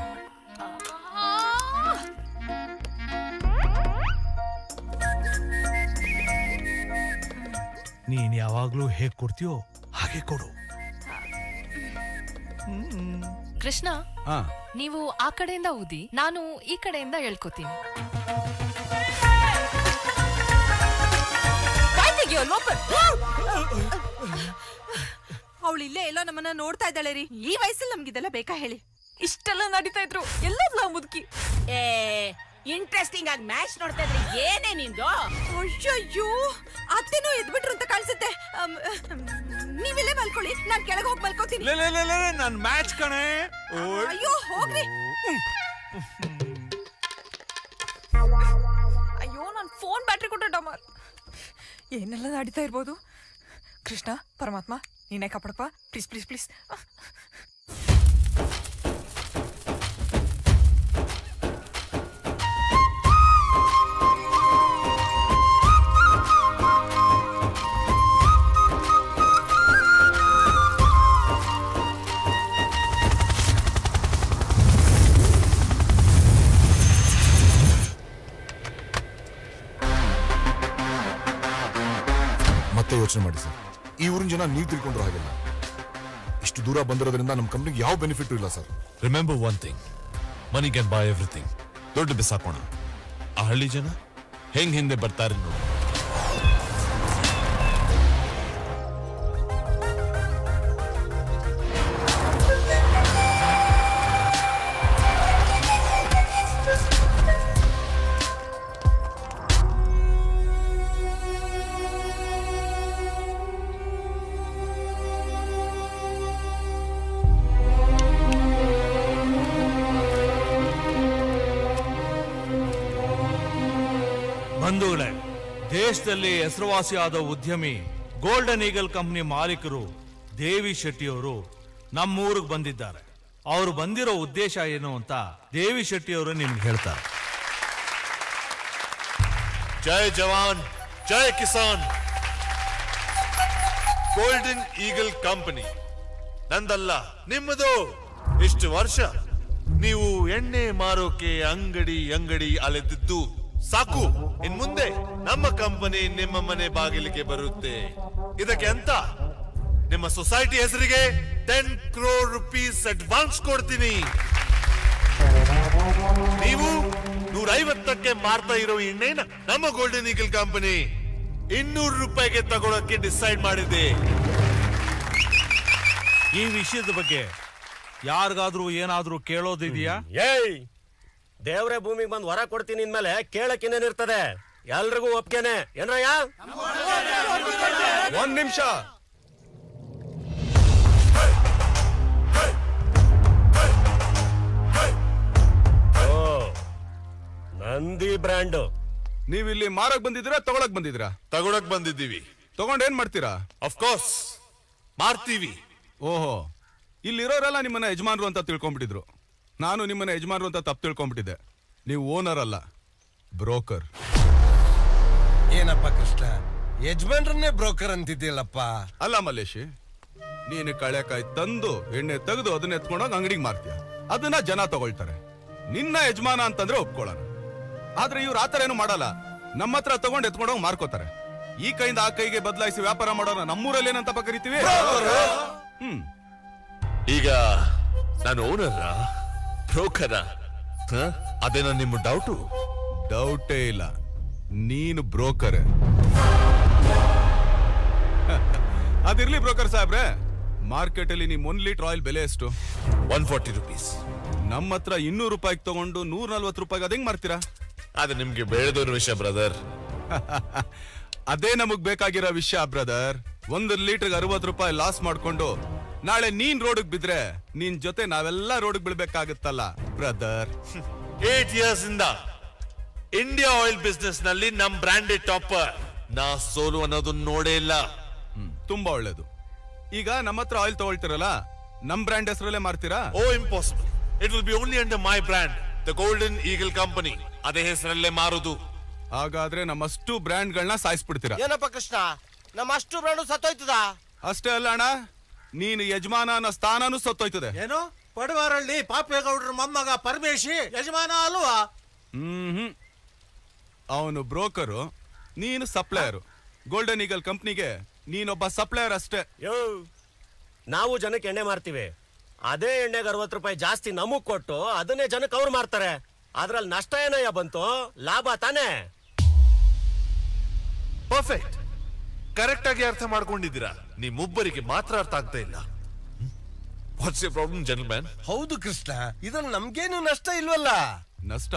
ನೀನ್ ಯಾವಾಗ್ಲೂ ಹೇಗ್ ಕೊಡ್ತೀಯೋ ಹಾಗೆ ಕೊಡು. ಕೃಷ್ಣ, ನೀವು ಆ ಕಡೆಯಿಂದ ಊದಿ, ನಾನು ಈ ಕಡೆಯಿಂದ ಹೇಳ್ಕೊತೀನಿ. ಅವಳು ಇಲ್ಲೇ ಎಲ್ಲೋ ನಮ್ಮನ್ನ ನೋಡ್ತಾ ಇದ್ದಾಳೆ ರೀ. ಈ ವಯಸ್ಸಲ್ಲಿ ನಮ್ಗಿದೆಲ್ಲ ಬೇಕಾ ಹೇಳಿ? ಇಷ್ಟೆಲ್ಲ ನಡೀತಾ ಇದ್ರು ಎಲ್ಲದ್ಲ ಮುದುಕಿ. ಇಂಟ್ರೆಸ್ಟಿಂಗ್ ಆಗಿ ಮ್ಯಾಚ್ ನೋಡ್ತಾ ಇದ್ರೆ ಏನೇ ನಿಂದು? ಅಯ್ಯಯ್ಯೋ, ಅತ್ತೆನೂ ಎದ್ಬಿಟ್ರು ಅಂತ ಕಾಣಿಸುತ್ತೆ. ನೀವಿಲ್ಲೇ ಮಲ್ಕೊಳ್ಳಿ, ನಾನ್ ಕೆಳಗೆ ಹೋಗಿ ಮಲ್ಕೋತೀನಿ. ನನ್ ಮ್ಯಾಚ್ ಕಣೆ. ಅಯ್ಯೋ ಹೋಗ್ರಿ. ಅಯ್ಯೋ, ನನ್ ಫೋನ್ ಬ್ಯಾಟ್ರಿ ಕೊಟ್ಟ ಡಮರ್. ಏನೆಲ್ಲ ನಡೀತಾ ಇರ್ಬೋದು? ಕೃಷ್ಣ ಪರಮಾತ್ಮ, ನೀನೇ ಕಾಪಾಡಪ್ಪ, ಪ್ಲೀಸ್ ಪ್ಲೀಸ್ ಪ್ಲೀಸ್. ಮತ್ತೆ ಯೋಚನೆ ಮಾಡಿ ಸರ್. ಈ ಊರಿನ ಜನ ನೀವು ತಿಳ್ಕೊಂಡ್ರು ಹಾಗೆಲ್ಲ. ಇಷ್ಟು ದೂರ ಬಂದಿರೋದ್ರಿಂದ ನಮ್ಮ ಕಂಪ್ನಿಗೆ ಯಾವ ಬೆನಿಫಿಟ್ ಇಲ್ಲ sir. Remember one thing, money can buy everything. ದೊಡ್ಡ ಬಿಸಾಕೋಣ. ಆ ಹಳ್ಳಿ ಜನ ಹೆಂಗ್ ಹಿಂದೆ ಬರ್ತಾರೆ ನೋಡಿ. ಬಂಧುಗಳೇ, ದೇಶದಲ್ಲಿ ಹೆಸರುವಾಸಿಯಾದ ಉದ್ಯಮಿ ಗೋಲ್ಡನ್ ಈಗಲ್ ಕಂಪನಿ ಮಾಲೀಕರು ದೇವಿ ಶೆಟ್ಟಿ ಅವರು ನಮ್ಮೂರಿಗೆ ಬಂದಿದ್ದಾರೆ. ಅವರು ಬಂದಿರೋ ಉದ್ದೇಶ ಏನು ಅಂತ ದೇವಿ ಶೆಟ್ಟಿ ಅವರು ನಿಮ್ಗೆ ಹೇಳ್ತಾರೆ. ಜೈ ಜವಾನ್, ಜೈ ಕಿಸಾನ್. ಗೋಲ್ಡನ್ ಈಗಲ್ ಕಂಪನಿ ನಂದಲ್ಲ, ನಿಮ್ಮದು. ಇಷ್ಟು ವರ್ಷ ನೀವು ಎಣ್ಣೆ ಮಾರೋಕೆ ಅಂಗಡಿ ಅಲೆದಿದ್ದು ಸಾಕು. ಇನ್ ಮುಂದೆ ನಮ್ಮ ಕಂಪನಿ ನಿಮ್ಮ ಮನೆ ಬಾಗಿಲಿಗೆ ಬರುತ್ತೆ. ಇದಕ್ಕೆ ಅಂತ ನಿಮ್ಮ ಸೊಸೈಟಿ ಹೆಸರಿಗೆ 10 crore rupees ಅಡ್ವಾನ್ಸ್ ಕೊಡ್ತೀನಿ. ನೀವು 150ಕ್ಕೆ ಮಾರ್ತಾ ಇರೋ ಎಣ್ಣೆನ ನಮ್ಮ ಗೋಲ್ಡನ್ ಈಗಲ್ ಕಂಪನಿ 200 ರೂಪಾಯಿಗೆ ತಗೊಳಕ್ಕೆ ಡಿಸೈಡ್ ಮಾಡಿದೆ. ಈ ವಿಷಯದ ಬಗ್ಗೆ ಯಾರಿಗಾದ್ರೂ ಏನಾದ್ರೂ ಕೇಳೋದಿದೆಯಾ? ಏಯ್, ದೇವ್ರೆ ಭೂಮಿಗೆ ಬಂದು ವರ ಕೊಡ್ತೀನಿ ಇನ್ಮೇಲೆ ಕೇಳಕ್ ಇನ್ನೇನಿರ್ತದೆ? ಎಲ್ರಿಗೂ ಒಪ್ಕೇನೆ ಏನ್ರಯ್ಯ? ಒಂದ್ ನಿಮಿಷ. ನಂದಿ ಬ್ರ್ಯಾಂಡ್. ನೀವಿಲ್ಲಿ ಮಾರಕ್ ಬಂದಿದ್ದೀರಾ ತಗೊಳಕ್ ಬಂದಿದ್ದೀರಾ? ತಗೊಳಕ್ ಬಂದಿದ್ದೀವಿ. ತಗೊಂಡ್ ಏನ್ ಮಾಡ್ತೀರಾ? ಅಫ್ಕೋರ್ಸ್ ಮಾರ್ತೀವಿ. ಓಹೋ, ಇಲ್ಲಿರೋರೆಲ್ಲ ನಿಮ್ಮನ್ನ ಯಜಮಾನ್ರು ಅಂತ ತಿಳ್ಕೊಂಡ್ಬಿಟ್ಟಿದ್ರು. ನಾನು ನಿಮ್ಮನ್ನ ಯಜಮಾನ್ರು ಅಂತ ತಪ್ಪು ತಿಳ್ಕೊಂಡ್ಬಿಟ್ಟಿದ್ದೆ. ನೀವು ಓನರ್ ಅಲ್ಲ, ಬ್ರೋಕರ್. ಏನಪ್ಪ ಕೃಷ್ಣ, ಯಜಮಾನ್ರನ್ನೇ ಬ್ರೋಕರ್ ಅಂತಿದ್ದೀಯಲ್ಲಪ್ಪ? ಅಲ್ಲ ಮಲ್ಲೇಶಿ, ನೀನು ಕಳೆಕಾಯಿ ತಂದು ಎಣ್ಣೆ ತೆಗೆದು ಅದನ್ನ ಎತ್ಕೊಂಡೋಗಿ ಅಂಗಡಿಗೆ ಮಾರ್ತೀಯ. ಅದನ್ನ ಜನ ತಗೊಳ್ತಾರೆ. ನಿನ್ನ ಯಜಮಾನ ಅಂತಂದ್ರೆ ಒಪ್ಕೊಳ್ಳೋಣ. ಆದ್ರೆ ಇವ್ರು ಆತರ ಏನು ಮಾಡಲ್ಲ. ನಮ್ಮ ಹತ್ರ ತಗೊಂಡು ಎತ್ಕೊಂಡೋಗಿ ಮಾರ್ಕೋತಾರೆ. ಈ ಕೈಯಿಂದ ಆ ಕೈಗೆ ಬದಲಾಯಿಸಿ ವ್ಯಾಪಾರ ಮಾಡೋಣ ನಮ್ಮೂರಲ್ಲಿ ಏನಂತಪ್ಪ ಕರಿತೀವಿ? ಈಗ ನಾನು ಓನರ, ಬ್ರೋಕರ? ಅದೇನೋ ನಿಮ್ಮ ಡೌಟು? ಡೌಟೇ ಇಲ್ಲ, ನೀನು ಬ್ರೋಕರ್. ಅದಿರ್ಲಿ ಬ್ರೋಕರ್ ಸಾಹೇಬ್ರೆ, ಮಾರ್ಕೆಟ್ ಅಲ್ಲಿ ನಿಮ್ 1 ಲೀಟರ್ ಆಯಿಲ್ ಬೆಲೆ ಎಷ್ಟು? 140 rupees. ನಮ್ಮ ಹತ್ರ 200 ರೂಪಾಯಿಗೆ ತಗೊಂಡು 140 ರೂಪಾಯಿಗೆ ಅದ್ ಹೆಂಗ್ ಮಾರ್ತೀರಾ? ಅದು ನಿಮ್ಗೆ ಬೇಡದೋರ್ ವಿಷಯ ಬ್ರದರ್. ಅದೇ ನಮಗ್ ಬೇಕಾಗಿರೋ ವಿಷಯ ಬ್ರದರ್. 1 ಲೀಟರ್ಗೆ 60 ರೂಪಾಯಿ ಲಾಸ್ ಮಾಡ್ಕೊಂಡು ನಾಳೆ ನೀನ್ ರೋಡ್ಗೆ ಬಿದ್ರೆ ನಿನ್ ಜೊತೆ ನಾವೆಲ್ಲ ರೋಡ್ಗೆ ಬೀಳ್ಬೇಕಾಗುತ್ತಲ್ಲ ಬ್ರದರ್. 8 years ಇಂದ ಇಂಡಿಯಾ ಆಯಿಲ್ ಬಿಸ್ನೆಸ್ ನಲ್ಲಿ ನಮ್ ಬ್ರಾಂಡೆಡ್ ಟಾಪರ್. ನಾ ಸೋಲು ಅನ್ನೋದು ನೋಡೇ ಇಲ್ಲ. ತುಂಬಾ ಒಳ್ಳೇದು. ಈಗ ನಮ್ಮ ಹತ್ರ ಆಯಿಲ್ ತಗೊಳ್ತಿರಲ್ಲ, ನಮ್ ಬ್ರ್ಯಾಂಡ್ ಹೆಸರಲ್ಲೇ ಮಾರ್ತೀರಾ? Oh impossible. It will be only under my brand, the Golden Eagle company. ಅದೇ ಹೆಸರಲ್ಲೇ ಮಾರುದು. ಹಾಗಾದ್ರೆ ನಮ್ಮಷ್ಟು ಬ್ರ್ಯಾಂಡ್ ಗಳನ್ನ ಸಾಯಿಸ್ಬಿಡ್ತೀರಾ? ಏನಪ್ಪ ಕೃಷ್ಣ, ನಮ್ಮ ಅಷ್ಟು ಬ್ರ್ಯಾಂಡ್ ಸತ್ತೋಯ್ತದ? ಅಷ್ಟೇ ಅಲ್ಲ ಅಣ್ಣ, ನೀನು ಯಜಮಾನ ಅನ್ನೋ ಸ್ಥಾನನೂ ಸತ್ತೋಯ್ತದೆ. ಏನು ಪಡವಾರಳ್ಳಿ ಪಾಪೇಗೌಡ್ರ ಮೊಮ್ಮಗ ಪರಮೇಶಿ ಯಜಮಾನ ಅಲ್ವಾ? ಅವನು ಬ್ರೋಕರು, ನೀನು ಸಪ್ಲೈಯರು. ಗೋಲ್ಡನ್ ಈಗಲ್ ಕಂಪ್ನಿಗೆ ನೀನೊಬ್ಬ ಸಪ್ಲೈಯರ್ ಅಷ್ಟೇ. ನಾವು ಜನಕ್ಕೆ ಎಣ್ಣೆ ಮಾರ್ತೀವಿ. ಅದೇ ಎಣ್ಣೆಗೆ 60 ರೂಪಾಯಿ ಜಾಸ್ತಿ ನಮಗ್ ಕೊಟ್ಟು ಅದನ್ನೇ ಜನಕ್ಕೆ ಅವ್ರು ಮಾರ್ತಾರೆ. ಅದ್ರಲ್ಲಿ ನಷ್ಟ ಏನಯ್ಯ ಬಂತು? ಲಾಭ ತಾನೇ? ಪರ್ಫೆಕ್ಟ್, ಕರೆಕ್ಟ್ ಆಗಿ ಅರ್ಥ ಮಾಡ್ಕೊಂಡಿದ್ದೀರಾ. ನಿಮ್ಮೊಬ್ಬರಿಗೆ ಮಾತ್ರ ಅರ್ಥ ಆಗ್ತಾ ಇಲ್ಲ. What's your problem gentleman? ಹೌದು ಕೃಷ್ಣ, ಇದ್ರಲ್ಲಿ ನಮ್ಗೇನು ನಷ್ಟ ಇಲ್ವಲ್ಲ. ನಷ್ಟ?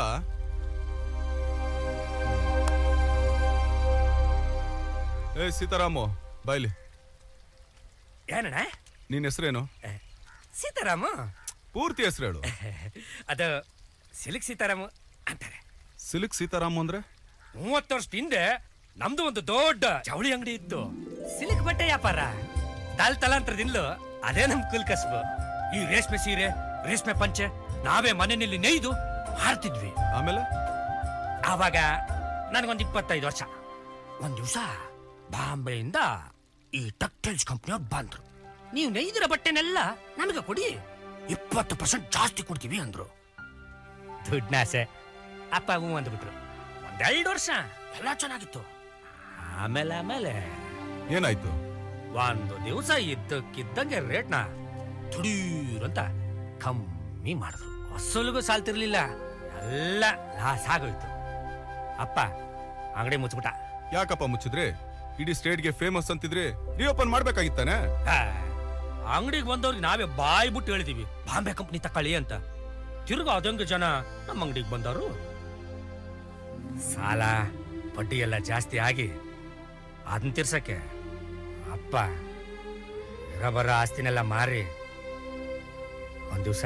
ಏ ಸೀತಾರಾಮು, ಬಾಯ್ಲಿ. ಏನಣ್ಣ ನಿನ್ ಹೆಸರೇನು? ಸೀತಾರಾಮ. ಪೂರ್ತಿ ಹೆಸರು ಹೇಳು. ಅದು ಸಿಲ್ಕ್ ಸೀತಾರಾಮ ಅಂತಾರೆ. ಸಿಲ್ಕ್ ಸೀತಾರಾಮ್ ಅಂದ್ರೆ? 30 ವರ್ಷದ ಹಿಂದೆ ನಮ್ದು ಒಂದು ದೊಡ್ಡ ಜವಳಿ ಅಂಗಡಿ ಇತ್ತು. ಸಿಲ್ಕ್ ಬಟ್ಟೆ ವ್ಯಾಪಾರ. ತಲಾಂತರದಿಂದಲೂ ಅದೇ ನಮ್ ಕುಲ್ ಕಸ್ಬು. ಈ ರೇಷ್ಮೆ ಸೀರೆ, ರೇಷ್ಮೆ ಪಂಚೆ ನಾವೇ ಮನೆಯಲ್ಲಿ ನೇಯ್ದು ಮಾರ್ತಿದ್ವಿ. ಆಮೇಲೆ ಆವಾಗ ನನಗೊಂದು 25 ವರ್ಷ. ಒಂದ್ ದಿವಸ ಬಾಂಬೆಯಿಂದ ಈ ಟೆಕ್ಸ್ಟೈಲ್ಸ್ ಕಂಪ್ನಿಯವ್ರು ಬಂದ್ರು. ನೀವು ನೇಯ್ದಿರೋ ಬಟ್ಟೆನೆಲ್ಲ ನಮಗೆ ಕೊಡಿ, 20% ಜಾಸ್ತಿ ಕೊಡ್ತೀವಿ ಅಂದ್ರು. ದುಡ್ನಾಸೆ ಅಪ್ಪ ಹೂ ಅಂದ್ಬಿಟ್ರು. 1-2 ವರ್ಷ ಎಲ್ಲ ಚೆನ್ನಾಗಿತ್ತು. ಆಮೇಲೆ ಏನಾಯ್ತು? ಒಂದು ದಿವಸ ಇದ್ದಕ್ಕಿದ್ದಂಗೆ ರೇಟ್ನ ತುಡೀರಂತ ಕಮ್ಮಿ ಮಾಡಿದ್ರು. ಅಸಲಿಗೂ ಸಾಲ್ತಿರ್ಲಿಲ್ಲ, ಎಲ್ಲ ಲಾಸ್ ಆಗೋಯ್ತು. ಅಪ್ಪ ಅಂಗಡಿ ಮುಚ್ಚಿಬಿಟ್ಟ. ಯಾಕಪ್ಪ ಮುಚ್ಚಿದ್ರೆ? ಇಡೀ ಸ್ಟೇಟ್ಗೆ ಫೇಮಸ್ ಅಂತಿದ್ರೆ ರಿಓಪನ್ ಮಾಡ್ಬೇಕಾಗಿತ್ತಾನೆ. ಅಂಗಡಿಗೆ ಬಂದವ್ರಿಗೆ ನಾವೇ ಬಾಯಿ ಬಿಟ್ಟು ಹೇಳಿದೀವಿ ಬಾಂಬೆ ಕಂಪ್ನಿ ತಕೊಳ್ಳಿ ಅಂತ. ತಿರ್ಗ ಅದಂಗ ಜನ ನಮ್ಮ ಅಂಗಡಿಗೆ ಬಂದವರು. ಸಾಲ ಬಡ್ಡಿ ಎಲ್ಲ ಜಾಸ್ತಿ ಆಗಿ ಅದನ್ನ ತೀರ್ಸಕ್ಕೆ ಅಪ್ಪ ಇರಬರ ಆಸ್ತಿನೆಲ್ಲ ಮಾರಿ ಒಂದ್ ದಿವಸ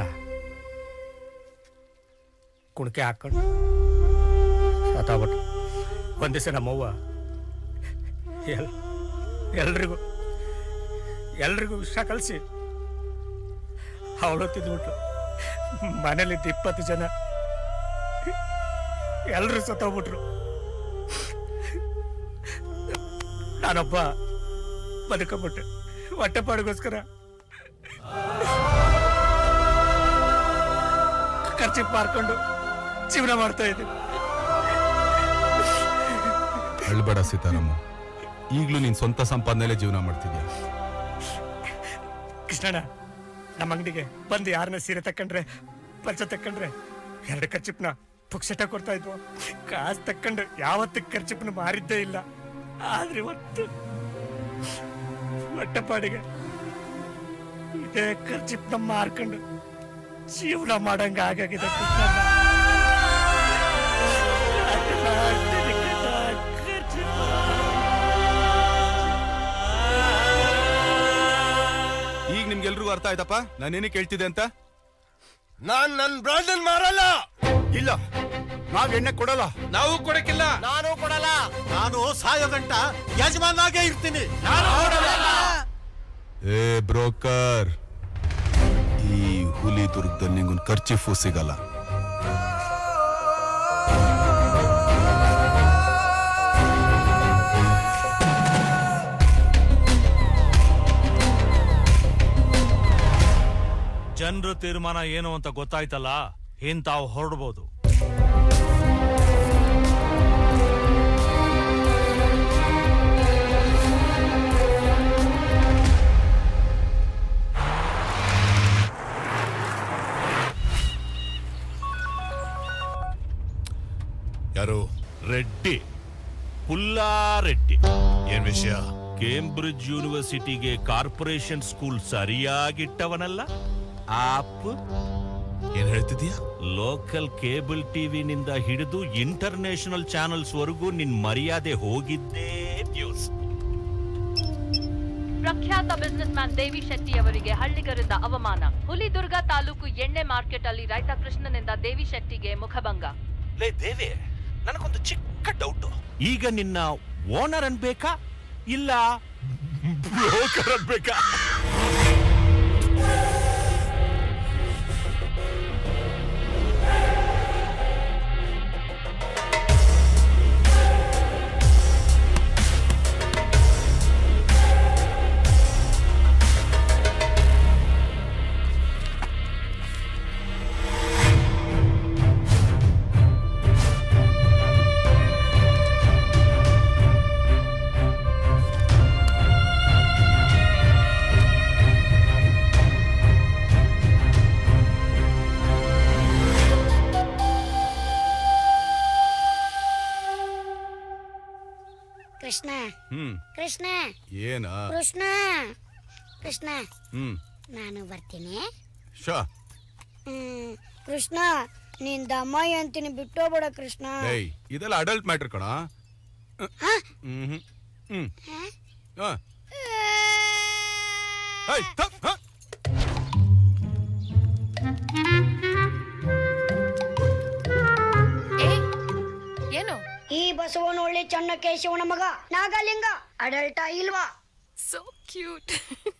ಕುಣಕೆ ಹಾಕೊಂಡು ಸತ್ತಾಗ್ಬಿಟ್ಟು. ಒಂದ್ ದಿವಸ ನಮ್ಮವ್ವ ಎಲ್ರಿಗೂ ವಿಷ ಕಲಿಸಿ ಅವಳು ತಿಂದ್ಬಿಟ್ರು. ಮನೇಲಿದ್ದ 20 ಜನ ಎಲ್ರು ಸತ್ತೋಗ್ಬಿಟ್ರು. ನಾನೊಬ್ಬ ಬದುಕಬಿಟ್ಟೆ. ಹೊಟ್ಟೆಪಾಡಿಗೋಸ್ಕರ ಖರ್ಚು ಮಾರ್ಕೊಂಡು ಜೀವನ ಮಾಡ್ತಾ ಇದ್ದೀನಿ. ಅಳ್ಬೇಡ ಸೀತಾರಾಮ, ಈಗ್ಲೂ ನೀನ್ ಸ್ವಂತ ಸಂಪಾದನೆಯಲ್ಲೇ ಜೀವನ ಮಾಡ್ತಿದ್ಯಾ. ಕೃಷ್ಣಣ್ಣ, ನಮ್ಮ ಅಂಗಡಿಗೆ ಬಂದು ಯಾರನ್ನ ಸೀರೆ ತಕೊಂಡ್ರೆ ಪಂಚ ತಕೊಂಡ್ರೆ 2 ಖರ್ಚಿಪ್ನ ಪುಕ್ಷಟ ಕೊಡ್ತಾ ಇದ್ವು. ಕಾಸು ತಕೊಂಡು ಯಾವತ್ತು ಖರ್ಚಿಪ್ನ ಮಾರಿದ್ದೇ ಇಲ್ಲ. ಆದ್ರೆ ಇವತ್ತು ಹೊಟ್ಟೆಪಾಡಿಗೆ ಇದೇ ಖರ್ಚಿಪ್ನ ಮಾರ್ಕೊಂಡು ಜೀವನ ಮಾಡಂಗ ಆಗಾಗಿದೆ ಕೃಷ್ಣಣ್ಣ. ಈಗ ನಿಮ್ಗೆಲ್ರಿಗೂ ಅರ್ಥ ಆಯ್ತಪ್ಪ ನಾನೇನೇ ಕೇಳ್ತಿದ್ದೆ ಅಂತ? ನಾನ್ ನನ್ ಬ್ರಾಂಡ್ ಮಾರಲ್ಲ. ಇಲ್ಲ, ನಾವ್ ಎಣ್ಣೆ ಕೊಡಲ್ಲ. ನಾವು ಕೊಡಕ್ಕಿಲ್ಲ. ನಾನು ಕೊಡಲ್ಲ. ನಾನು ಸಾಯೋ ಗಂಟ ಯಜಮಾನಾಗೇ ಇರ್ತೀನಿ. ಏ ಬ್ರೋಕರ್, ಈ ಹುಲಿ ದುರ್ಗದಲ್ಲಿ ನಿಂಗೊಂದು ಖರ್ಚಿಫು ಸಿಗಲ್ಲ. ಜನರ ತೀರ್ಮಾನ ಏನು ಅಂತ ಗೊತ್ತಾಯ್ತಲ್ಲ, ಏನ್ ತಾವು ಹೊರಡ್ಬೋದು. ಯಾರು? ರೆಡ್ಡಿ, ಪುಲ್ಲಾ ರೆಡ್ಡಿ. ಏನ್ ವಿಷಯ? ಕೇಂಬ್ರಿಡ್ಜ್ ಯೂನಿವರ್ಸಿಟಿಗೆ ಕಾರ್ಪೊರೇಷನ್ ಸ್ಕೂಲ್ ಸರಿಯಾಗಿಟ್ಟವನಲ್ಲ ಆಪ್. ಏನ್ ಹೇಳ್ತಿದ್ಯಾ? ಲೋಕಲ್ ಕೇಬಲ್ ಟಿವಿನಿಂದ ಹಿಡಿದು ಇಂಟರ್ನ್ಯಾಷನಲ್ ಚಾನೆಲ್ಸ್ ವರೆಗೂ ನಿನ್ ಮರ್ಯಾದೆ ಹೋಗಿದ್ದೇ ನ್ಯೂಸ್. ಪ್ರಖ್ಯಾತ ಬಿಸಿನೆಸ್ ಮ್ಯಾನ್ ದೇವಿ ಶೆಟ್ಟಿ ಅವರಿಗೆ ಹಳ್ಳಿಗರಿಂದ ಅವಮಾನ. ಹುಲಿದುರ್ಗ ತಾಲೂಕು ಎಣ್ಣೆ ಮಾರ್ಕೆಟ್ ಅಲ್ಲಿ ರೈತ ಕೃಷ್ಣನಿಂದ ದೇವಿ ಶೆಟ್ಟಿಗೆ ಮುಖಭಂಗ. ಲೇ ದೇವಿ, ನನಗೊಂದು ಚಿಕ್ಕ ಡೌಟ್. ಈಗ ನಿನ್ನ ಓನರ್ ಅನ್ಬೇಕಾ ಇಲ್ಲ ಬ್ರೋಕರ್ ಅನ್ಬೇಕಾ? ಕೃಷ್ಣ ಕೃಷ್ಣ ಏನ ಕೃಷ್ಣ ಕೃಷ್ಣ ನಾನು ಬರ್ತೀನಿ. ಕೃಷ್ಣ ನೀನ್ ದಮ್ಮಾಯಿ ಅಂತೀನಿ, ಬಿಟ್ಟೋಗ್ಬೇಡ ಕೃಷ್ಣ. ಇದೆಲ್ಲ ಅಡಲ್ಟ್ ಮ್ಯಾಟರ್ ಕಣ. ಏನು? ಈ ಬಸವನ ಒಳ್ಳೆ ಚನ್ನ ಕೇಶವನ ಮಗ ನಾಗಲಿಂಗ ಅಡಲ್ಟ ಇಲ್ವಾ? So cute.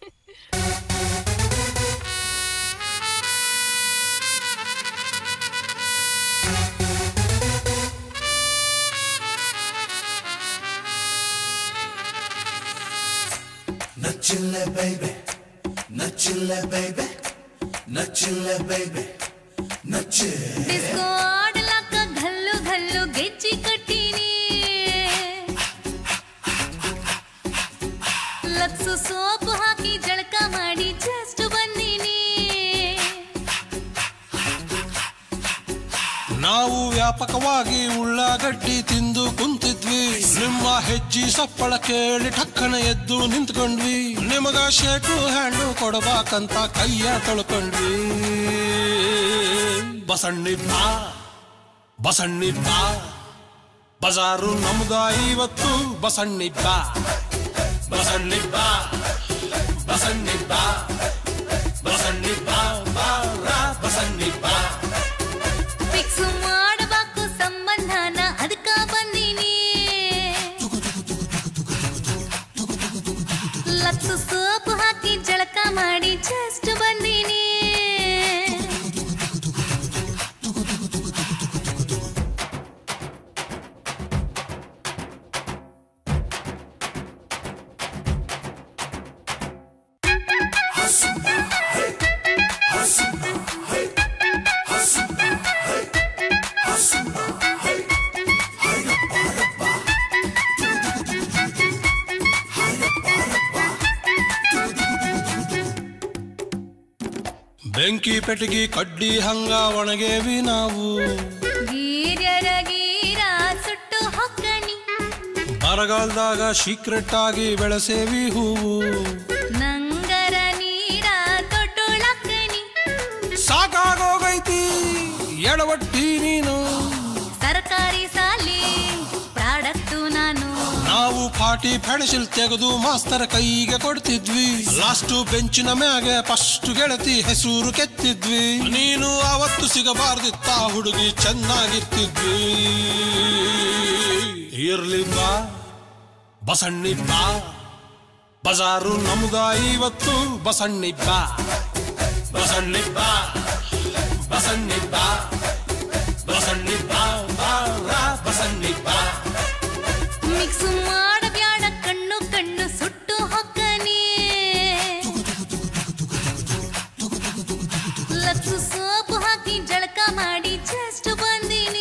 ನಚ್ಚಿಲ್ಲ baby, ನಚ್ಚಿಲ್ಲ baby, ನಚ್ಚಿಲ್ಲ baby, ನಚ್ಚೆ. ಡಿಸ್ಕೋ ಆಡಲಾಕ ಘಲ್ಲು ಘಲ್ಲು ಗೆಜ್ಜಿ ಕಟ್ಟಿನಿ, ವ್ಯಾಪಕವಾಗಿ ಉಳ್ಳಾಗಡ್ಡಿ ತಿಂದು ಕುಂತಿದ್ವಿ. ನಿಮ್ಮ ಹೆಜ್ಜಿ ಸಪ್ಪಳ ಕೇಳಿ ಠಕ್ಕನ ಎದ್ದು ನಿಂತ್ಕೊಂಡ್ವಿ. ನಿಮಗ ಶೇಕು ಹ್ಯಾಂಡು ಕೊಡಬೇಕಂತ ಕೈಯ ತೊಳ್ಕೊಂಡ್ವಿ. ಬಸಣ್ಣಿ ಬಾ ಬಸಣ್ಣಿ ಬಾ, ಬಜಾರು ನಮ್ದ ಇವತ್ತು. ಬಸಣ್ಣಿ ಬಾ ಬಸಣ್ಣಿ ಬಾ ಬಸಣ್ಣಿ ಬಾ ಬಸಣ್ಣಿ ಬಾ ಬಾರಾ ಬಸಣ್ಣಿ ಬಾ. ಫಿಕ್ಸ್ ಮಾಡಬೇಕು ಸಂಬಂಧನ ಅದಕ್ಕ ಬಂದೀನಿ. ಲಕ್ಸ್ ಸೋಪು ಹಾಕಿ ಜಳಕ ಮಾಡಿ ಜಸ್ಟ್ ಬಂದೀನಿ. ಬೆಂಕಿ ಪೆಟಗಿ ಕಡ್ಡಿ ಹಂಗ ಒಣಗೇವಿ ನಾವು. ಗೀರ್ಯರ ಗೀರ ಸುಟ್ಟು ಹೊಕ್ಕಣಿ, ಬರಗಾಲದಾಗ ಸೀಕ್ರೆಟ್ ಆಗಿ ಬೆಳೆಸೇವಿ ಹೂವು. ನಂಗರ ನೀರ ತೊಟ್ಟುಳಕ್ಕಣಿ, ಸಾಕಾಗೋಗೈತಿ ಎಡವಟ್ಟಿ ನೀನು. ಸರ್ಕಾರಿ ಸಾಲಿ ಪ್ರಾಡಕ್ಟು ನಾನು. ನಾವು ಪಾಟಿ ಪೆಣಸಿಲ್ ತೆಗೆದು ಮಾಸ್ತರ ಕೈಗೆ ಕೊಡ್ತಿದ್ವಿ. ಲಾಸ್ಟ್ ಬೆಂಚಿನ ಮ್ಯಾಗೆ ಫಸ್ಟ್ ಗೆಳತಿ ಹೆಸರು ಕೆತ್ತಿದ್ವಿ. ನೀನು ಅವತ್ತು ಸಿಗಬಾರ್ದಿತ್ತ ಹುಡುಗಿ ಚೆನ್ನಾಗಿರ್ತಿದ್ವಿ. ಇರ್ಲಿ ಬಾ ಬಸಣ್ಣಿ ಬಾ, ಬಜಾರು ನಮ್ದ ಇವತ್ತು. ಬಸಣ್ಣಿ ಬಾ ಬಸಣ್ಣಿ ಬಾ ಬಸಣ್ಣಿ ಬಾ ಬಸಣ್ಣಿ ಬಾ ಬಾರಾ ಬಸಣ್ಣಿ ಬಾ. ಮಿಕ್ಸ್ ಮಾಡಬ್ಯಾಡ ಕಣ್ಣು ಕಣ್ಣು ಸುಟ್ಟು ಹೊಕ್ಕನಿ. ಲಕ್ಸ್ ಸೋಪು ಹಾಕಿ ಜಳಕ ಮಾಡಿ ಜಸ್ಟ್ ಬಂದೀನಿ.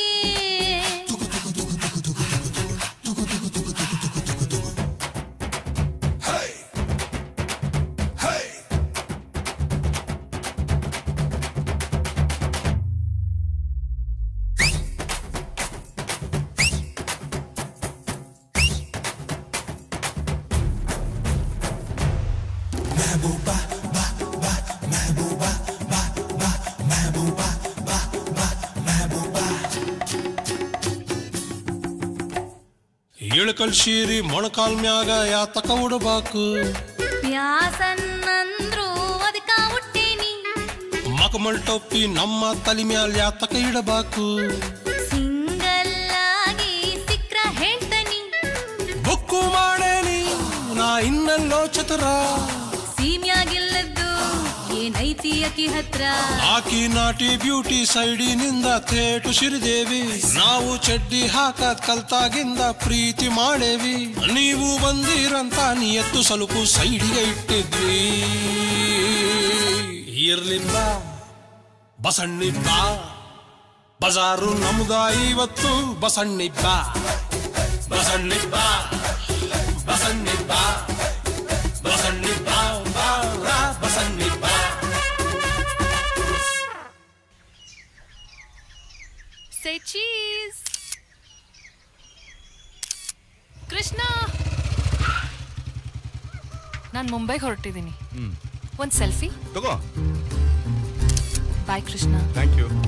ಇಳಕಲ್ ಶೀರಿ ಮೊಣಕಾಲ್ ಮ್ಯಾಗ ಯಾತಕ ಉಡಬೇಕು. ಯಾಸನ್ನಂದ್ರು ಅದಕ್ಕ ಹುಟ್ಟೇನಿ. ಮಕಮಲ್ ಟೊಪ್ಪಿ ನಮ್ಮ ತಲೆ ಮ್ಯಾಲ ಯಾತಕ ಇಡಬೇಕು. ಸಿಂಗಲ್ ಆಗಿ ಸಿಕ್ರ ಹೇಳ್ತನಿ. ಬುಕ್ಕು ಮಾಡೇನಿ ನಾ ಇನ್ನೆಲ್ಲೋ ಚತುರ. ಸೀಮ್ಯಾಗಿಲ್ಲದ್ದು ಏನೈತಿ ಅಕಿ ಹತ್ರ. ಆಕಿ ನಾಟಿ ಬ್ಯೂಟಿ ಸೈಡಿನಿಂದ ಥೇಟು ಶ್ರೀದೇವಿ. ನಾವು ಚಡ್ಡಿ ಹಾಕದ್ ಕಲ್ತಾಗಿಂದ ಪ್ರೀತಿ ಮಾಡೇವಿ. ನೀವು ಬಂದಿರಂತ ನಿಯತ್ತು ಸ್ವಲ್ಪ ಸೈಡಿಗೆ ಇಟ್ಟಿದ್ವಿ. ಇರ್ಲಿ ಬಾ ಬಸಣ್ಣಿ ಬಾ, ಬಜಾರು ನಮ್ದ ಇವತ್ತು. ಬಸಣ್ಣಿ ಬಾ ಬಸಣ್ಣಿ ಬಾ ಬಸಣ್ಣಿ ಬಾ ಬಸಣ್ಣಿ ಬಾ ಬಾರಾ ಬಸಣ್ಣಿ ಬಾ. Say cheese. ಕೃಷ್ಣ, ನಾನು ಮುಂಬೈಗೆ ಹೊರಟಿದ್ದೀನಿ. ಒಂದು ಸೆಲ್ಫಿ ತಗೋ. ಬಾಯ್ ಕೃಷ್ಣ. Thank you.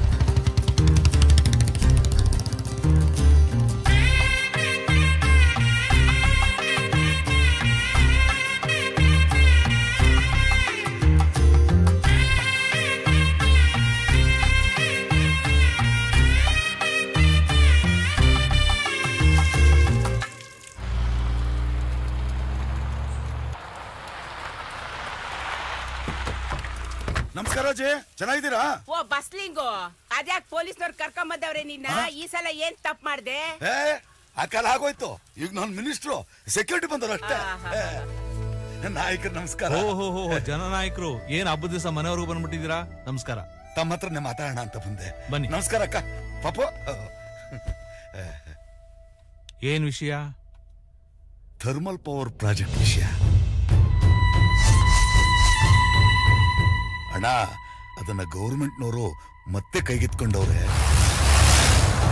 ನಮಸ್ಕಾರ ಅಜ್ಜಿ, ಚೆನ್ನಾಗಿದ್ದೀರಾ? ಓ ಬಸ್ಲಿಂಗು, ಅದ್ಯಾಕ್ ಪೊಲೀಸ್ನವ್ರು ಕರ್ಕೊಂಡ್ ಬಂದವ್ರೆ ನಿನ್ನ? ಈ ಸಲ ಏನ್ ತಪ್ಪು ಮಾಡ್ದೆ? ಆ ಕಾಲ ಆಗೋಯ್ತು. ಈಗ ನಾನು ಮಿನಿಸ್ಟ್ರು, ಸೆಕ್ಯೂರಿಟಿ ಬಂದವರು ಅಷ್ಟೇ. ನಾಯಕರು ನಮಸ್ಕಾರ. ಓಹೋ, ಜನನಾಯಕರು ಏನ್ ಹಬ್ಬದ ದಿವಸ ಮನೆವರೆಗೂ ಬಂದ್ಬಿಟ್ಟಿದ್ದೀರಾ? ನಮಸ್ಕಾರ. ತಮ್ಮ ಹತ್ರನೇ ಮಾತಾಡೋಣ ಅಂತ ಬಂದೆ. ಬನ್ನಿ. ನಮಸ್ಕಾರ ಅಕ್ಕ. ಪಾಪ ಏನ್ ವಿಷಯ? ಥರ್ಮಲ್ ಪವರ್ ಪ್ರಾಜೆಕ್ಟ್ ವಿಷಯ. ಅಣ್ಣ, ಅದನ್ನ ಗೌರ್ಮೆಂಟ್ನವರು ಮತ್ತೆ ಕೈಗೆತ್ಕೊಂಡವ್ರೆ.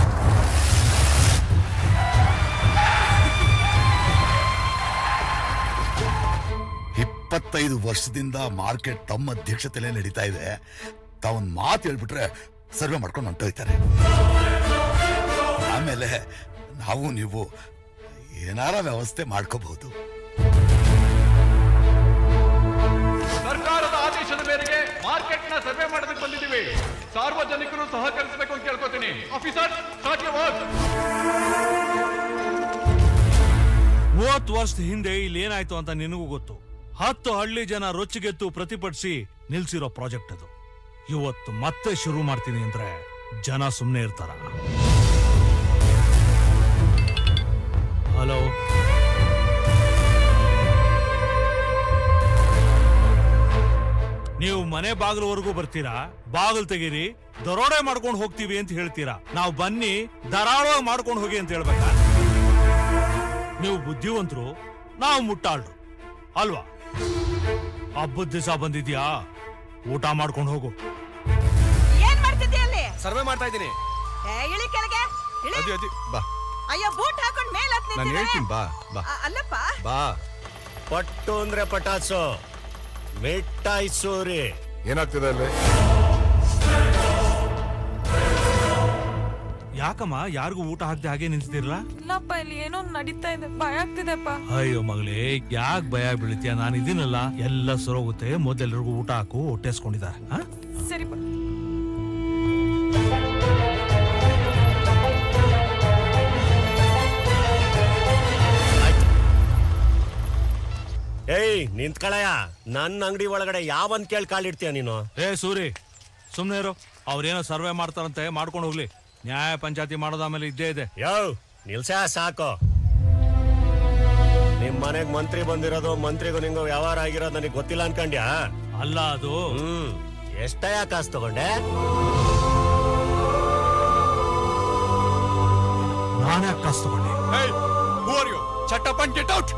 25 ವರ್ಷದಿಂದ ಮಾರ್ಕೆಟ್ ತಮ್ಮ ಅಧ್ಯಕ್ಷತೆಯಲ್ಲೇ ನಡೀತಾ ಇದೆ. ತಾವೊಂದು ಮಾತು ಹೇಳ್ಬಿಟ್ರೆ ಸರ್ವೆ ಮಾಡ್ಕೊಂಡು ಹೊಂಟೋಯ್ತಾರೆ. ಆಮೇಲೆ ನಾವು ನೀವು ಏನಾರ ವ್ಯವಸ್ಥೆ ಮಾಡ್ಕೋಬಹುದು. ಸರ್ಕಾರದ ಆದೇಶದ ಮೇರೆಗೆ ಮಾರ್ಕೆಟ್ ನ ಸರ್ವೆ ಮಾಡೋದಕ್ಕೆ ಬಂದಿದ್ದೀವಿ. ಸಾರ್ವಜನಿಕರು ಸಹಕರಿಸಬೇಕು ಅಂತ ಕೇಳ್ಕೊತೀನಿ. Officer, start your work. 30 ವರ್ಷದ ಹಿಂದೆ ಇಲ್ಲಿ ಏನಾಯ್ತು ಅಂತ ನಿನಗೂ ಗೊತ್ತು. 10 ಹಳ್ಳಿ ಜನ ರೊಚ್ಚಿಗೆತ್ತು ಪ್ರತಿಭಟಿಸಿ ನಿಲ್ಸಿರೋ ಪ್ರಾಜೆಕ್ಟ್ ಅದು. ಇವತ್ತು ಮತ್ತೆ ಶುರು ಮಾಡ್ತೀನಿ ಅಂದ್ರೆ ಜನ ಸುಮ್ಮನೆ ಇರ್ತಾರ? ಹಲೋ, ನೀವು ಮನೆ ಬಾಗಿಲವರೆಗೂ ಬರ್ತೀರಾ, ಬಾಗಿಲು ತೆಗೀರಿ, ದರೋಡೆ ಮಾಡ್ಕೊಂಡು ಹೋಗ್ತೀವಿ ಅಂತ ಹೇಳ್ತೀರಾ. ನಾವು ಬನ್ನಿ ಧಾರಾಳವಾಗಿ ಮಾಡ್ಕೊಂಡು ಹೋಗಿ ಅಂತ ಹೇಳ್ಬೇಕಾ? ನೀವು ಬುದ್ಧಿವಂತರು, ನಾವು ಮುಟ್ಟಾಳ್ರು ಅಲ್ವಾ? ಹಬ್ಬದ ದಿವಸ ಬಂದಿದ್ಯಾ, ಊಟ ಮಾಡ್ಕೊಂಡು ಹೋಗು. ಏನ್ ಮಾಡ್ತಿದ್ದಿ ಅಲ್ಲಿ? ಸರ್ವೆ ಮಾಡ್ತಾ ಇದ್ದೀನಿ. ಇಳಿ ಕೆಳಗೆ ಇಳಿ. ಬಾ. ಅಯ್ಯೋ, ಬೂಟ್ ಹಾಕೊಂಡ್ ಮೇಲೆ ಹತ್ತಿ ನಾನು ಹೇಳ್ತೀನಿ, ಬಾ ಬಾ. ಅಲ್ಲಪ್ಪ, ಬಾ. ಪಟ್ಟು ಅಂದ್ರೆ ಪಟಾಸು, ಮಿಠಾಯಿಸೂರಿ. ಏನಾಗ್ತಿದೆ ಅಲ್ಲಿ? ಯಾಕಮ್ಮ ಯಾರಿಗೂ ಊಟ ಹಾಕ್ದೆ ಹಾಗೆ ನಿಂತಿರಲ್ಲ? ಇಲ್ಲಪ್ಪ, ಇಲ್ಲಿ ಏನೋ ನಡೀತಾ ಇದೆ, ಭಯ ಆಗ್ತಿದೆಪ್ಪ. ಅಯ್ಯೋ ಮಗಳೇ, ಯಾಕೆ ಭಯ ಬೀಳ್ತೀಯ? ನಾನು ಇದೀನಲ್ಲ, ಎಲ್ಲ ಸರೋಗುತ್ತೆ. ಮೊದಲೆಲ್ಲರಿಗೂ ಊಟ ಹಾಕು, ಹೊಟ್ಟೆಸ್ಕೊಂಡಿದ್ದಾರೆ. ಸರಿಪ್ಪ. ಏಯ್ ನಿಂತ್ಕಳಯ್ಯ, ನನ್ನ ಅಂಗಡಿ ಒಳಗಡೆ ಯಾವಂತ ಕೇಳಿ ಕಾಲಿಡ್ತೀಯ ನೀನು? ಸೂರಿ, ಸುಮ್ನೆ ಇರು. ಅವ್ರೇನೋ ಸರ್ವೆ ಮಾಡ್ತಾರಂತೆ, ಮಾಡ್ಕೊಂಡು ಹೋಗ್ಲಿ. ನ್ಯಾಯ ಪಂಚಾಯತಿ ಮಾಡೋದಾಮೇಲೆ ಇದ್ದೇ ಇದೆ. ಯೋ ನಿಲ್ಸ, ಸಾಕು. ನಿಮ್ ಮನೆಗ್ ಮಂತ್ರಿ ಬಂದಿರೋದು, ಮಂತ್ರಿಗೂ ನಿಂಗೂ ವ್ಯವಹಾರ ಆಗಿರೋದು ನನಗೆ ಗೊತ್ತಿಲ್ಲ ಅನ್ಕಂಡ್ಯಾ? ಅಲ್ಲ ಅದು. ಎಷ್ಟಯ್ಯ ಕಾಸು ತಗೊಂಡೆ? ನಾನೇ ಕಾಸು ತಗೊಂಡೆ. Shut up and get out!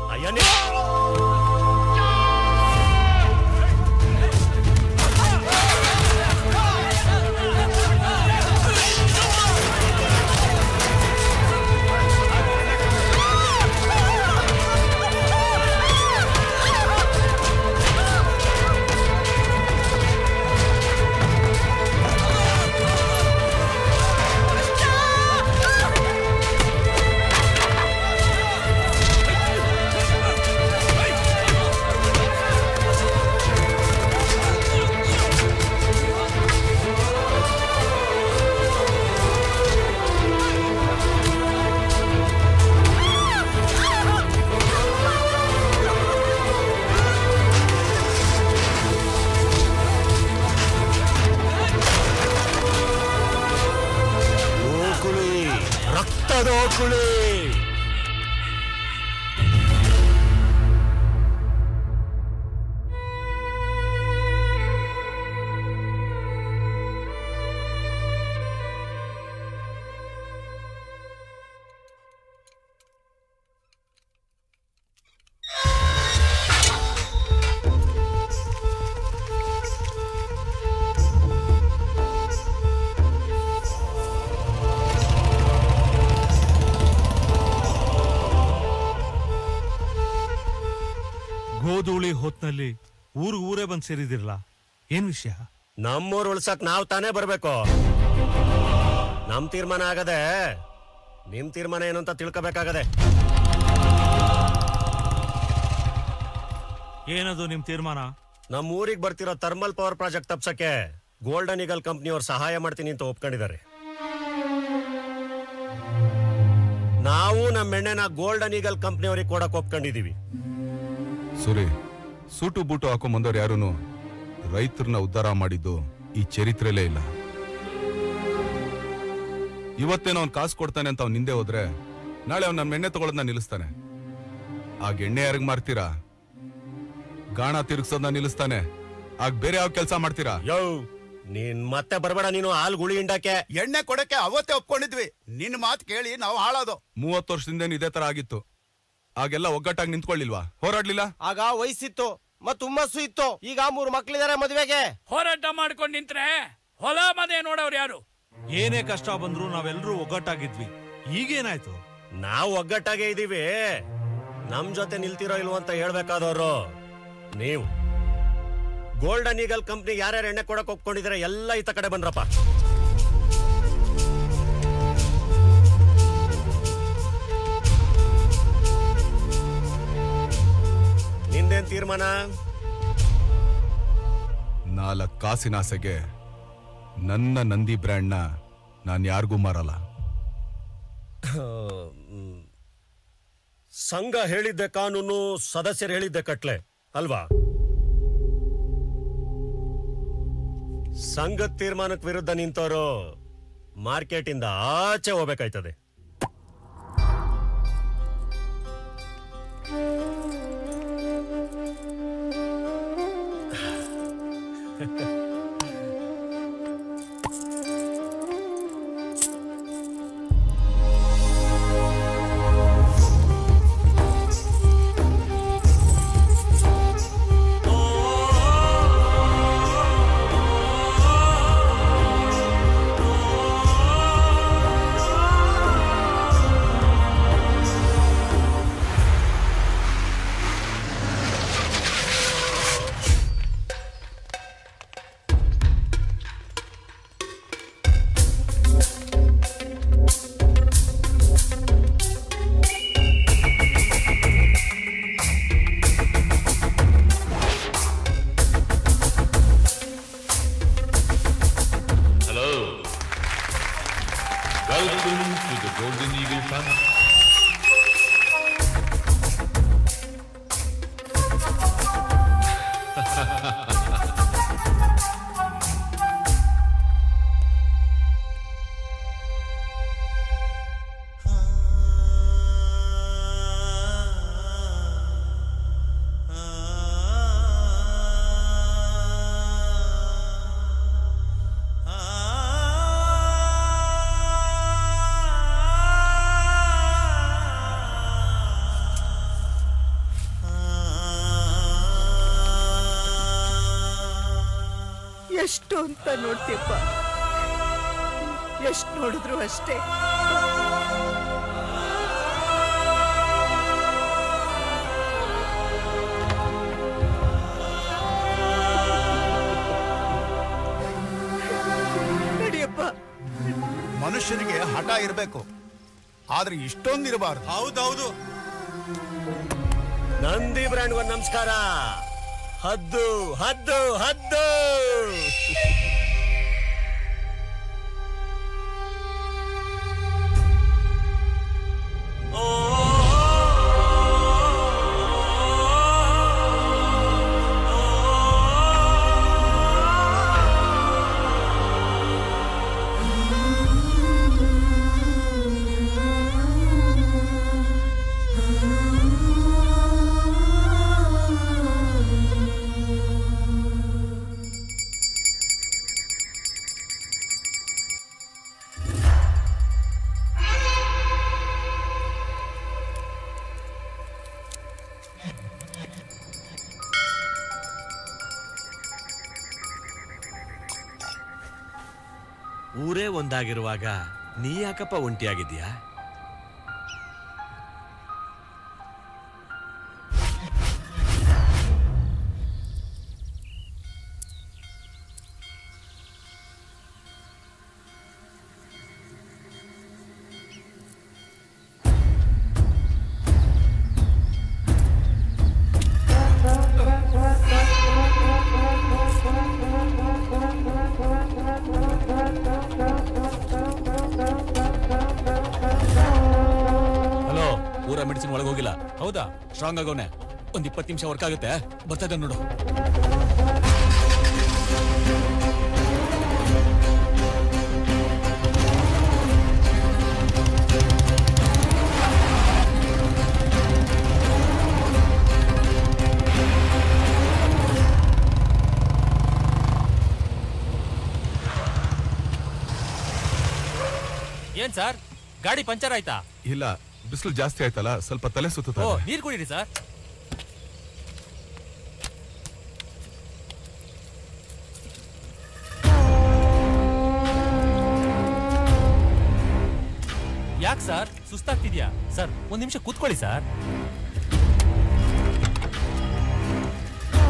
ಗೋಧೂಳಿ ಹೊತ್ನಲ್ಲಿ ಊರೇ ಬಂದ್ ಸೇರಿದಿರಲ್ಲ, ಏನ್ ವಿಷಯ? ನಮ್ಮೂರ್ ಉಳ್ಸಕ್ ನಾವ್ ತಾನೇ ಬರ್ಬೇಕು. ನಮ್ ತೀರ್ಮಾನ ಆಗದೆ, ನಿಮ್ ತೀರ್ಮಾನ ಏನು ಅಂತ ತಿಳ್ಕೋಬೇಕಾಗದೆ. ಏನದು ನಿಮ್ ತೀರ್ಮಾನ? ನಮ್ ಊರಿಗೆ ಬರ್ತಿರೋ ಥರ್ಮಲ್ ಪವರ್ ಪ್ರಾಜೆಕ್ಟ್ ತಪ್ಸಕ್ಕೆ ಗೋಲ್ಡನ್ ಈಗಲ್ ಕಂಪ್ನಿಯವ್ರು ಸಹಾಯ ಮಾಡ್ತೀನಿ ಅಂತ ಒಪ್ಕೊಂಡಿದ್ದಾರೆ. ನಾವು ನಮ್ಮ ಎಣ್ಣೆನ ಗೋಲ್ಡನ್ ಈಗಲ್ ಕಂಪ್ನಿಯವ್ರಿಗೆ ಕೊಡಕ್ ಒಪ್ಕೊಂಡಿದೀವಿ. ಸುರಿ, ಸೂಟು ಬೂಟು ಹಾಕೋ ಬಂದವ್ರು ಯಾರು ರೈತರನ್ನ ಉದ್ಧಾರ ಮಾಡಿದ್ದು ಈ ಚರಿತ್ರೆಲೇ ಇಲ್ಲ. ಇವತ್ತೇನೋ ಅವ್ನು ಕಾಸು ಕೊಡ್ತಾನೆ ಅಂತ ಅವ್ನು ನಿಂದೆ ಹೋದ್ರೆ ನಾಳೆ ಅವ್ನು ನಮ್ಮ ಎಣ್ಣೆ ತಗೊಳ್ಳೋದನ್ನ ನಿಲ್ಲಿಸ್ತಾನೆ. ಆಗ ಎಣ್ಣೆ ಯಾರಿಗ್ ಮಾರ್ತೀರಾ? ಗಾಣ ತಿರುಗಿಸೋದನ್ನ ನಿಲ್ಲಿಸ್ತಾನೆ. ಆಗ ಬೇರೆ ಯಾವ ಕೆಲಸ ಮಾಡ್ತೀರಾ? ಯೋ ನೀನ್ ಮತ್ತೆ ಬರಬೇಡ, ನೀನು ಹಾಲು ಗುಳಿ ಹಿಂಡಕ್ಕೆ. ಎಣ್ಣೆ ಕೊಡಕ್ಕೆ ಅವತ್ತೇ ಒಪ್ಕೊಂಡಿದ್ವಿ, ನಿನ್ನ ಮಾತು ಕೇಳಿ ನಾವು ಹಾಳಾದೋ. 30 ವರ್ಷದಿಂದ ಇದೇ ತರ ಆಗಿತ್ತು. ಆಗೆಲ್ಲ ಒಗ್ಗಟ್ಟಾಗಿ ನಿಂತ್ಕೊಳ್ಳಿಲ್ವಾ? ಹೋರಾಡ್ಲಿಲ್ಲ? ಆಗ ವಯಸ್ಸಿತ್ತು ಮತ್ ಹುಮ್ಮಸ್ಸು ಇತ್ತು. ಈಗ 3 ಮಕ್ಳಿದಾರೆ ಮದುವೆಗೆ. ಹೋರಾಟ ಮಾಡ್ಕೊಂಡ್ ನಿಂತ್ರೆ ಹೊಲ ಮನೆ ನೋಡವ್ರು ಯಾರು? ಏನೇ ಕಷ್ಟ ಬಂದ್ರು ನಾವೆಲ್ಲರೂ ಒಗ್ಗಟ್ಟಾಗಿದ್ವಿ. ಈಗೇನಾಯ್ತು? ನಾವು ಒಗ್ಗಟ್ಟಾಗೆ ಇದೀವಿ. ನಮ್ ಜೊತೆ ನಿಲ್ತಿರೋ ಇಲ್ವೋ ಅಂತ ಹೇಳ್ಬೇಕಾದವ್ರು ನೀವು ಗೋಲ್ಡನ್ ಈಗಲ್ ಕಂಪ್ನಿ ಯಾರ್ಯಾರು ಎಣ್ಣೆ ಕೊಡಕ್ ಒಪ್ಕೊಂಡಿದ್ರೆ ಎಲ್ಲ ಈತ ಕಡೆ ಬಂದ್ರಪ್ಪ. ನಿಂದೇನ್ ತೀರ್ಮಾನ? 4 ಕಾಸಿನ ಆಸೆಗೆ ನನ್ನ ನಂದಿ ಬ್ರ್ಯಾಂಡ್ನ ನಾನು ಯಾರಿಗೂ ಮಾರಲ್ಲ. ಸಂಘ ಹೇಳಿದ್ದೆ ಕಾನೂನು, ಸದಸ್ಯರು ಹೇಳಿದ್ದೆ ಕಟ್ಲೆ ಅಲ್ವಾ? ಸಂಘದ ತೀರ್ಮಾನಕ್ಕೆ ವಿರುದ್ಧ ನಿಂತವರು ಮಾರ್ಕೆಟ್ ಇಂದ ಆಚೆ ಹೋಗ್ಬೇಕಾಯ್ತದೆ. ಎಷ್ಟು ಅಂತ ನೋಡ್ತೀಯಪ್ಪ, ಎಷ್ಟು ನೋಡಿದ್ರು ಅಷ್ಟೇ. ನಡಿಯಪ್ಪ. ಮನುಷ್ಯನಿಗೆ ಹಠ ಇರಬೇಕು, ಆದ್ರೆ ಇಷ್ಟೊಂದಿರಬಾರ್ದು. ಹೌದೌದು. ನಂದಿ ಬ್ರ್ಯಾಂಡ್ ಒಂದು ನಮಸ್ಕಾರ. ಹದ್ದು ಹದ್ದು ಹದ್ದು. ಊರೇ ಒಂದಾಗಿರುವಾಗ ನೀ ಯಾಕಪ್ಪ ಒಂಟಿಯಾಗಿದ್ಯಾ? ಮೆಡಿಸಿನ್ ಒಳಗೆ ಹೋಗಿಲ್ಲ. ಹೌದಾ? ಸ್ಟ್ರಾಂಗ್ ಆಗೋನೆ. ಒಂದ್ 20 ನಿಮಿಷ ವರ್ಕ್ ಆಗುತ್ತೆ. ಬರ್ತಾ ಇದ್ದಾನೆ ನೋಡು. ಏನ್ ಸರ್, ಗಾಡಿ ಪಂಚರ್ ಆಯ್ತಾ? ಇಲ್ಲ, ಬಿಸಿಲು ಜಾಸ್ತಿ ಆಯ್ತಲ್ಲ, ಸ್ವಲ್ಪ ತಲೆ ಸುತ್ತ. ನೀರ್ ಕುಡೀರಿ ಸರ್. ಯಾಕೆ ಸರ್, ಸುಸ್ತಾಗ್ತಿದ್ಯಾ? ಸರ್, ಒಂದ್ ನಿಮಿಷ ಕೂತ್ಕೊಳ್ಳಿ ಸರ್.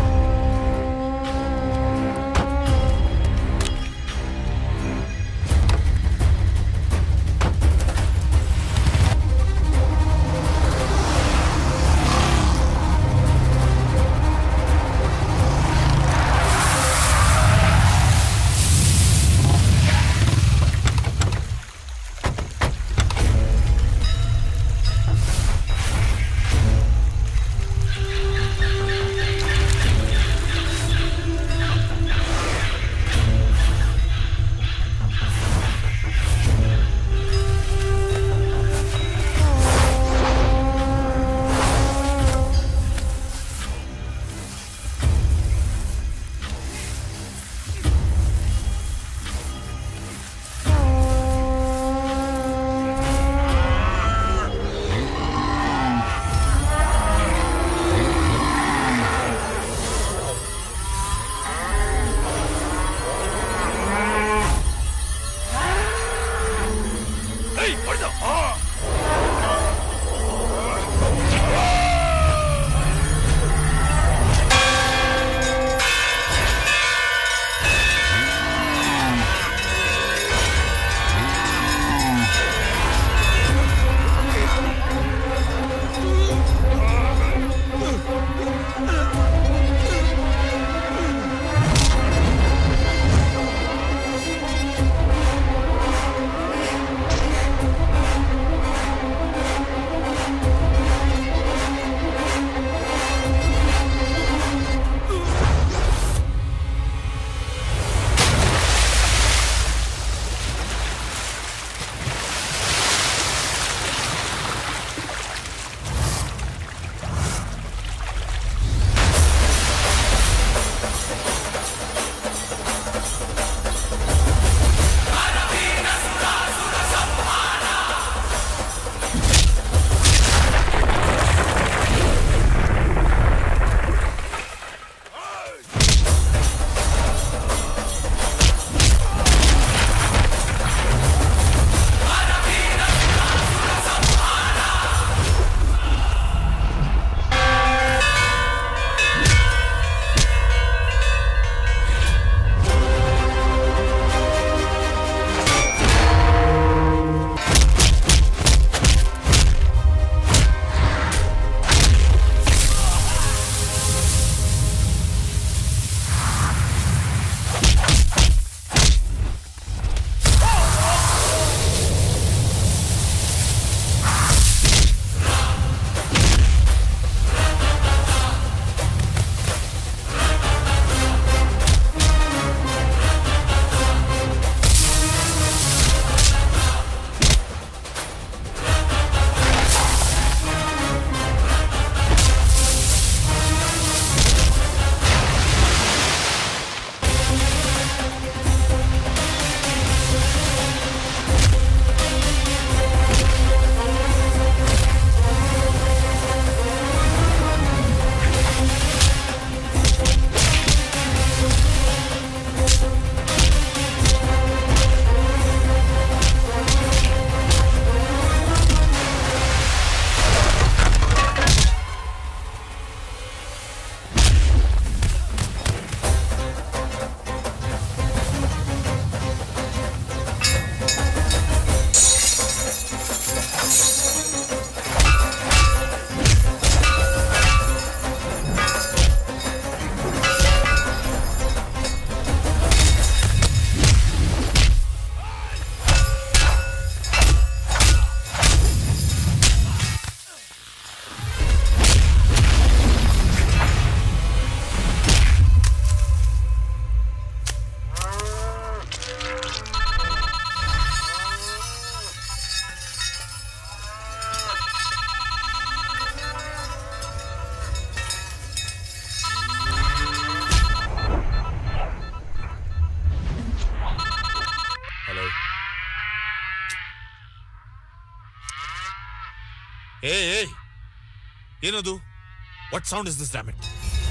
ಏನದು? What sound is this damn it?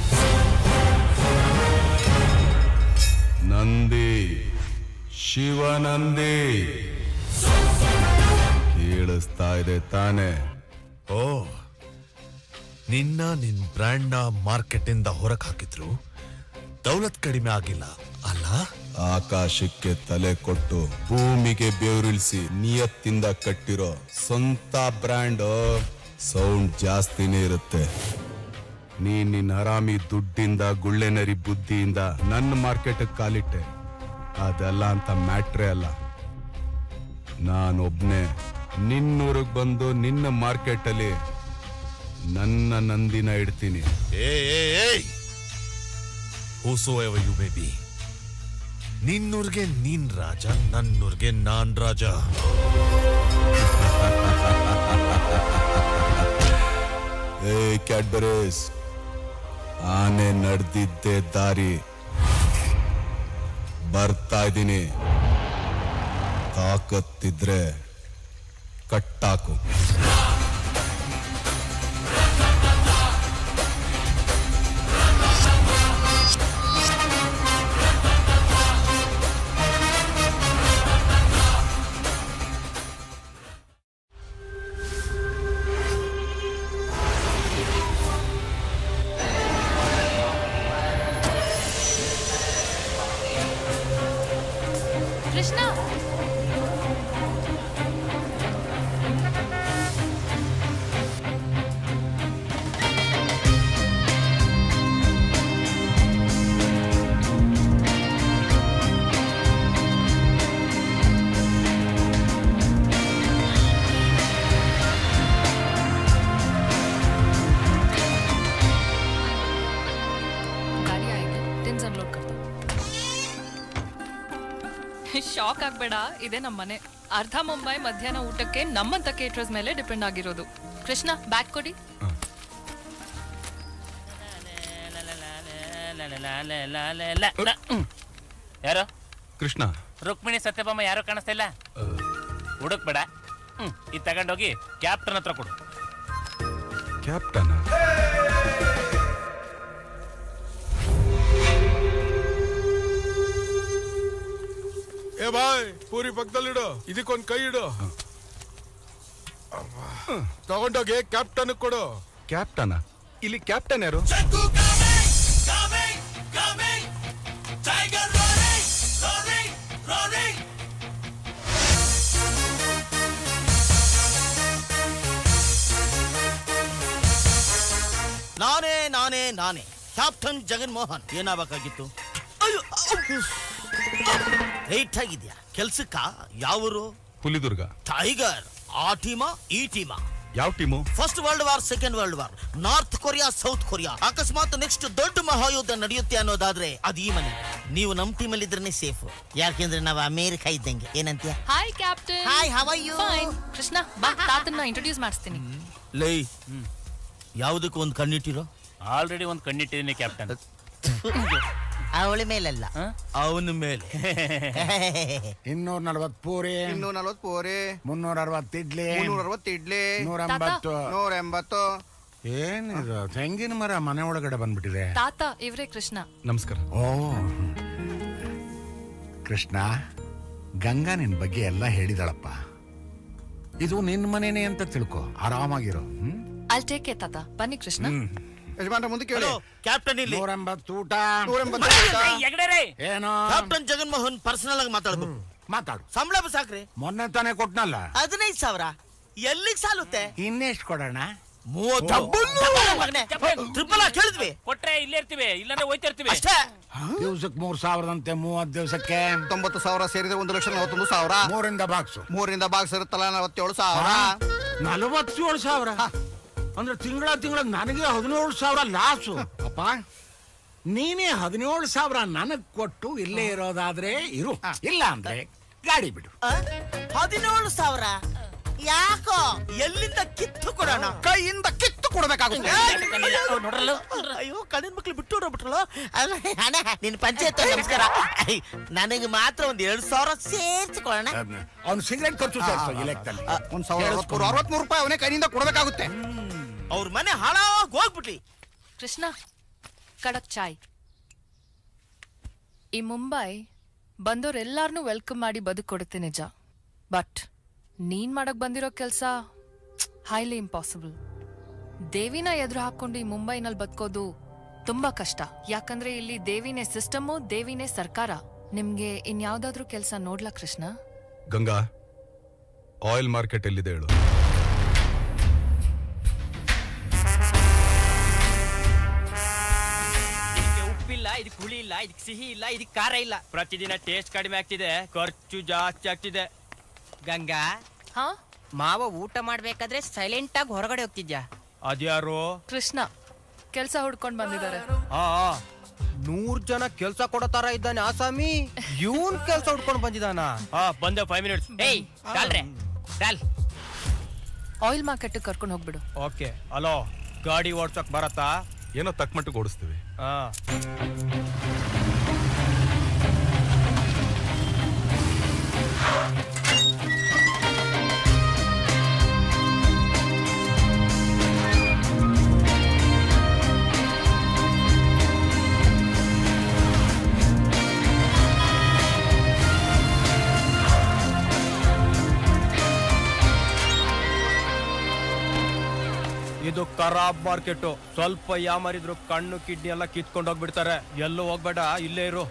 Nandi, Shivanandi ಕೇಳಿಸ್ತಾ ಇದೆ ತಾನೆ? ಓ, ನಿನ್ ಬ್ರ್ಯಾಂಡ್ ನ ಮಾರ್ಕೆಟ್ ಇಂದ ಹೊರಗೆ ಹಾಕಿದ್ರು ದೌಲತ್ ಕಡಿಮೆ ಆಗಿಲ್ಲ ಅಲ್ಲ? ಆಕಾಶಕ್ಕೆ ತಲೆ ಕೊಟ್ಟು ಭೂಮಿಗೆ ಬೆವರಿಳಿಸಿ ನಿಯತ್ತಿಂದ ಕಟ್ಟಿರೋ ಸ್ವಂತ ಬ್ರ್ಯಾಂಡ್ ಸೌಂಡ್ ಜಾಸ್ತಿನೇ ಇರುತ್ತೆ. ನಿನ್ನ ಹರಾಮಿ ದುಡ್ಡಿಂದ ಗುಳ್ಳೆನರಿ ಬುದ್ಧಿಯಿಂದ ನನ್ನ ಮಾರ್ಕೆಟ್ ಕಾಲಿಟ್ಟೆ. ಅದೆಲ್ಲ ಅಂತ ಮ್ಯಾಟ್ರೇ ಅಲ್ಲ. ನಾನೊಬ್ನೇ ನಿನ್ನೂರಿಗೆ ಬಂದು ನಿನ್ನ ಮಾರ್ಕೆಟ್ ಅಲ್ಲಿ ನನ್ನ ನಂದಿನ ಇಡ್ತೀನಿ. Whosoever you may be, ನಿನ್ನೂರ್ಗೆ ನೀನ್ ರಾಜ, ನನ್ನೂರ್ಗೆ ನಾನ್ ರಾಜ. ಕ್ಯಾಡ್ಬರೀಸ್, ಆನೆ ನಡೆದಿದ್ದೆ ದಾರಿ. ಬರ್ತಾ ಇದ್ದೀನಿ. ತಾಕತ್ತಿದ್ರೆ ಕಟ್ಟಾಕು. ಕೃಷ್ಣ, ಗಾಡಿ ಆಯ್ತು, ಟಿನ್ಸ್ ಅನ್ಲೋಡ್ ಕರ್ತ. ಶಾಕ್ ಆಗ್ಬೇಡ, ಇದೇ ನಮ್ಮ ಮನೆ. ಅರ್ಧ ಮುಂಬೈ ಮಧ್ಯಾಹ್ನ ಊಟಕ್ಕೆ ನಮ್ಮಂತ ಕೇಟರ್ಸ್ ಮೇಲೆ ಡಿಪೆಂಡ್ ಆಗಿರೋದು. ಕೃಷ್ಣ, ಬ್ಯಾಗ್ ಕೊಡಿ. ಯಾರು? ಕೃಷ್ಣ. ರುಕ್ಮಿಣಿ ಸತ್ಯಭಾಮ ಯಾರು ಕಾಣಿಸ್ತಾ ಇಲ್ಲ. ಹುಡುಕ್ ಬೇಡ, ಇದು ತಗೊಂಡೋಗಿ ಕ್ಯಾಪ್ಟನ್ ಹತ್ರ ಕೊಡು. ಕ್ಯಾಪ್ಟನ್? ಏ ಬಾಯ್, ಪೂರಿ ಪಕ್ಕದಲ್ಲಿಡು, ಇದಕ್ಕೊಂದ್ ಕೈ ಇಡು. ತಗೊಂಡೋಗಿ ಕ್ಯಾಪ್ಟನ್ ಕೊಡು. ಕ್ಯಾಪ್ಟನ್? ಇಲ್ಲಿ ಕ್ಯಾಪ್ಟನ್ ಯಾರು? ನಾನೇ ಕ್ಯಾಪ್ಟನ್ ಜಗನ್ ಮೋಹನ್. ಏನಾಗಬೇಕಾಗಿತ್ತು? ರೈಟ್ ಆಗಿದ್ಯಾ? ಕೆಲ್ಸಕ್ಕ ಯಾವರು? ಹುಲಿದುರ್ಗ. ಟೈಗರ್. ಆ ಟೀಮಾ ಈ ಟೀಮಾ? ಯಾವ team? First world war, second world war, north Korea, south Korea. ಅಕಸ್ಮಾತ್ ನೆಕ್ಸ್ಟ್ ದೊಡ್ಡ ಮಹಾಯುದ್ಧ ನಡೆಯುತ್ತೆ ಅನ್ನೋದಾದ್ರೆ ಅದು ಈ ಮನೆ. ನೀವು ನಮ್ ಟೀಮ್ ಅಲ್ಲಿ ಇದ್ರೇನೆ ಸೇಫ್. ಯಾಕೆಂದ್ರೆ ನಾವು ಅಮೇರಿಕ ಇದ್ದಂಗೆ. ಏನಂತೀಯ? Hi captain. Hi, how are you? Fine. Krishna, ಬಾ, ತಾತನ್ನ ಇಂಟ್ರೊಡ್ಯೂಸ್ ಮಾಡಿಸ್ತೀನಿ. ಲೈ, ಯಾವುದಕ್ಕೂ ಒಂದು ಕಣ್ಣಿಟ್ಟಿರೋ? ಆಲ್ರೆಡಿ ಒಂದು ಕಣ್ಣಿಟ್ಟಿದ್ದೀನಿ ಕ್ಯಾಪ್ಟನ್. ಅವಳ ಮೇಲಲ್ಲ, ಅವನ ಮೇಲೆ. 240 ಪೂರಿ, 240 ಪೂರಿ, 360 ಇಡ್ಲಿ, 360 ಇಡ್ಲಿ, 180. ಏನಿದು ತೆಂಗಿನ ಮರ ಮನೆ ಒಳಗಡೆ ಬಂದ್ಬಿಟ್ಟಿದೆ. ತಾತ, ಇವ್ರೇ ಕೃಷ್ಣ. ನಮಸ್ಕಾರ. ಓ ಕೃಷ್ಣ, ಗಂಗಾ ನಿನ್ ಬಗ್ಗೆ ಎಲ್ಲ ಹೇಳಿದಳಪ್ಪ. ಇದು ನಿನ್ ಮನೇನೆ ಅಂತ ತಿಳ್ಕೊ, ಆರಾಮಾಗಿರೋ. I'll take it, ತಾತ. ಬನ್ನಿ ಕೃಷ್ಣ. ಯಜಮಾನ್ರ ಮುಂದೆ ಕೇಳಿ. ಕ್ಯಾಪ್ಟನ್ ಇಲ್ಲಿ 180 ಊಟ. 180 ಏನೋ? ಕ್ಯಾಪ್ಟನ್ ಜಗನ್ ಮೋಹನ್ ಪರ್ಸನಲ್ ಆಗಿ ಮಾತಾಡ್ಬೇಕು. ಮಾತಾಡು. ಸಂಬಳ ಸಾಕ್ರಿ. ಮೊನ್ನೆ ತಾನೇ ಕೊಟ್ನಲ್ಲ. 15,000. ಎಲ್ಲಿಗೆ ಸಾಲುತ್ತೆ? ಇನ್ನೆಷ್ಟು ಕೊಡೋಣ? 30. ಟ್ರಿಪಲ್ ಕೇಳಿದ್ವಿ. ಕೊಟ್ರೆ ಇಲ್ಲೇ ಇರ್ತೀವಿ, ಇಲ್ಲಾಂದ್ರೆ ಹೋಯ್ತಾ ಇರ್ತೀವಿ ಅಷ್ಟೇ. ದಿವ್ಸಕ್ಕೆ 3,000 30 ದಿವಸಕ್ಕೆ 90,000 ಸೇರಿದ್ರೆ 1,41,000. 3ರಿಂದ ಬಾಕ್ಸು. 3ರಿಂದ ಬಾಕ್ಸ್ ಇರುತ್ತಲ್ಲ 47,000. 47,000 ಅಂದ್ರೆ ತಿಂಗಳ ನನಗೆ 17,000 ಲಾಸು. ಅಪ್ಪ, ನೀನೇ 17,000 ನನಗ್ ಕೊಟ್ಟು ಇಲ್ಲೇ ಇರೋದಾದ್ರೆ ಇರು, ಇಲ್ಲ ಅಂದ್ರೆ ಗಾಡಿ ಬಿಡು. 17,000 ಯಾಕೋ? ಎಲ್ಲಿಂದ ಕಿತ್ತು ಕೊಡೋಣ? ಕೈಯಿಂದ ಕಿತ್ತು ಕೊಡ್ಬೇಕಾಗುತ್ತೆ. ಅಯ್ಯೋ ಕಣ್ಣಿನ ಮಕ್ಳು ಬಿಟ್ಟು ಅಣ್ಣ ನಿನ್ ಪಂಚಾಯತ್ ನಮಸ್ಕಾರ. ನನಗೆ ಮಾತ್ರ ಒಂದ್ 2,000 ಸೇರ್ಸ್ಕೊಳ್ಳೋಣ. ಅವ್ನು ಸಿಗರೇಟ್ ಖರ್ಚು ಸೇರ್ಸೋ ಇಲೆಕ್ಟಲ್ಲಿ 1,63 ರೂಪಾಯಿ ಅವನೇ ಕೈಯಿಂದ ಕೊಡ್ಬೇಕಾಗುತ್ತೆ. ಅವ್ರ ಮನೆ ಹಾಳಾಗಿ ಹೋಗ್ಬಿಟ್ಲಿ. ಕೃಷ್ಣ, ಕಡಕ್ ಚಾಯ್. ಈ ಮುಂಬೈ ಬಂದವ್ರೆಲ್ಲಾರನ್ನೂ ವೆಲ್ಕಮ್ ಮಾಡಿ ಬದುಕೊಡುತ್ತೆ ನಿಜ, ಬಟ್ ನೀನ್ ಮಾಡಕ್ ಬಂದಿರೋ ಕೆಲ್ಸ ಹೈಲಿ ಇಂಪಾಸಿಬಲ್. ದೇವಿನ ಎದುರು ಹಾಕೊಂಡು ಈ ಮುಂಬೈನಲ್ಲಿ ಬದುಕೋದು ತುಂಬಾ ಕಷ್ಟ. ಯಾಕಂದ್ರೆ ಇಲ್ಲಿ ದೇವಿನೇ ಸಿಸ್ಟಮು, ದೇವಿನೇ ಸರ್ಕಾರ. ನಿಮ್ಗೆ ಇನ್ಯಾವ್ದಾದ್ರೂ ಕೆಲ್ಸ ನೋಡ್ಲಾ ಕೃಷ್ಣ? ಗಂಗಾ, ಆಯಿಲ್ ಮಾರ್ಕೆಟ್ ಎಲ್ಲಿದೆ ಹೇಳು. ಉಪ್ಪಿಲ್ಲ, ಇದಕ್ಕೆ ಹುಳಿ ಇಲ್ಲ, ಇದಕ್ಕೆ ಸಿಹಿ ಇಲ್ಲ, ಇದಕ್ಕೆ ಖಾರ ಇಲ್ಲ. ಪ್ರತಿದಿನ ಟೇಸ್ಟ್ ಕಡಿಮೆ ಆಗ್ತಿದೆ, ಖರ್ಚು ಜಾಸ್ತಿ ಆಗ್ತಿದೆ. ಗಂಗಾ, ಮಾವ ಊಟ ಮಾಡ್ಬೇಕಾದ್ರೆ ಸೈಲೆಂಟ್ ಆಗಿ ಹೊರಗಡೆ ಹೋಗ್ತಿದ್ಯಾ? ಅದ್ಯಾರು? ಕೃಷ್ಣ ಕೆಲ್ಸ ಹುಡ್ಕೊಂಡ್ ಬಂದಿದ್ದಾರೆ. 100 ಜನ ಕೆಲ್ಸ ಕೊಡೋ ತರ ಇದ್ದಾನೆ ಆಸಾಮಿ. ಇವನ್ ಕೆಲ್ಸ ಹುಡ್ಕೊಂಡು ಬಂದಿದ್ದಾನ? ಬಂದೆ 5 ಮಿನಿಟ್ಸ್. ಏಯ್ ಡಾಲ್ರೆ ಡಾಲ್. ಆಯಿಲ್ ಮಾರ್ಕೆಟ್ ಕರ್ಕೊಂಡು ಹೋಗ್ಬಿಡು. ಓಕೆ. ಹಲೋ, ಗಾಡಿ ಓಡ್ಸಕ್ ಬರತ್ತಾ? ಏನೋ ತಕ್ಕ ಮಟ್ಟಿಗೆ ಓಡಿಸ್ತೀವಿ. ಇದು ಖರಾಬ್ ಮಾರ್ಕೆಟ್. ಸ್ವಲ್ಪ ಯಾಮಾರಿದ್ರು ಕಣ್ಣು ಕಿಡ್ನಿ ಎಲ್ಲ ಕಿತ್ಕೊಂಡು ಹೋಗ್ಬಿಡ್ತಾರೆ. ಎಲ್ಲೂ ಹೋಗ್ಬೇಡ, ಇಲ್ಲೇ ಇರು.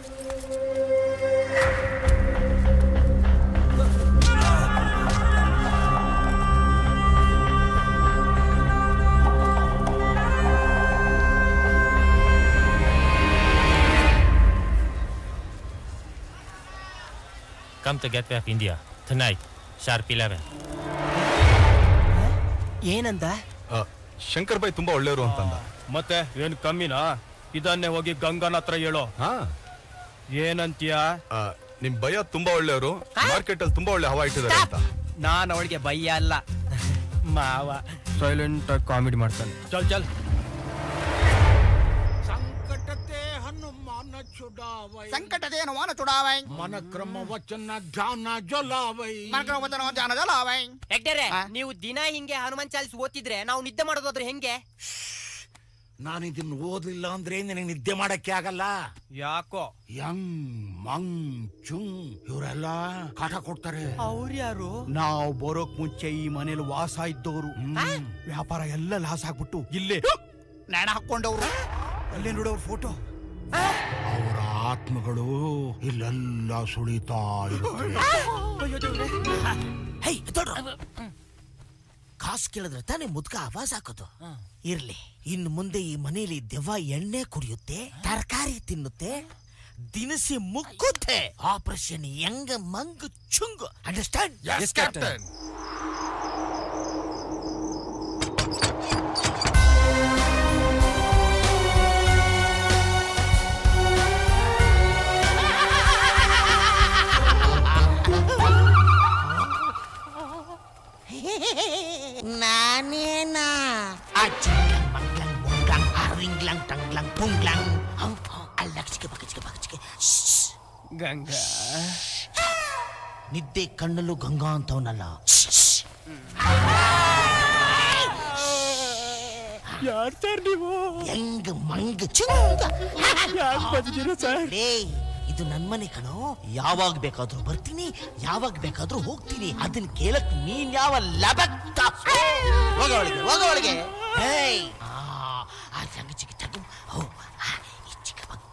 Come to Gateway of India tonight, sharp 11. ಏನಂದ? ಶಂಕರ್ ಬಾಯ್ ತುಂಬಾ ಒಳ್ಳೆಯವರು ಅಂತಂದ. ಮತ್ತೆ ಏನ್ ಕಮ್ಮಿನಾ? ಇದನ್ನೇ ಹೋಗಿ ಗಂಗಾನ ಹತ್ರ ಹೇಳೋ. ಏನಂತೀಯ? ನಿಮ್ ಭಯ ತುಂಬಾ ಒಳ್ಳೆಯವರು, ಮಾರ್ಕೆಟ್ ಅಲ್ಲಿ ತುಂಬಾ ಒಳ್ಳೆ ಹವಾ ಇಟ್ಟಿದ್ದಾರೆ ಅಂತ. ನಾನ್ ಅವಳಿಗೆ ಭಯ ಅಲ್ಲ ಮಾವ. ಸೈಲೆಂಟ್ ಆಗಿ ಕಾಮಿಡಿ ಮಾಡ್ತಾನೆ. ಚಲ್ ಚಲ್. ಸಂಕಟತೆ ಹನುಮಾನ ಚುಡಾವೈ, ಮನ ಕ್ರಮ ವಚನ ಧ್ಯಾನ ಜಲಾವೈ, ಮನ ಕ್ರಮ ವಚನ ಧ್ಯಾನ ಜಲಾವೈ. ಹೆಗ್ಡೆರೆ, ನೀವು ದಿನ ಹಿಂಗೆ ಹನುಮಾನ್ ಚಾಲಿಸ್ ಓದ್ತಿದ್ರೆ ನಾವು ನಿದ್ದೆ ಮಾಡೋದಾದ್ರೆ ಹೆಂಗೆ? ನಾನು ಇದನ್ನ ಓದ್ಲಿಲ್ಲ ಅಂದ್ರೆ ನಿನಗೆ ನಿದ್ದೆ ಮಾಡಕ್ಕೆ ಆಗಲ್ಲ. ಯಾಕೋ? ಯಂಗ್ ಮಂಗ್ ಚುಂಗ್ ಇವರೆಲ್ಲ ಕಾಟ ಕೊಡ್ತಾರೆ. ಅವ್ರು ಯಾರು? ನಾವು ಬರೋಕ್ ಮುಂಚೆ ಈ ಮನೇಲಿ ವಾಸ ಇದ್ದವರು. ವ್ಯಾಪಾರ ಎಲ್ಲ ಲಾಸ್ ಆಗ್ಬಿಟ್ಟು ಇಲ್ಲೇ ನಾಣ ಹಾಕೊಂಡವ್ರು. ಅಲ್ಲೇ ನೋಡೋರು ಫೋಟೋ. ಅವರ ಆತ್ಮಗಳು ಇಲ್ಲೆಲ್ಲ ಸುಳಿತಾ ಇರುತ್ತೆ. ಕಾಸು ಕೇಳಿದ್ರೆ ತಾನೇ ಮುದ್ಕ ಆವಾಜ್ ಹಾಕೋದು. ಇರ್ಲಿ, ಇನ್ನು ಮುಂದೆ ಈ ಮನೆಯಲ್ಲಿ ದೆವ್ವ ಎಣ್ಣೆ ಕುಡಿಯುತ್ತೆ, ತರಕಾರಿ ತಿನ್ನುತ್ತೆ, ದಿನಸಿ ಮುಕ್ಕುತ್ತೆ. Operation Young Mang Chung. Understand? Yes, Captain. ನಾನೇನಾ? ಗಂಗಾ ನಿದ್ದೆ ಕಣ್ಣಲ್ಲೂ ಗಂಗಾ ಅಂತವನಲ್ಲ. ಯಾರ್ ಸರ್ ನೀವು? ಹೆಂಗ್ ಮಂಗ್ ಚುಂಗ. ಯಾಕೆ ಬಂದಿದ್ದೀರಾ ಸರ್? ಇದು ನನ್ ಮನೆ ಕಣೋ. ಯಾವಾಗ ಬೇಕಾದ್ರೂ ಬರ್ತೀನಿ, ಯಾವಾಗ ಬೇಕಾದ್ರೂ ಹೋಗ್ತೀನಿ. ಅದನ್ನ ಕೇಳಕ್ ನೀನ್ ಯಾವ ಲಬಕ್ಕ? ಹೋಗೋಳಿಗೆ ಹೋಗೋಳಿಗೆ. ಚಿಕ್ಕ ತಗು. ಈ ಚಿಕ್ಕ ಮಗು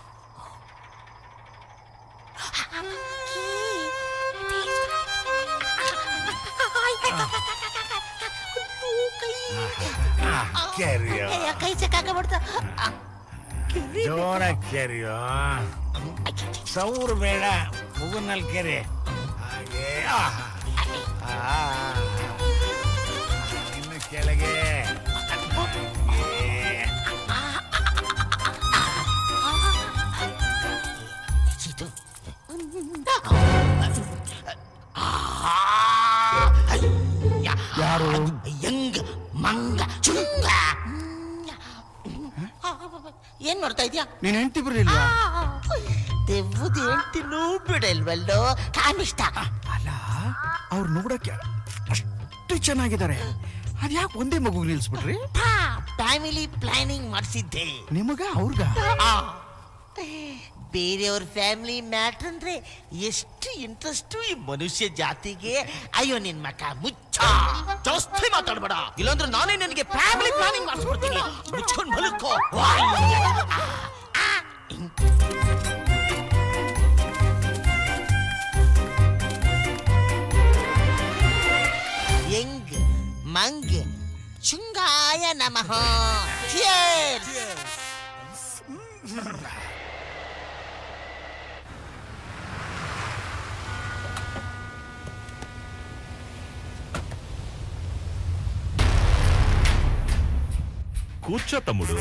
ಕೈ ಸಿಕ್ಕಾಕಬಿಡ್ತ. ಜೋರ ಕೆರೆಯೋ, ಸೌರು ಬೇಡ, ಮುಗುನಲ್ಲಿ ಕೆರೆ. ಹಾಗೆ ಇನ್ನು ಕೆಳಗೆ ಯಾರು? ಯಂಗ್ ಮಂಗ ಚುಂಗ ಏನ್ ನೋಡ್ತಾ ಇದ್ಯಾ? ನೀನ್ ಹೆಂಡತಿ ಬರಲಿಲ್ಲ? ದೆವ್ವದ ಹೆಂಡತಿನೂ ಬಿಡಲ್ವಲ್ಲೋ ಕಾಣಿಸ್ತ. ಅಲ್ಲ ಅವ್ರು ನೋಡಕ್ಕೆ ಅಷ್ಟು ಚೆನ್ನಾಗಿದ್ದಾರೆ, ಅದ್ಯಾಕೆ ಒಂದೇ ಮಗು ನಿಲ್ಸ್ಬಿಟ್ರಿ? Family planning ಮಾಡಿಸಿದ್ದೆ. ನಿಮಗ ಅವ್ರಗ? ಬೇರೆಯವ್ರ ಫ್ಯಾಮಿಲಿ ಮ್ಯಾಟ್ರ್ ಅಂದ್ರೆ ಎಷ್ಟು ಇಂಟ್ರೆಸ್ಟ್ ಈ ಮನುಷ್ಯ ಜಾತಿಗೆ. ಅಯ್ಯೋ ನಿನ್ ಮಕ್ಕ ಮುಚ್ಚ, ಜಾಸ್ತಿ ಮಾತಾಡ್ಬೇಡ, ಇಲ್ಲಾಂದ್ರೆ ನಾನೇ ನನಗೆ ಫ್ಯಾಮಿಲಿ ಪ್ಲಾನಿಂಗ್ ಮಾಡಿಸ್ಬಿಡ್ತೀನಿ. ಮುಚ್ಕೊಂಡ್ ಮಲಕ್ಕೋ. ಹೆಂಗ್ ಮಂಗ್ ಶೃಂಗಾಯ ನಮಃ. Cheers! ಕೂರ್ಚೋ ತಮ್ముడు.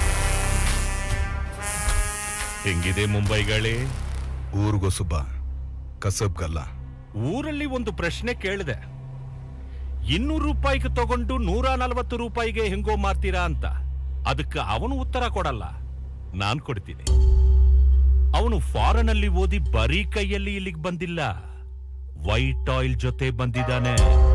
ಹೆಂಗಿದೆ ಮುಂಬೈ ಗಾಳಿ? ಊರ್ಗೋ ಸುಬ್ಬ, ಕಸಬ್ಗಲ್ಲ. ಊರಲ್ಲಿ ಒಂದು ಪ್ರಶ್ನೆ ಕೇಳಿದೆ, 200 ರೂಪಾಯಿಗೆ ತಗೊಂಡು 140 ರೂಪಾಯಿಗೆ ಹೆಂಗೋ ಮಾರ್ತೀರಾ ಅಂತ. ಅದಕ್ಕೆ ಅವನು ಉತ್ತರ ಕೊಡಲ್ಲ, ನಾನ್ ಕೊಡ್ತೀನಿ. ಅವನು ಫಾರಿನ್ ಅಲ್ಲಿ ಓದಿ ಬರೀ ಕೈಯಲ್ಲಿ ಇಲ್ಲಿಗೆ ಬಂದಿಲ್ಲ, ವೈಟ್ ಆಯಿಲ್ ಜೊತೆ ಬಂದಿದ್ದಾನೆ.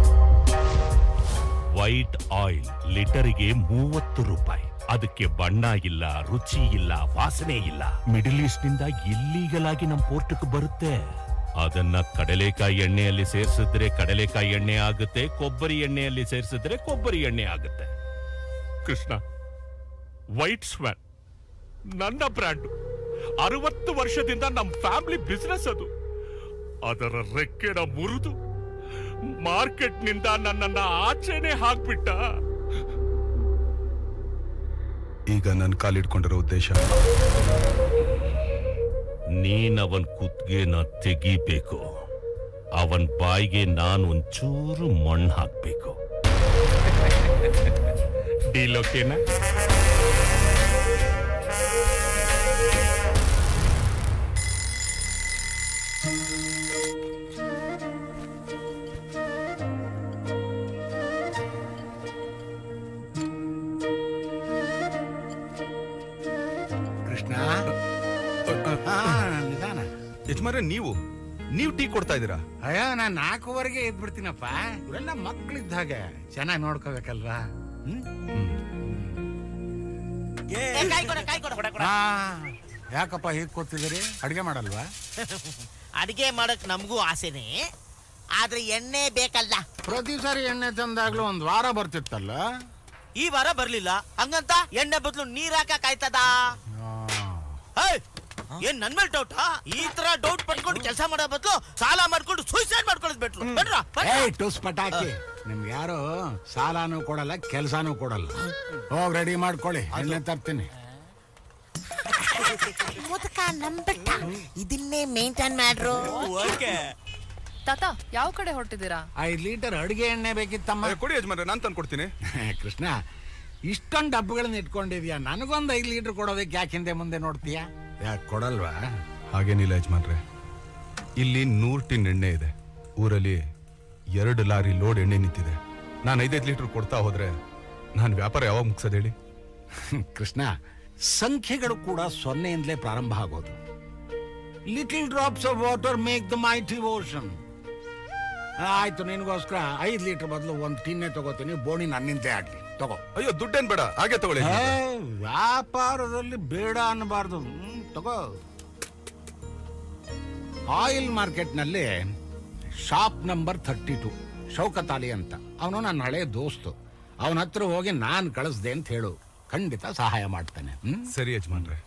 ವೈಟ್ ಆಯಿಲ್ ಲೀಟರಿಗೆ 30 ರೂಪಾಯಿ. ಅದಕ್ಕೆ ಬಣ್ಣ ಇಲ್ಲ, ರುಚಿ ಇಲ್ಲ, ವಾಸನೆ ಇಲ್ಲ. ಮಿಡಲ್ ಈಸ್ಟ್ ನಿಂದ ಇಲ್ಲೀಗಲ್ ಆಗಿ ನಮ್ ಪೋರ್ಟ್ಗೆ ಬರುತ್ತೆ. ಅದನ್ನ ಕಡಲೆಕಾಯಿ ಎಣ್ಣೆಯಲ್ಲಿ ಸೇರಿಸಿದ್ರೆ ಕಡಲೆಕಾಯಿ ಎಣ್ಣೆ ಆಗುತ್ತೆ, ಕೊಬ್ಬರಿ ಎಣ್ಣೆಯಲ್ಲಿ ಸೇರಿಸಿದ್ರೆ ಕೊಬ್ಬರಿ ಎಣ್ಣೆ ಆಗುತ್ತೆ. ಕೃಷ್ಣ, ವೈಟ್ ಸ್ವ್ಯಾನ್ ನನ್ನ ಬ್ರ್ಯಾಂಡ್. 60 ವರ್ಷದಿಂದ ನಮ್ ಫ್ಯಾಮಿಲಿ ಬಿಸ್ನೆಸ್ ಅದು. ಅದರ ರೆಕ್ಕೆನ ಮುರಿದು ಮಾರ್ಕೆಟ್ ನಿಂದ ನನ್ನನ್ನ ಆಚೆನೆ ಹಾಕ್ಬಿಟ್ಟ. ಈಗ ನನ್ನ ಕಾಲಿಡ್ಕೊಂಡಿರೋ ಉದ್ದೇಶ, ನೀನವನ್ ಕುತ್ತಿಗೆನ ತೆಗಿಬೇಕು, ಅವನ್ ಬಾಯಿಗೆ ನಾನು ಒಂಚೂರು ಮಣ್ಣು ಹಾಕ್ಬೇಕು. ಡೀಲ್ ಓಕೆನಾ? ಕೃಷ್ಣ, ನಿಧಾನ. ಯಜಮಾನ್ರೆ, ನೀವು ಟೀ ಕೊಡ್ತಾ ಇದ್ದೀರಾ? ಅಯ್ಯೋ, ನಾನು 4:15 ಎದ್ಬಿಡ್ತೀನಪ್ಪ. ಇವರೆಲ್ಲ ಮಕ್ಳಿದ್ದ ಹಾಗೆ ಚೆನ್ನಾಗಿ ನೋಡ್ಕೋಬೇಕಲ್ವಾ? ಯಾಕಪ್ಪ ಹೀಗೆ ಕೂತಿದ್ದೀರಿ? ಅಡ್ಗೆ ಮಾಡಲ್ವಾ? ಅಡಿಗೆ ಮಾಡಕ್ ನಮಗೂ ಆಸೆನೆ, ಆದ್ರೆ ಎಣ್ಣೆ ಬೇಕಲ್ಲ. ಪ್ರತಿ ಸಾರಿ ಎಣ್ಣೆ ತಂದಾಗ್ಲೂ 1 ವಾರ ಬರ್ತಿತ್ತಲ್ಲ. ಈ ವಾರ ಬರ್ಲಿಲ್ಲ, ಹಂಗಂತ ಎಣ್ಣೆ ಬದಲು ನೀರ್ ಹಾಕಕ್ ಆಯ್ತದ? ಏನ್ ನನ್ ಮೇಲೆ ಡೌಟ್? ಈ ತರ ಡೌಟ್ ಪಡ್ಕೊಂಡು ಕೆಲಸ ಮಾಡೋ ಬದಲು ಸಾಲ ಮಾಡ್ಕೊಂಡು ಸೂಸೈಡ್ ಮಾಡ್ಕೊಳ್ಳೋದು ಬೆಟ್ರು. ಟುಸ್ ಪಟಾಕಿ, ನಿಮ್ಗೆ ಯಾರು ಸಾಲಾನು ಕೊಡಲ್ಲ, ಕೆಲ್ಸಾನು ಕೊಡಲ್ಲ. ಹೋಗ್ ರೆಡಿ ಮಾಡ್ಕೊಳ್ಳಿ, ಎಣ್ಣೆ ತರ್ತೀನಿ. ನಂಬಿಟ್ಟ, ಇದನ್ನೇ ಮೇಂಟೈನ್ ಮಾಡ್ರು. ತಾತ, ಯಾವ ಕಡೆ ಹೊರಟಿದ್ದೀರಾ? 5 ಲೀಟರ್ ಅಡಿಗೆ ಎಣ್ಣೆ ಬೇಕಿತ್ತಮ್ಮ. ಕೊಡಿ ಯಜಮಾನ್ರೆ, ನಾನು ತಂದು ಕೊಡ್ತೀನಿ. ಕೃಷ್ಣ, ಇಷ್ಟೊಂದು ಡಬ್ಬಗಳನ್ನ ಇಟ್ಕೊಂಡಿದ್ಯಾ, ನನಗೊಂದು 5 ಲೀಟರ್ ಕೊಡೋದಕ್ಕೆ ಯಾಕೆ ಹಿಂದೆ ಮುಂದೆ ನೋಡ್ತೀಯಾ? ಯಾಕೆ ಕೊಡಲ್ವಾ? ಹಾಗೇನಿಲ್ಲ ಯಜಮಾನ್ರೆ, ಇಲ್ಲಿ 100 ಟಿನ್ ಎಣ್ಣೆ ಇದೆ. ಊರಲ್ಲಿ 2 ಲಾರಿ ಲೋಡ್ ಎಣ್ಣೆ ನಿಂತಿದೆ. ನಾನು 5 ಲೀಟರ್ ಕೊಡ್ತಾ ಹೋದ್ರೆ ನಾನು ವ್ಯಾಪಾರ ಯಾವಾಗ ಮುಗಿಸೋದು ಹೇಳಿ? ಕೃಷ್ಣ, ಸಂಖ್ಯೆಗಳು ಕೂಡ 0ಇಂದಲೇ ಪ್ರಾರಂಭ ಆಗೋದು. Little drops of water make the mighty ocean. ಆಯ್ತು, ನಿನ್ಗೋಸ್ಕರ 5 ಲೀಟರ್ ಬದಲು 1 ಟಿನ್ನೇ ತಗೋತೀನಿ. ಬೋಣಿ ನನ್ನಿಂದೇ ಆಗ್ಲಿ, ತಗೋ. ಅಯ್ಯೋ, ದುಡ್ಡೇನ್ ಬೇಡ, ಹಾಗೆ ತಗೊಳ್ಳಿ. ವ್ಯಾಪಾರದಲ್ಲಿ ಬೇಡ ಅನ್ನಬಾರ್ದು, ತಗೋ. ಆಯಿಲ್ ಮಾರ್ಕೆಟ್ ನಲ್ಲಿ ಶಾಪ್ ನಂಬರ್ 32 ಶೌಕತ್ ಅಲಿ ಅಂತ, ಅವನು ನನ್ನ ಹಳೆ ದೋಸ್ತು. ಅವನ ಹತ್ರ ಹೋಗಿ ನಾನ್ ಕಳಿಸ್ದೆ ಅಂತ ಹೇಳು, ಖಂಡಿತ ಸಹಾಯ ಮಾಡ್ತಾನೆ. ಸರಿ ಯಜಮಾನ್ರೆ.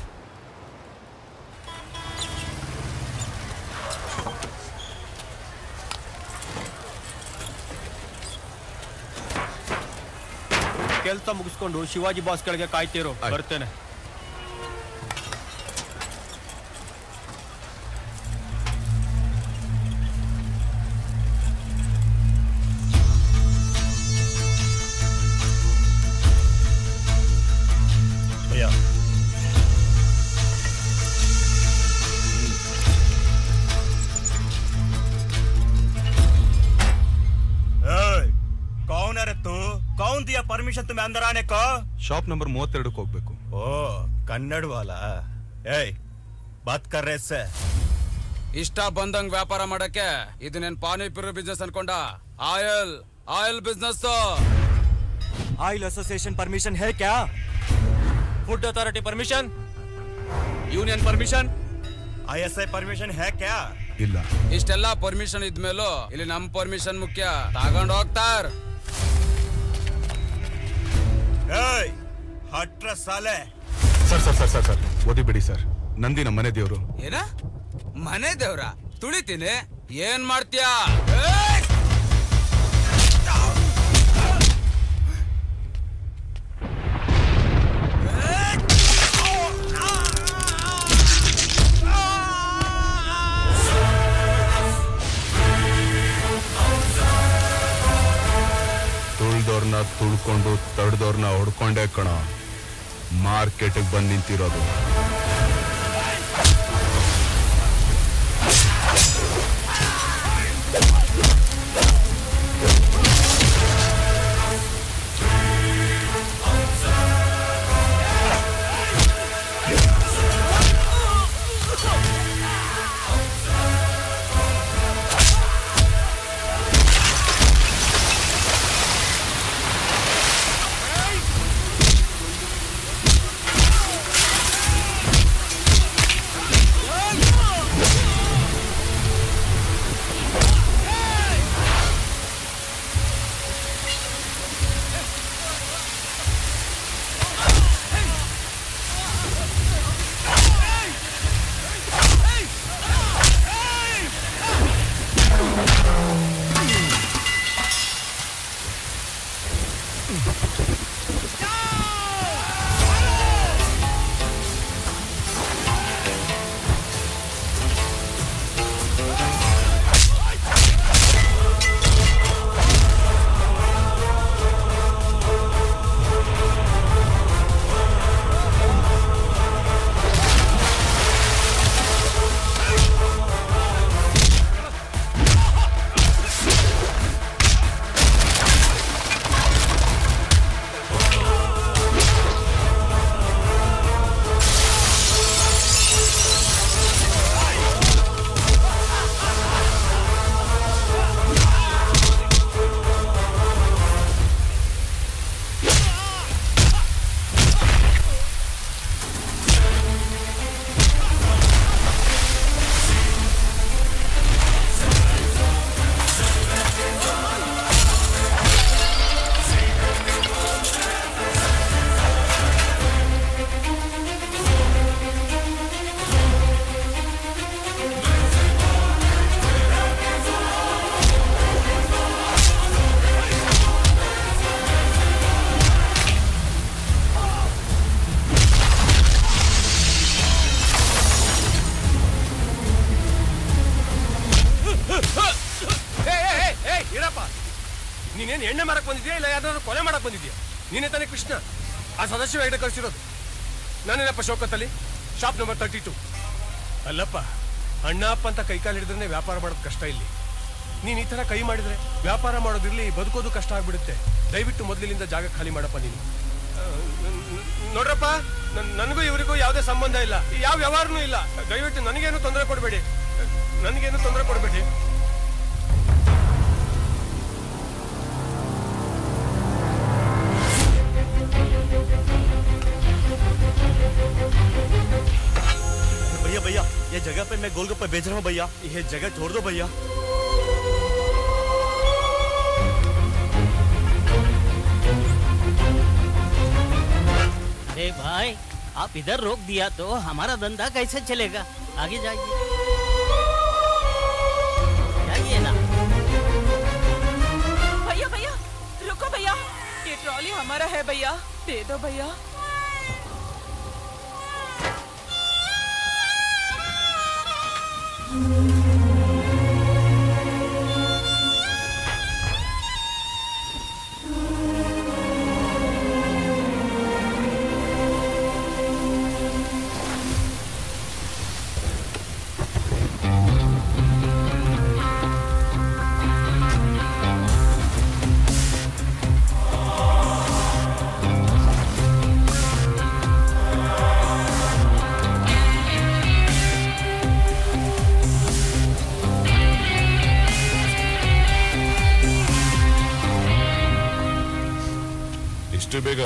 ಕೆಲಸ ಮುಗಿಸ್ಕೊಂಡು ಶಿವಾಜಿ ಬಾಸ್ ಕೆಳಗೆ ಕಾಯ್ತಿರೋ, ಬರ್ತೇನೆ. कौन है रे तू? कौन दिया परमिशन परमिशन तुम्हें अंदर आने को? ಶಾಪ್ ನಂಬರ್ 32ಕ್ಕೆ ಹೋಗ್ಬೇಕು. ओ कन्नड़ वाला ಏಯ್ ಬಾತ್ ಕರ್ ರೇ ಸೆ ಇಷ್ಟ ಬಂದಂಗ್ ವ್ಯಾಪಾರ ಮಾಡಕ್ಕೆ ಇದನ್ನೇನ್ ಪಾನಿಪುರಿ ಬಿಸ್ನೆಸ್ ಅನ್ಕೊಂಡ? Oil business. Oil association permission है क्या? Food authority permission, union permission, ISI permission है क्या? ಇಲ್ಲ. ಇಷ್ಟೆಲ್ಲ ಪರ್ಮಿಷನ್ ಇದ್ಮೇಲೂ ಇಲ್ಲಿ ನಮ್ ಪರ್ಮಿಷನ್ ಮುಖ್ಯ. ತಗೊಂಡ್ ಹೋಗ್ತಾರ್. ಏಯ್ ಹಟ್ರ ಸಾಲೆ. Sir ಓದಿಬಿಡಿ sir. ನಂದಿ ನಮ್ಮ ಮನೆ ದೇವ್ರು. ಏನ ಮನೆ ದೇವ್ರ? ತುಳಿತೀನಿ. ಏನ್ ಮಾಡ್ತೀಯಾ? ತುಳ್ದವ್ರನ್ನ ತುಳ್ಕೊಂಡು ತಡ್ದವ್ರನ್ನ ಹೊಡ್ಕೊಂಡೇ ಕಣ ಮಾರ್ಕೆಟ್ಗೆ ಬಂದು ನಿಂತಿರೋದು. ನೀನೇನು ಎಣ್ಣೆ ಮಾರಕ್ ಬಂದಿದ್ಯಾ ಇಲ್ಲ ಯಾವ್ದಾದ್ರು ಕೊಲೆ ಮಾಡಕ್ ಬಂದಿದ್ಯಾ? ನೀನೇ ತಾನೇ ಕೃಷ್ಣ ಆ ಸದಸ್ಯ ಹೆಗಡೆ ಕಳಿಸಿರೋದು? ನಾನೇನಪ್ಪ ಶೋಕತ್ತಲ್ಲಿ ಶಾಪ್ ನಂಬರ್ 32. ಅಲ್ಲಪ್ಪ ಅಣ್ಣ ಅಪ್ಪ ಅಂತ ಕೈಕಾಲು ಹಿಡಿದ್ರೆ ವ್ಯಾಪಾರ ಮಾಡೋದು ಕಷ್ಟ ಇಲ್ಲಿ. ನೀನ್ ಈ ತರ ಕೈ ಮಾಡಿದ್ರೆ ವ್ಯಾಪಾರ ಮಾಡೋದಿರ್ಲಿ ಬದುಕೋದು ಕಷ್ಟ ಆಗ್ಬಿಡುತ್ತೆ. ದಯವಿಟ್ಟು ಮೊದಲಿನಿಂದ ಜಾಗ ಖಾಲಿ ಮಾಡಪ್ಪ ನೀನು. ನೋಡ್ರಪ್ಪ ನನಗೂ ಇವರಿಗೂ ಯಾವುದೇ ಸಂಬಂಧ ಇಲ್ಲ, ಯಾವ ವ್ಯವಹಾರನೂ ಇಲ್ಲ. ದಯವಿಟ್ಟು ನನಗೇನು ತೊಂದರೆ ಕೊಡಬೇಡಿ. भैया ये जगह पे मैं गोलगप्पे बेच रहा हूँ भैया, ये जगह छोड़ दो भैया। अरे भाई आप इधर रोक दिया तो हमारा धंधा कैसे चलेगा? आगे जाइए ना। भैया रुको भैया, ये ट्रॉली हमारा है भैया, दे दो भैया।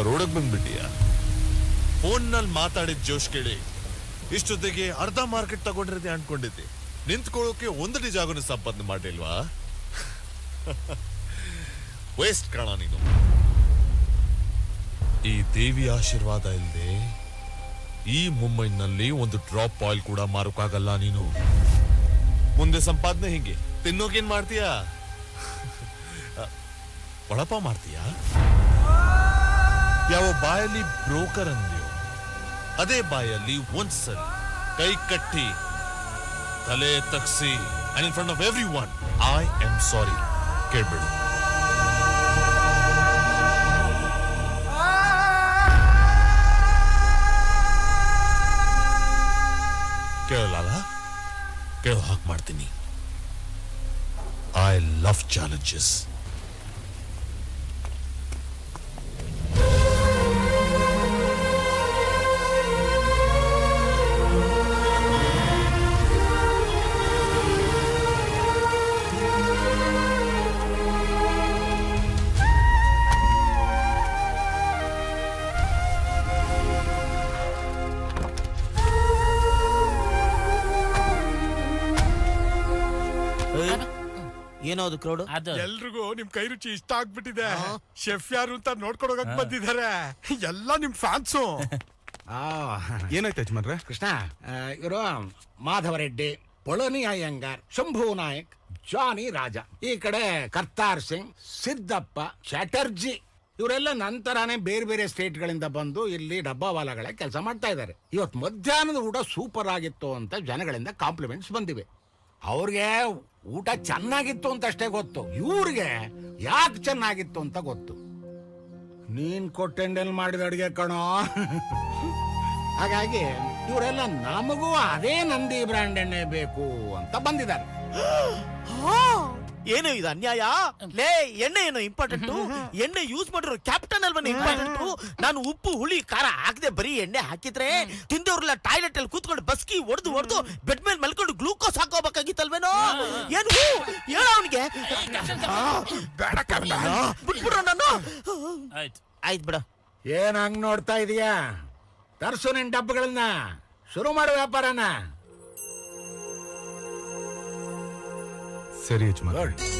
ರೋಡಕ್ ಬಂದ್ಬಿಟ್ಟಿಯಾ? ಫೋನ್ ನಲ್ಲಿ ಮಾತಾಡಿದ ಜೋಶ್ ಕೇಳಿ ಇಷ್ಟೊತ್ತಿಗೆ ಅರ್ಧ ಮಾರ್ಕೆಟ್ ತಗೊಂಡಿರದೆ ಅನ್ಕೊಂಡಿದ್ದೆ. ನಿಂತ್ಕೊಳ್ಳೋಕೆ ಒಂದಡಿ ಜಾಗನ ಸಂಪಾದನೆ ಮಾಡಿಲ್ವಾ? ವೇಸ್ಟ್ ಕಾಣ ನೀನು. ಈ ದೇವಿ ಆಶೀರ್ವಾದ ಇಲ್ಲದೆ ಈ ಮುಂಬೈನಲ್ಲಿ ಒಂದು ಡ್ರಾಪ್ ಆಯಿಲ್ ಕೂಡ ಮಾರೋಕ್ಕಾಗಲ್ಲ ನೀನು. ಮುಂದೆ ಸಂಪಾದನೆ ಹಿಂಗೆ ತಿನ್ನೋಕೇನ್ ಮಾಡ್ತೀಯಾ? ಒಳಪ ಮಾಡ್ತೀಯಾ? ಯಾವ ಬಾಯಲ್ಲಿ ಬ್ರೋಕರ್ ಅಂದ್ಯೋ ಅದೇ ಬಾಯಲ್ಲಿ ಒಂದ್ಸರಿ ಕೈ ಕಟ್ಟಿ ತಲೆ ತಗ್ಸಿ and in front of everyone I am sorry ಕೇಳ್ಬೇಡಿ. ಕೇಳಲ್ಲ? ಕೇಳೋ ಹಾಗೆ ಮಾಡ್ತೀನಿ. I love challenges. ಏನೋದು ಕ್ರೌಡ್? ಎಲ್ರಿಗೂ ನಿಮ್ ಕೈ ರುಚಿ ಇಷ್ಟ ಆಗ್ಬಿಟ್ಟಿದೆ. ಶೆಫ್ ಯಾರು ಅಂತ ನೋಡ್ಕೊಡೋಕ್ ಬಂದಿದ್ದಾರೆ. ಎಲ್ಲ ನಿಮ್ ಫ್ಯಾನ್ಸು. ಏನಾಯ್ತು ಯಜಮಾನ್ರೆ? ಕೃಷ್ಣ, ಇವರು ಮಾಧವ ರೆಡ್ಡಿ, ಪೊಳನಿ ಅಯ್ಯಂಗಾರ್, ಶಂಭು ನಾಯಕ್, ಜಾನಿ ರಾಜ, ಈ ಕಡೆ ಕರ್ತಾರ್ ಸಿಂಗ್, ಸಿದ್ದಪ್ಪ, ಚಟರ್ಜಿ, ಇವರೆಲ್ಲ ನಂತರನೇ ಬೇರೆ ಬೇರೆ ಸ್ಟೇಟ್ ಗಳಿಂದ ಬಂದು ಇಲ್ಲಿ ಡಬ್ಬಾವಾಲಗಳೇ ಕೆಲಸ ಮಾಡ್ತಾ ಇದ್ದಾರೆ. ಇವತ್ತು ಮಧ್ಯಾಹ್ನದ ಊಟ ಸೂಪರ್ ಆಗಿತ್ತು ಅಂತ ಜನಗಳಿಂದ ಕಾಂಪ್ಲಿಮೆಂಟ್ಸ್ ಬಂದಿವೆ. ಅವ್ರಿಗೆ ಊಟ ಚೆನ್ನಾಗಿತ್ತು ಅಂತ ಅಷ್ಟೇ ಗೊತ್ತು, ಇವ್ರಿಗೆ ಯಾಕೆ ಚೆನ್ನಾಗಿತ್ತು ಅಂತ ಗೊತ್ತು. ನೀನ್ ಕೊಟ್ಟೆಂಡೆಲ್ ಮಾಡಿದ ಅಡಿಗೆ ಕಣೋ. ಹಾಗಾಗಿ ಇವರೆಲ್ಲ ನಮಗೂ ಅದೇ ನಂದಿ ಬ್ರ್ಯಾಂಡ್ ಎಣ್ಣೆ ಬೇಕು ಅಂತ ಬಂದಿದ್ದಾರೆ. ಏನು ಇದು ಅನ್ಯಾಯ? ಲೇ, ಎಣ್ಣೆ ಏನು ಇಂಪಾರ್ಟೆಂಟ್? ಎಣ್ಣೆ ಯೂಸ್ ಮಾಡಿರೋ ಕ್ಯಾಪ್ಟನ್ ಅಲ್ವನ ಇಂಪಾರ್ಟೆಂಟ್? ನಾನು ಉಪ್ಪು ಹುಳಿ ಖಾರ ಹಾಕದೆ ಬರೀ ಎಣ್ಣೆ ಹಾಕಿದ್ರೆ ತಿಂದವ್ರಲ್ಲ ಟಾಯ್ಲೆಟ್ ಅಲ್ಲಿ ಕೂತ್ಕೊಂಡು ಬಸ್ಕಿ ಹೊಡೆದು ಬೆಡ್ ಮೇಲೆ ಮಲ್ಕೊಂಡು ಗ್ಲೂಕೋಸ್ ಹಾಕೋಬೇಕಾಗಿತ್ತಲ್ವೇನೋ? ಏನು ಹೇಳ ಅವನಿಗೆ? ಬಿಟ್ಬಿಡ್ರ ನಾನು. ಆಯ್ತು ಬಿಡ. ಏನ್ ಹಂಗ್ ನೋಡ್ತಾ ಇದೀಯಾ? ತರ್ಸು ನಿನ್ ಡಬ್ಬಗಳನ್ನ, ಶುರು ಮಾಡೋ ವ್ಯಾಪಾರನ. ಸರಿ ಯಜಮಾನ್.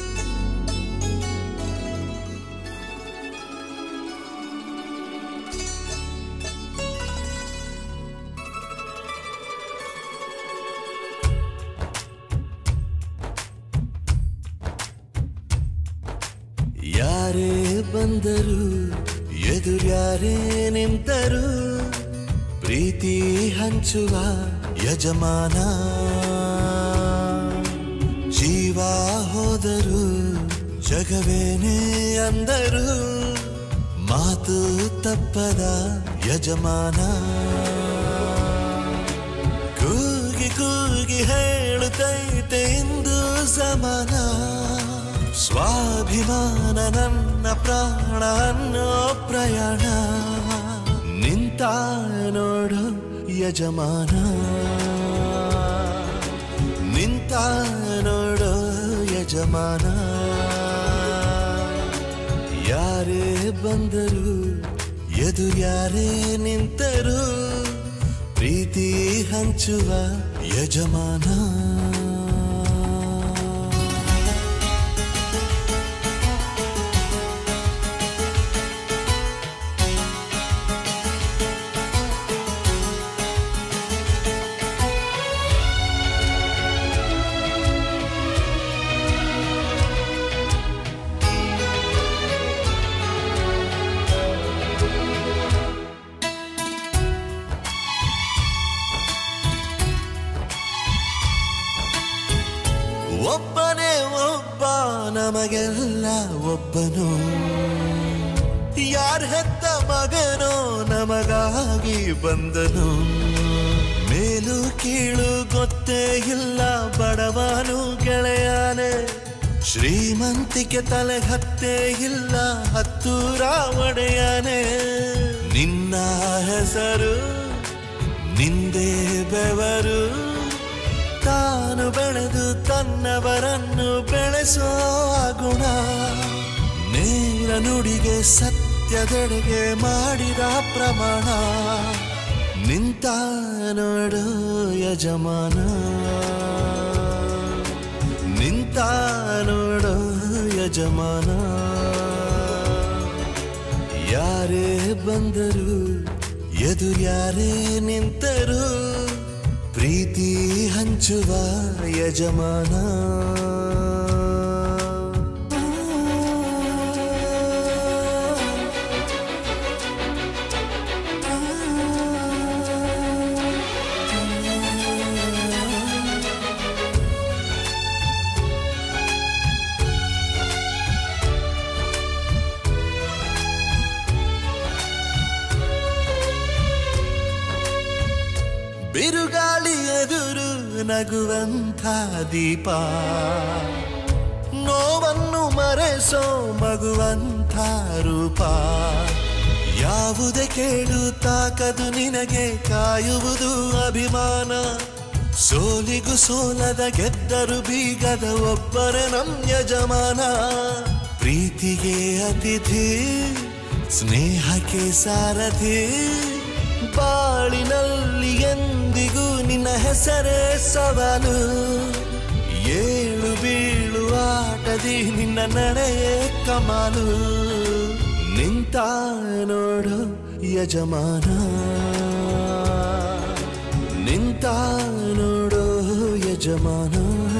ಯಾರೇ ಬಂದರು ಎದುರ್ಯಾರೇ ನಿಂತರು ಪ್ರೀತಿ ಹಂಚುವ ಯಜಮಾನ. ಜೀವ ಹೋದರು ಜಗವೇನೇ ಅಂದರು ಮಾತು ತಪ್ಪದ ಯಜಮಾನ. ಕೂಗಿ ಕೂಗಿ ಹೇಳುತ್ತೈತೆ ಇಂದು ಸಮಾನ. ಸ್ವಾಭಿಮಾನ ನನ್ನ ಪ್ರಾಣ ಅನ್ನೋ ಪ್ರಯಾಣ. ನಿಂತ ನೋಡು ಯಜಮಾನ, ನಿಂತ ನೋಡು ಯಜಮಾನ. ಯಾರೇ ಬಂದರು ಎದುರ್ಯಾರೇ ನಿಂತರು ಪ್ರೀತಿ ಹಂಚುವ ಯಜಮಾನ. ಒಬ್ಬನೇ ಒಬ್ಬ ನಮಗೆಲ್ಲ ಒಬ್ಬನು. ಯಾರ ಹೆತ್ತ ಮಗನೋ ನಮಗಾಗಿ ಬಂದನು. ಮೇಲು ಕೀಳು ಗೊತ್ತೇ ಇಲ್ಲ ಬಡವನು ಗೆಳೆಯಾನೆ. ಶ್ರೀಮಂತಿಕೆ ತಲೆ ಹತ್ತೇ ಇಲ್ಲ ಹತ್ತೂರ ಒಡೆಯಾನೆ. ನಿನ್ನ ಹೆಸರು ನಿಂದೇ ಬೆವರು. ತಾನು ಬೆಳೆದು ತನ್ನವರನ್ನು ಬೆಳೆಸೋ ಗುಣ. ನೇರ ನುಡಿಗೆ ಸತ್ಯ ಸತ್ಯದೆಡೆಗೆ ಮಾಡಿದ ಪ್ರಮಾಣ ನಿಂತ ನೋಡು ಯಜಮಾನ ನಿಂತ ನೋಡು ಯಜಮಾನ ಯಾರೇ ಬಂದರು ಎದುರ್ಯಾರೇ ನಿಂತರು ಪ್ರೀತಿ ಹಂಚುವ ಯಜಮಾನ ಬಿರುಗಾಳಿ ಎದುರು ನಗುವಂಥ ದೀಪ ನೋವನ್ನು ಮರೆಸೋ ಮಗುವಂಥ ರೂಪ ಯಾವುದೇ ಕೇಳು ತಾಕದು ನಿನಗೆ ಕಾಯುವುದು ಅಭಿಮಾನ ಸೋಲಿಗೂ ಸೋಲದ ಗೆದ್ದರು ಬೀಗದ ಒಬ್ಬರೇ ನಮ್ ಯಜಮಾನ ಪ್ರೀತಿಗೆ ಅತಿಥಿ ಸ್ನೇಹಕ್ಕೆ ಸಾರಥಿ ಬಾಳಿನಲ್ಲಿ ಎಂದಿಗೂ ನಿನ್ನ ಹೆಸರೇ ಸವಾಲು ಏಳು ಬೀಳು ಆಟದಿ ನಿನ್ನ ನಡೆಯೇ ಕಮಾಲು ನಿಂತ ನೋಡು ಯಜಮಾನ ನಿಂತ ನೋಡು ಯಜಮಾನ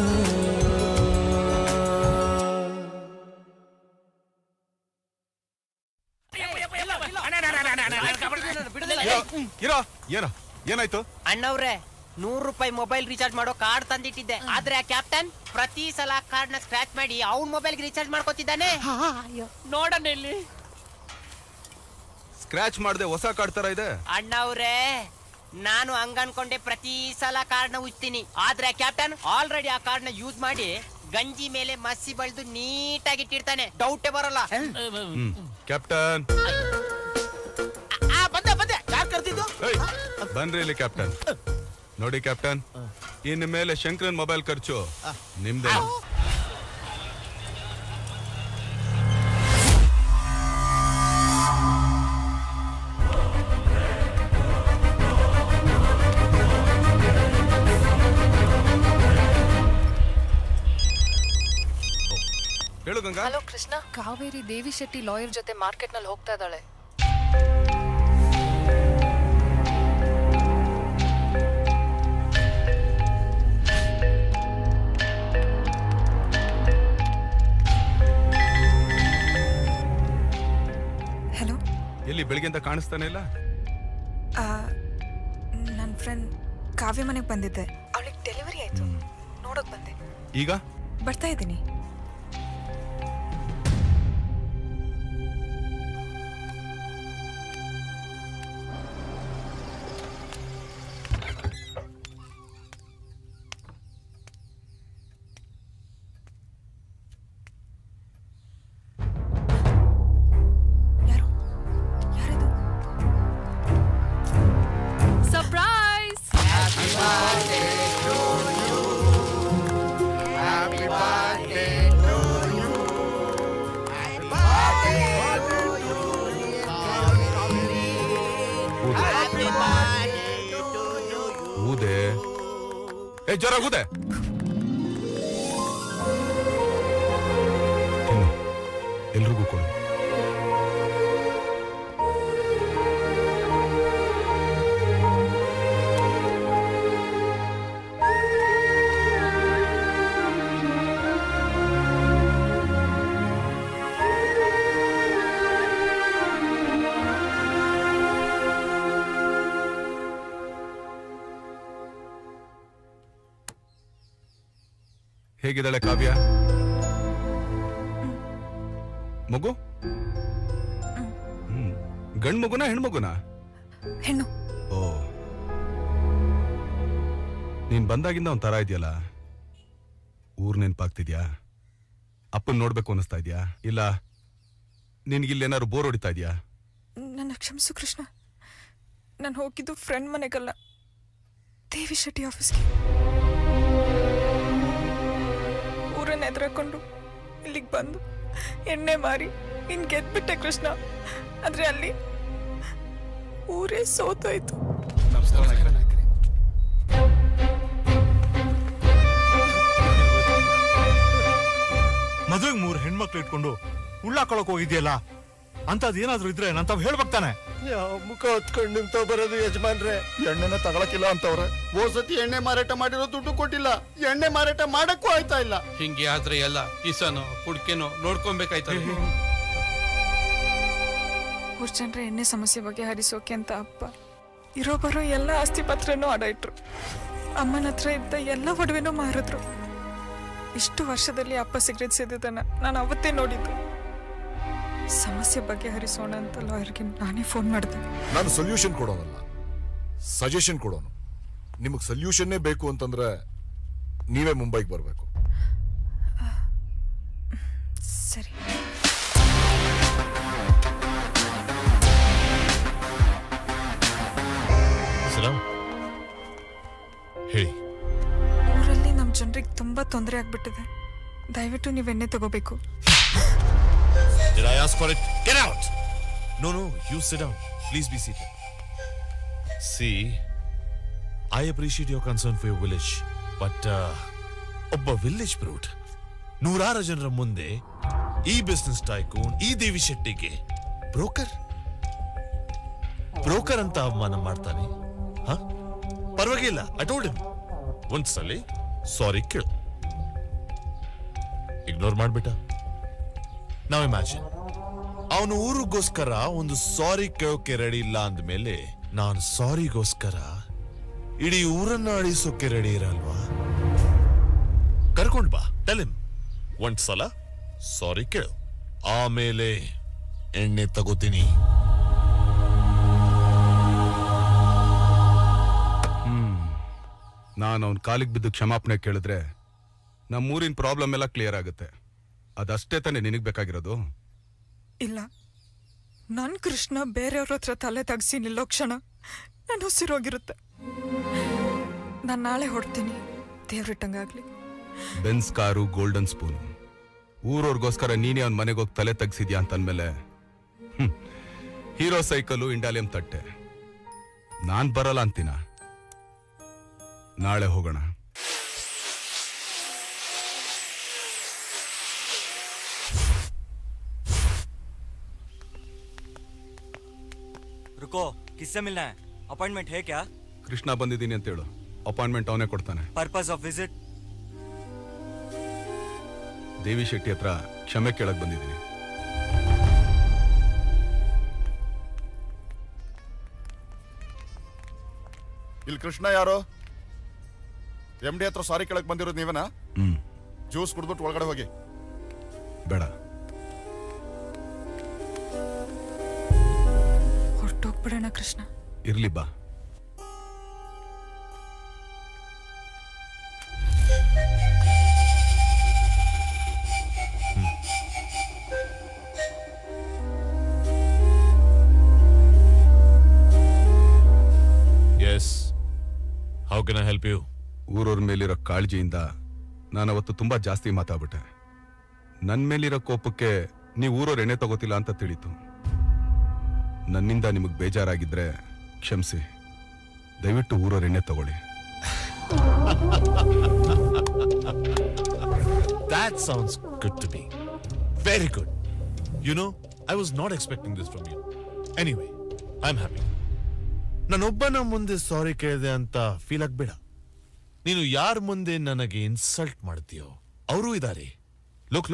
ಏನಾಯ್ತು ಅಣ್ಣವ್ರೆ 100 ರೂಪಾಯಿ ಮೊಬೈಲ್ ರೀಚಾರ್ಜ್ ಮಾಡೋ ಕಾರ್ಡ್ ತಂದಿಟ್ಟಿದ್ದೆ ಆದ್ರೆ ಆ ಕ್ಯಾಪ್ಟನ್ ಪ್ರತಿ ಸಲ ಕಾರ್ಡ್ ನ ಸ್ಕ್ರಾಚ್ ಮಾಡಿ ಅವ್ನ ಮೊಬೈಲ್ ರೀಚಾರ್ಜ್ ಮಾಡ್ಕೊತಿದ್ದಾನೆ ನೋಡಣ್ಣ ಇಲ್ಲಿ ಸ್ಕ್ರಾಚ್ ಮಾಡದೆ ಹೊಸ ಕಾರ್ಡ್ ತರ ಇದೆ ಅಣ್ಣವ್ರೆ ನಾನು ಹಂಗ ಅನ್ಕೊಂಡೆ ಪ್ರತಿ ಸಲ ಕಾರ್ಡ್ ನ ಉಜ್ತೀನಿ ಆದ್ರೆ ಕ್ಯಾಪ್ಟನ್ ಆಲ್ರೆಡಿ ಆ ಕಾರ್ಡ್ ನ ಯೂಸ್ ಮಾಡಿ ಗಂಜಿ ಮೇಲೆ ಮಸಿ ಬಳ್ದು ನೀಟಾಗಿ ಇಟ್ಟಿರ್ತಾನೆ ಡೌಟೇ ಬರಲ್ಲ ಕ್ಯಾಪ್ಟನ್ ಬಂದೆ ಯಾರು ಕರ್ತಿದ್ದು ಬನ್ರಿ ಇಲ್ಲಿ ಕ್ಯಾಪ್ಟನ್ ನೋಡಿ ಕ್ಯಾಪ್ಟನ್ ಇನ್ ಮೇಲೆ ಶಂಕರನ್ ಮೊಬೈಲ್ ಖರ್ಚು ನಿಮ್ದೇ ಹೇಳು ಗಂಗಾ. ಹಲೋ ಕೃಷ್ಣ, ಕಾವೇರಿ ದೇವಿ ಶೆಟ್ಟಿ ಲಾಯರ್ ಜೊತೆ ಮಾರ್ಕೆಟ್ ನಲ್ಲಿ ಹೋಗ್ತಾ ಇದ್ದಾಳೆ. ಹಲೋ, ಎಲ್ಲಿ ಬೆಳಿಗ್ಗೆಂತ ಕಾಣಿಸ್ತಾನೆ ಇಲ್ಲ? ನನ್ನ ಫ್ರೆಂಡ್ ಕಾವ್ಯ ಮನೆಗೆ ಬಂದಿದ್ದೆ, ಅವಳಿಗೆ ಡೆಲಿವರಿ ಆಯ್ತು, ನೋಡೋಕ್ ಬಂದೆ. ಈಗ ಬರ್ತಾ ಇದ್ದೀನಿ. ಊದೆ ಜರ ಊದೆ. ಎಲ್ರಿಗೂ ಕೊಡು. ಹೇಗಿದ್ದಾಳೆ ಕಾವ್ಯ? ಮಗು ಗಂಡ್ ಮಗುನ ಹೆಣ್ಮಗುನ? ಹೆಣ್ಣು. ಓ, ನೀನ್ ಬಂದಾಗಿಂದ ಒಂಥರ ಇದೆಯಲ್ಲ, ಊರ್ ನೆನ್ಪಾಗ್ತಿದ್ಯಾ? ಅಪ್ಪನ್ ನೋಡ್ಬೇಕು ಅನಿಸ್ತಾ ಇದ್ಯಾ? ಇಲ್ಲ ನಿನ್ಗಿಲ್ಲೇನಾದ್ರು ಬೋರ್ ಹೊಡಿತಾ ಇದ್ಯಾ? ನನ್ನ ಕ್ಷಮಿಸು ಕೃಷ್ಣ, ನಾನು ಹೋಗಿದ್ದು ಫ್ರೆಂಡ್ ಮನೆಗಲ್ಲ, ದೇವಿ ಶೆಟ್ಟಿ ಆಫೀಸ್ಗೆ. ಊರನ್ನ ಎದುರಕೊಂಡು ಇಲ್ಲಿಗೆ ಬಂದು ಎಣ್ಣೆ ಮಾರಿ ಇನ್ ಗೆದ್ಬಿಟ್ಟೆ ಕೃಷ್ಣ. ಆದ್ರೆ ಅಲ್ಲಿ ಊರೇ ಸೋತೋಯ್ತು. ಮದುವೆಗೆ 3 ಹೆಣ್ಮಕ್ಳು ಇಟ್ಕೊಂಡು ಉಳ್ಳಾಕೊಳಕ್ ಹೋಗಿದ್ಯಲ್ಲ, ಅಂತದೇನಾದ್ರೂ ಇದ್ರೆ ನಾನು ತಾವ್ ಹೇಳ್ಬೇಕಾನೆ. ಯಾವ ಮುಖ ಹೊತ್ಕೊಂಡು ನಿಂತ ಬರೋದು ಯಜಮಾನ್ರೆ? ಎಣ್ಣೆನ ತಗೊಳಕಿಲ್ಲ ಅಂತವ್ರೆ. ಹೋದ್ಸತಿ ಎಣ್ಣೆ ಮಾರಾಟ ಮಾಡಿರೋ ದುಡ್ಡು ಕೊಟ್ಟಿಲ್ಲ, ಎಣ್ಣೆ ಮಾರಾಟ ಮಾಡಕ್ಕೂ ಆಯ್ತಾ ಇಲ್ಲ. ಹಿಂಗೆ ಆದ್ರೆ ಎಲ್ಲ ಇಸನೋ ಕುಡ್ಕೆನೋ ನೋಡ್ಕೊಬೇಕಾಯ್ತದೆ. 3 ಜನರ ಎಣ್ಣೆ ಸಮಸ್ಯೆ ಬಗ್ಗೆ ಹರಿಸೋಕೆ ಅಂತ ಅಪ್ಪ ಇರೋ ಬರೋ ಎಲ್ಲ ಆಸ್ತಿ ಪತ್ರನೂ ಅಡ ಇಟ್ರು. ಅಮ್ಮನ ಹತ್ರ ಇದ್ದ ಎಲ್ಲ ಒಡವೆನೂ ಮಾರಿದ್ರು. ಇಷ್ಟು ವರ್ಷದಲ್ಲಿ ಅಪ್ಪ ಸಿಗರೇಟ್ ಸೇದಿದ್ದನ್ನ ನಾನು ಅವತ್ತೇ ನೋಡಿದ್ದು. ಸಮಸ್ಯೆ ಬಗ್ಗೆ ಹರಿಸೋಣ ಅಂತ ಲಾಯರ್ಗೆ ನಾನೇ ಫೋನ್ ಮಾಡಿದೆ. ನಾನು ಸೊಲ್ಯೂಷನ್ ಕೊಡೋನಲ್ಲ, ಸಜೆಷನ್ ಕೊಡೋನು. ನಿಮಗೆ ಸೊಲ್ಯೂಷನ್ನೇ ಬೇಕು ಅಂತಂದ್ರೆ ನೀವೇ ಮುಂಬೈಗೆ ಬರಬೇಕು. ಸರಿ. ಹೇಳಿ. ಊರಲ್ಲಿ ನಮ್ಮ ಜನರಿಗೆ ತುಂಬಾ ತೊಂದರೆ ಆಗ್ಬಿಟ್ಟಿದೆ. ದಯವಿಟ್ಟು ನೀವು ಎಣ್ಣೆ ತಗೋಬೇಕು. Did I ask for it? Get out! No, you sit down. Please be seated. See, I appreciate your concern for your village, but ಒಬ್ಬ ವಿಲೇಜ್ ಬ್ರೂಟ್ 100 ಜನರ ಮುಂದೆ ಈ ಬಿಸ್ನೆಸ್ ಟೈಕೂನ್ ಈ ದೇವಿ ಶೆಟ್ಟಿಗೆ ಬ್ರೋಕರ್ ಅಂತ ಅವಮಾನ ಮಾಡ್ತಾನೆ. ಪರವಾಗಿಲ್ಲ, I told him. ಒಂದ್ಸಲಿ ಸಾರಿ ಕೇಳು, ಇಗ್ನೋರ್ ಮಾಡ್ಬಿಟ್ಟ. ನಾವ್ ಇಮ್ಯಾಜಿನ್ ಅವನು ಊರಿಗೋಸ್ಕರ ಒಂದು ಸಾರಿ ಕೇಳೋಕೆ ರೆಡಿ ಇಲ್ಲ ಅಂದ್ಮೇಲೆ ನಾನು ಸಾರಿಗೋಸ್ಕರ ಇಡೀ ಊರನ್ನ ಅಳಿಸೋಕೆ ರೆಡಿ ಇರಲ್ವಾ? ಕರ್ಕೊಂಡ್ ಬಾ, ಟೆಲ್ ಹಿಮ್. ಒಂದ್ಸಲ ಸಾರಿ ಕೇಳು, ಆಮೇಲೆ ಎಣ್ಣೆ ತಗೋತೀನಿ. ನಾನು ಅವನ ಕಾಲಿಗೆ ಬಿದ್ದು ಕ್ಷಮಾಪಣೆ ಕೇಳಿದ್ರೆ ನಮ್ಮೂರಿನ ಪ್ರಾಬ್ಲಮ್ ಎಲ್ಲ ಕ್ಲಿಯರ್ ಆಗುತ್ತೆ. ಅದಷ್ಟೇ ತಾನೇ ನಿನಗೆ ಬೇಕಾಗಿರೋದು? ಇಲ್ಲ, ನನ್ ಕೃಷ್ಣ ಬೇರೆಯವ್ರ ಹತ್ರ ತಲೆ ತಗ್ಸಿ ನಿಲ್ಲೋ ಕ್ಷಣ ನನ್ನ ಉಸಿರೋಗಿರುತ್ತೆ. ನಾನು ನಾಳೆ ಹೊಡ್ತೀನಿ, ದೇವ್ರಿಟ್ಟಂಗಾಗ್ಲಿ. ಬೆನ್ಸ್ ಕಾರು, ಗೋಲ್ಡನ್ ಸ್ಪೂನ್, ಊರವ್ರಿಗೋಸ್ಕರ ನೀನೇ ಅವನ ಮನೆಗೆ ಹೋಗಿ ತಲೆ ತಗ್ಸಿದ್ಯಾ ಅಂತಂದ್ಮೇಲೆ ಹೀರೋ ಸೈಕಲು, ಇಂಡಾಲಿಯಂ ತಟ್ಟೆ. ನಾನ್ ಬರಲ್ಲ ಅಂತೀನ. ನಾಳೆ ಹೋಗೋಣ. रुको, किससे मिलना है? अपॉइंटमेंट है क्या? ಕೃಷ್ಣ ಬಂದಿದ್ದೀನಿ ಅಂತ ಹೇಳು, ಅಪಾಯಿಂಟ್ಮೆಂಟ್ ಅವನೇ ಕೊಡ್ತಾನೆ. Purpose of visit? Devi Shetty ಹತ್ರ ಕ್ಷಮೆ ಕೇಳಕ್ ಬಂದಿದ್ದೀನಿ. ಇಲ್ಲಿ ಕೃಷ್ಣ ಯಾರು? MD ಹತ್ರ ಸಾರಿ ಕೇಳಕ್ ಬಂದಿರೋದು ನೀವೇನಾ? ಜ್ಯೂಸ್ ಕುಡ್ಬಿಟ್ಟು ಒಳಗಡೆ ಹೋಗಿ. ಬೇಡ, ಹೊರಟೋಗ್ಬಿಡೋಣ ಕೃಷ್ಣ. ಇರ್ಲಿ ಬಾ. Yes. How can I help you? ಊರವ್ರ ಮೇಲಿರೋ ಕಾಳಜಿಯಿಂದ ನಾನು ಅವತ್ತು ತುಂಬಾ ಜಾಸ್ತಿ ಮಾತಾಡ್ಬಿಟ್ಟೆ. ನನ್ನ ಮೇಲಿರೋ ಕೋಪಕ್ಕೆ ನೀವು ಊರವ್ರ ಎಣ್ಣೆ ತಗೋತಿಲ್ಲ ಅಂತ ತಿಳಿತು. ನನ್ನಿಂದ ನಿಮಗೆ ಬೇಜಾರಾಗಿದ್ರೆ ಕ್ಷಮಿಸಿ. ದಯವಿಟ್ಟು ಊರವ್ರ ಎಣ್ಣೆ ತಗೊಳ್ಳಿ. That sounds good to me. Very good. You know, I was not expecting this from you. Anyway, I'm happy. ನಾನೊಬ್ಬನ ಮುಂದೆ ಸಾರಿ ಕೇಳಿದೆ ಅಂತ ಫೀಲ್ ಆಗ್ಬೇಡ. ನೀನು ಯಾರ ಮುಂದೆ ನನಗೆ ಇನ್ಸಲ್ಟ್ ಮಾಡ್ತೀಯೋ ಅವರು ಇದ್ದಾರೆ. ಲುಕ್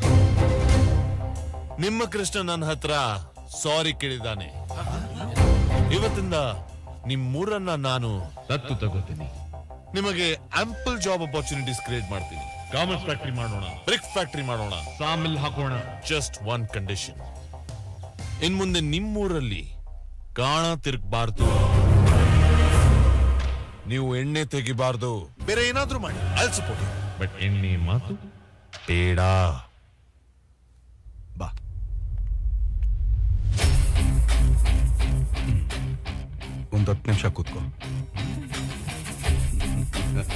ನಿಮ್ಮ ಕೃಷ್ಣ ನನ್ನ ಹತ್ರ ಸಾರಿ ಕೇಳಿದ್ದಾನೆ. ಇವತ್ತಿಂದ ನಿಮ್ಮೂರನ್ನ ನಾನು ದತ್ತು ತಗೋತೀನಿ. ನಿಮಗೆ ಆಂಪಲ್ ಜಾಬ್ ಅಪರ್ಚುನಿಟೀಸ್ ಕ್ರಿಯೇಟ್ ಮಾಡ್ತೀನಿ. ಗಾರ್ಮೆಂಟ್ಸ್ ಫ್ಯಾಕ್ಟರಿ ಮಾಡೋಣ, ಬ್ರಿಕ್ ಫ್ಯಾಕ್ಟರಿ ಮಾಡೋಣ, ಸಾಮಿಲ್ ಹಾಕೋಣ. ಜಸ್ಟ್ ಒನ್ ಕಂಡೀಷನ್, ಇನ್ ಮುಂದೆ ನಿಮ್ಮೂರಲ್ಲಿ ಗಾಣ ತಿರುಗಬಾರ್ದು, ನೀವು ಎಣ್ಣೆ ತೆಗಿಬಾರ್ದು. ಬೇರೆ ಏನಾದ್ರೂ ಮಾಡಿ, I will support you. But ಎಣ್ಣೆ ಮಾತು ಬೇಡ. ಬಾ. ಒಂದು 10 ನಿಮಿಷ ಕೂತ್ಕೋ.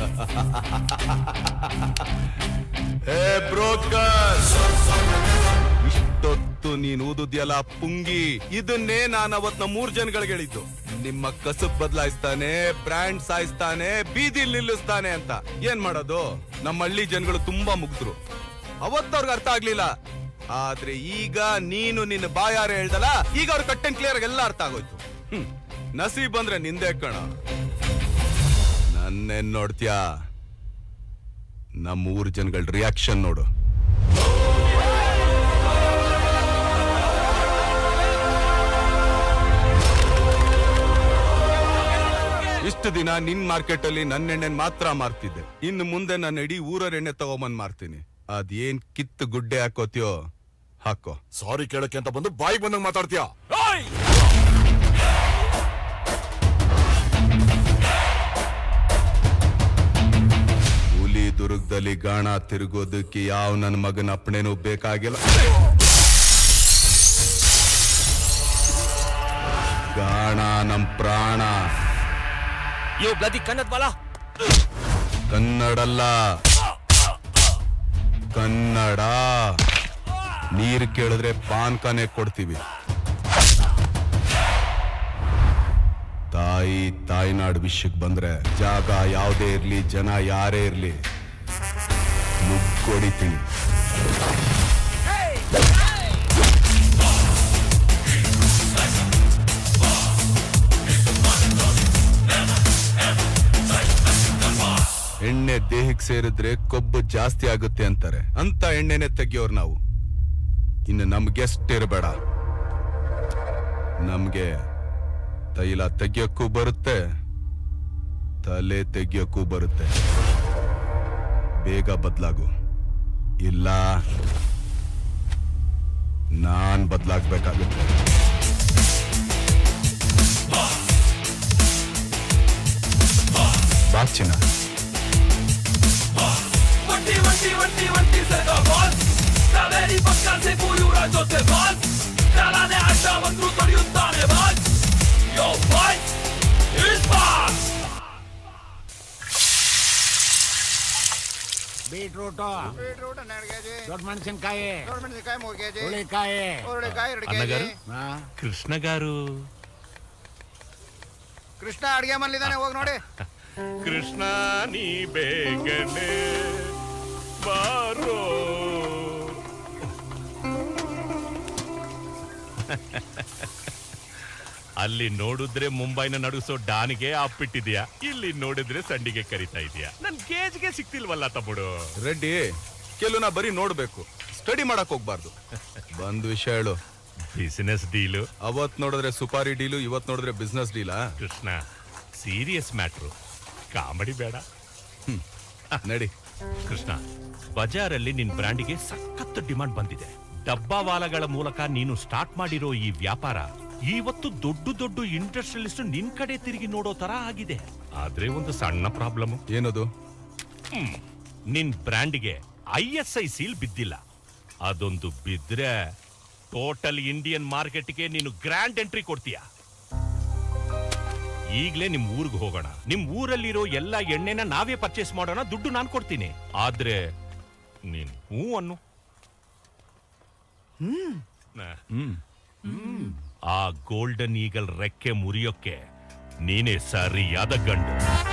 Hey, broadcast! ಇಷ್ಟೊತ್ತು ನೀನ್ ಊದುದ್ಯಲ್ಲ ಪುಂಗಿ, ಇದನ್ನೇ ನಾನು ಅವತ್ ನಮ್ಮ 3 ಜನಗಳಿಗೆ ಹೇಳಿದ್ದು. ನಿಮ್ಮ ಕಸಬ್ ಬದಲಾಯಿಸ್ತಾನೆ, ಬ್ರ್ಯಾಂಡ್ ಸಾಯಿಸ್ತಾನೆ, ಬೀದಿಲ್ ನಿಲ್ಲಿಸ್ತಾನೆ ಅಂತ. ಏನ್ ಮಾಡೋದು, ನಮ್ಮ ಹಳ್ಳಿ ಜನಗಳು ತುಂಬಾ ಮುಗ್ದ್ರು. ಅವತ್ತವ್ರಿಗೆ ಅರ್ಥ ಆಗ್ಲಿಲ್ಲ. ಆದ್ರೆ ಈಗ ನೀನು ನಿನ್ನ ಬಾಯಾರೆ ಹೇಳ್ದಲ್ಲ, ಈಗ ಅವ್ರ ಕಟ್ ಅಂಡ್ ಕ್ಲಿಯರ್ ಎಲ್ಲ ಅರ್ಥ ಆಗೋಯ್ತು. ನಸೀಬ್ ಬಂದ್ರೆ ನಿಂದೆ ಕಣ. ನನ್ನೇನ್ ನೋಡ್ತೀಯಾ? ನಮ್ಮ 3 ಜನಗಳ ರಿಯಾಕ್ಷನ್ ನೋಡು. ಇಷ್ಟು ದಿನ ನಿನ್ ಮಾರ್ಕೆಟ್ ಅಲ್ಲಿ ನನ್ನ ಎಣ್ಣೆ ಮಾತ್ರ ಮಾರ್ತಿದ್ದೆ. ಇನ್ನು ಮುಂದೆ ನಾನು ಇಡೀ ಊರ ಎಣ್ಣೆ ತಗೊಂಬಂದ್ ಮಾರ್ತೀನಿ. ಅದೇನ್ ಕಿತ್ತು ಗುಡ್ಡೆ ಹಾಕೋತಿಯೋ ಹಾಕೋ. ಸಾರಿ ಕೇಳಕ್ಕೆ ಅಂತ ಬಂದು ಬಾಯಿಗೆ ಬಂದಂಗ್ ಮಾತಾಡ್ತೀಯ. ಹುಲಿ ದುರ್ಗದಲ್ಲಿ ಗಾಣ ತಿರುಗೋದಕ್ಕೆ ಯಾವ ನನ್ನ ಮಗನ ಅಪ್ಪಣೆನೂ ಬೇಕಾಗಿಲ್ಲ. ಗಾಣ ನಮ್ ಪ್ರಾಣ. ಯೋ ಬ್ಲದಿ ಕನ್ನಡ ಬಾಲ. ಕನ್ನಡಲ್ಲ, ಕನ್ನಡ. ನೀರು ಕೇಳಿದ್ರೆ ಪಾನ್ಕಾನೆ ಕೊಡ್ತೀವಿ. ತಾಯಿನಾಡು ವಿಷಯಕ್ಕೆ ಬಂದ್ರೆ ಜಾಗ ಯಾವುದೇ ಇರ್ಲಿ, ಜನ ಯಾರೇ ಇರ್ಲಿ, ಮುಗ್ಗೊಡಿತೀನಿ. ಎಣ್ಣೆ ದೇಹಕ್ಕೆ ಸೇರಿದ್ರೆ ಕೊಬ್ಬು ಜಾಸ್ತಿ ಆಗುತ್ತೆ ಅಂತಾರೆ. ಅಂತ ಎಣ್ಣೆನೆ ತೆಗಿಯೋರು ನಾವು. ಇನ್ನು ನಮ್ಗೆಸ್ಟ್ ಇರಬೇಡ. ನಮ್ಗೆ ತೈಲ ತೆಗಿಯೋಕ್ಕೂ ಬರುತ್ತೆ, ತಲೆ ತೆಗಿಯೋಕ್ಕೂ ಬರುತ್ತೆ. ಬೇಗ ಬದಲಾಗು, ಇಲ್ಲ ನಾನ್ ಬದಲಾಗಬೇಕಾಗುತ್ತೆ. ಬಾಚಿನ Vanti se da boss. Taveri pakkaze buyura jote boss. Talane aşağı vandrutor yuttane boss. Yo boss is boss. Beetroot ನನಗೆ ದೊಡ್ಡ ಮೆಣಸಿನಕಾಯಿ, ದೊಡ್ಡ ಮೆಣಸಿನಕಾಯಿ 3 ಕೆಜಿ, ಹುಳಿಕಾಯಿ, ಹುರುಳಿಕಾಯಿ 2 ಅಣ್ಣಗಾರು, ಕೆಜಿ. ಕೃಷ್ಣ ಗಾರು. ಕೃಷ್ಣ ಅಡಿಗೆ ಮಲ್ಲಿದ್ದಾನೆ, ಹೋಗಿ ನೋಡಿ. ಕೃಷ್ಣ ನೀ ಬೇಗನೆ ಬಾರೋ. ಅಲ್ಲಿ ನೋಡಿದ್ರೆ ಮುಂಬೈನ ನಡುಸೋ ಡಾನ್ಗೆ ಅಪ್ಪಿಟ್ಟಿದ್ಯಾ, ಇಲ್ಲಿ ನೋಡಿದ್ರೆ ಸಂಡಿಗೆ ಕರಿತಾ ಇದೀಯಾ. ನನ್ ಗೇಜ್ಗೆ ಸಿಕ್ತಿಲ್ವಲ್ಲ ತಮ್ಮಡು. ರೆಡ್ಡಿ, ಕೆಲವು ಬರೀ ನೋಡ್ಬೇಕು, ಸ್ಟಡಿ ಮಾಡಕ್ ಹೋಗ್ಬಾರ್ದು. ಬಂದ್ ವಿಷಯ ಹೇಳು. Business deal. ಅವತ್ ನೋಡಿದ್ರೆ ಸುಪಾರಿ ಡೀಲು, ಇವತ್ ನೋಡಿದ್ರೆ ಬಿಸ್ನೆಸ್ ಡೀಲಾ? ಕೃಷ್ಣ, ಸೀರಿಯಸ್ ಮ್ಯಾಟ್ರು, ಕಾಮಿಡಿ ಬೇಡ. ನಡಿ. ಕೃಷ್ಣ, ಬಜಾರಲ್ಲಿ ನಿನ್ ಬ್ರ್ಯಾಂಡಿಗೆ ಸಖತ್ ಡಿಮಾಂಡ್ ಬಂದಿದೆ. ಡಬ್ಬಾವಾಲಗಳ ಮೂಲಕ ನೀನು ಸ್ಟಾರ್ಟ್ ಮಾಡಿರೋ ಈ ವ್ಯಾಪಾರ ಇವತ್ತು ದೊಡ್ಡ ದೊಡ್ಡ ಇಂಡಸ್ಟ್ರಿಯಲಿಸ್ಟ್ ನಿನ್ ಕಡೆ ತಿರುಗಿ ನೋಡೋ ತರ ಆಗಿದೆ. ಆದ್ರೆ ಒಂದು ಸಣ್ಣ ಪ್ರಾಬ್ಲಮ್. ಏನದು? ನಿನ್ ಬ್ರ್ಯಾಂಡ್ಗೆ ISI ಸೀಲ್ ಬಿದ್ದಿಲ್ಲ. ಅದೊಂದು ಬಿದ್ರೆ ಟೋಟಲ್ ಇಂಡಿಯನ್ ಮಾರ್ಕೆಟ್ಗೆ ನೀನು ಗ್ರ್ಯಾಂಡ್ ಎಂಟ್ರಿ ಕೊಡ್ತೀಯ. ಈಗ್ಲೇ ನಿಮ್ ಊರ್ಗ್ ಹೋಗೋಣ. ನಿಮ್ ಊರಲ್ಲಿರೋ ಎಲ್ಲ ಎಣ್ಣೆನ ನಾವೇ ಪರ್ಚೇಸ್ ಮಾಡೋಣ, ದುಡ್ಡು ನಾನ್ ಕೊಡ್ತೀನಿ. ಆದ್ರೆ ನೀನ್ ಹೂ ಅನ್ನು. ಆ ಗೋಲ್ಡನ್ ಈಗಲ್ ರೆಕ್ಕೆ ಮುರಿಯೋಕೆ ನೀನೇ ಸರಿಯಾದ ಗಂಡು.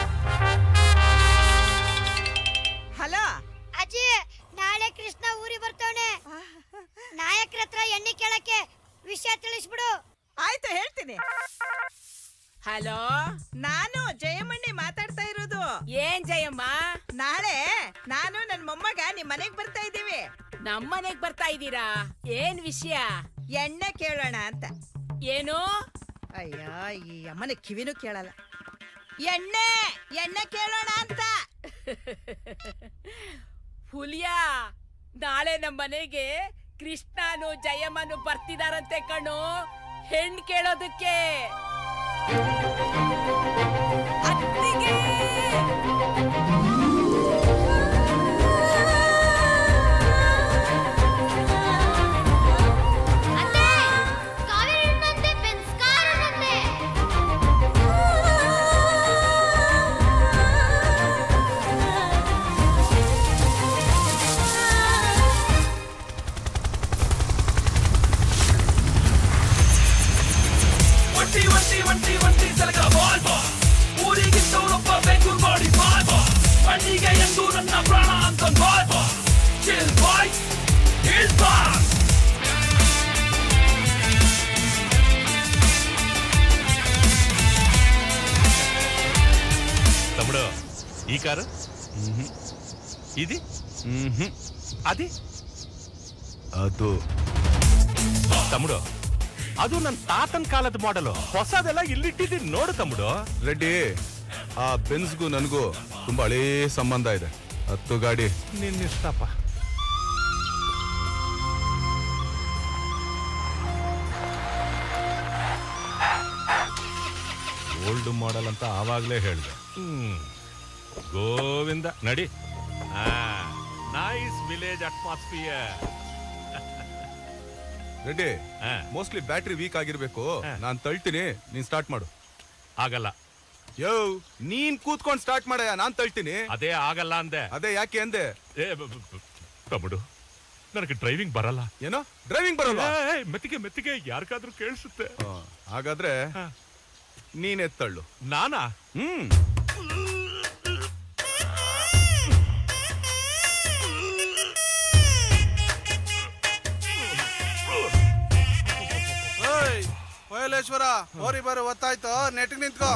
ಹಲೋ ಅಜ್ಜಿ, ನಾಳೆ ಕೃಷ್ಣ ಊರಿಗೆ ಬರ್ತಾವನೆ. ನಾಯಕರ ಹತ್ರ ಎಣ್ಣೆ ಕೇಳಕ್ಕೆ ವಿಷಯ ತಿಳಿಸ್ಬಿಡು. ಆಯ್ತು, ಹೇಳ್ತೀನಿ. ಹಲೋ, ನಾನು ಜಯಮಣ್ಣಿ ಮಾತಾಡ್ತಾ ಇರೋದು. ಏನ್ ಜಯಮ್ಮ? ನಾಳೆ ನಾನು ನನ್ ಮೊಮ್ಮಗ ನಿಮ್ ಮನೆಗ್ ಬರ್ತಾ ಇದ್ದೀವಿ. ನಮ್ಮನೆಗ್ ಬರ್ತಾ ಇದ್ದೀರಾ? ಏನ್ ವಿಷಯ? ಎಣ್ಣೆ ಕೇಳೋಣ ಅಂತ. ಏನು? ಅಯ್ಯ, ಈ ಅಮ್ಮನ ಕಿವಿನೂ ಕೇಳಲ್ಲ. ಎಣ್ಣೆ ಎಣ್ಣೆ ಕೇಳೋಣ ಅಂತ. ಹುಲಿಯ, ನಾಳೆ ನಮ್ಮ ಮನೆಗೆ ಕೃಷ್ಣನು ಜಯಮ್ಮನು ಬರ್ತಿದಾರಂತೆ ಕಣು, ಹೆಣ್ ಕೇಳೋದಕ್ಕೆ. ಅತ್ತಿಗೆ ಒಂಟಿ ಸಲಗ ಬಾಲ್ ಊರಿಗಿದ್ದವರೊಬ್ಬ ಬೇಕು ನೋಡಿ ಬಾಲ್ ಮಣ್ಣಿಗೆ ಎಂದು ನನ್ನ ಪ್ರಾಣ ಅಂತ ಬಾಲ್ ಚಿಲ್ ಬಾಯ್ ಇಸ್ ಬಾಲ್ తమ్ముడు ఈ కారు ఇది అది ಅದು తమ్ముడు ಅದು ನನ್ನ ತಾತನ ಕಾಲದ ಮಾಡೆಲ್ ಹೊಸದೆಲ್ಲ ಇಲ್ಲಿಟ್ಟಿದ್ದೀನಿ ನೋಡು ತಮ್ముడు ರೆಡ್ಡಿ ಆ ಬೆನ್ಸ್ಗೂ ನನಗೂ ತುಂಬಾ ಹಳೇ ಸಂಬಂಧ ಇದೆ ಹತ್ತು ಗಾಡಿ ನಿನ್ನಿಷ್ಟಪ್ಪ ಓಲ್ಡ್ ಮಾಡೆಲ್ ಅಂತ ಆವಾಗ್ಲೇ ಹೇಳ್ದೆ ಗೋವಿಂದ ನಡಿ nice village atmosphere Reddy mostly battery weak ಆಗಿರ್ಬೇಕು ನಾನ್ ತಳ್ತೀನಿ ನೀನ್ ಸ್ಟಾರ್ಟ್ ಮಾಡು ಆಗಲ್ಲ ಯೋ ನೀನ್ ಕೂತ್ಕೊಂಡ್ ಸ್ಟಾರ್ಟ್ ಮಾಡಯ್ಯ ನಾನ್ ತಳ್ತೀನಿ ಅದೇ ಆಗಲ್ಲ ಅಂದೆ ಅದೇ ಯಾಕೆ ಅಂದೆ ತಮ್ముడు ನನಗೆ ಡ್ರೈವಿಂಗ್ ಬರಲ್ಲ ಏನೋ ಡ್ರೈವಿಂಗ್ ಬರಲ್ಲ ಮೆತ್ತಿಗೆ ಮೆತ್ತಿಗೆ ಯಾರಿಗಾದ್ರೂ ಕೇಳಿಸುತ್ತೆ ಹಾಗಾದ್ರೆ ನೀನೇ ತಳ್ಳು ನಾನಾ ವಯಲೇಶ್ವರ ಹೋರಿ ಬರು ಒತ್ತಾಯ್ತು ನೆಟ್ಟಿಗೆ ನಿಂತ್ಕೋ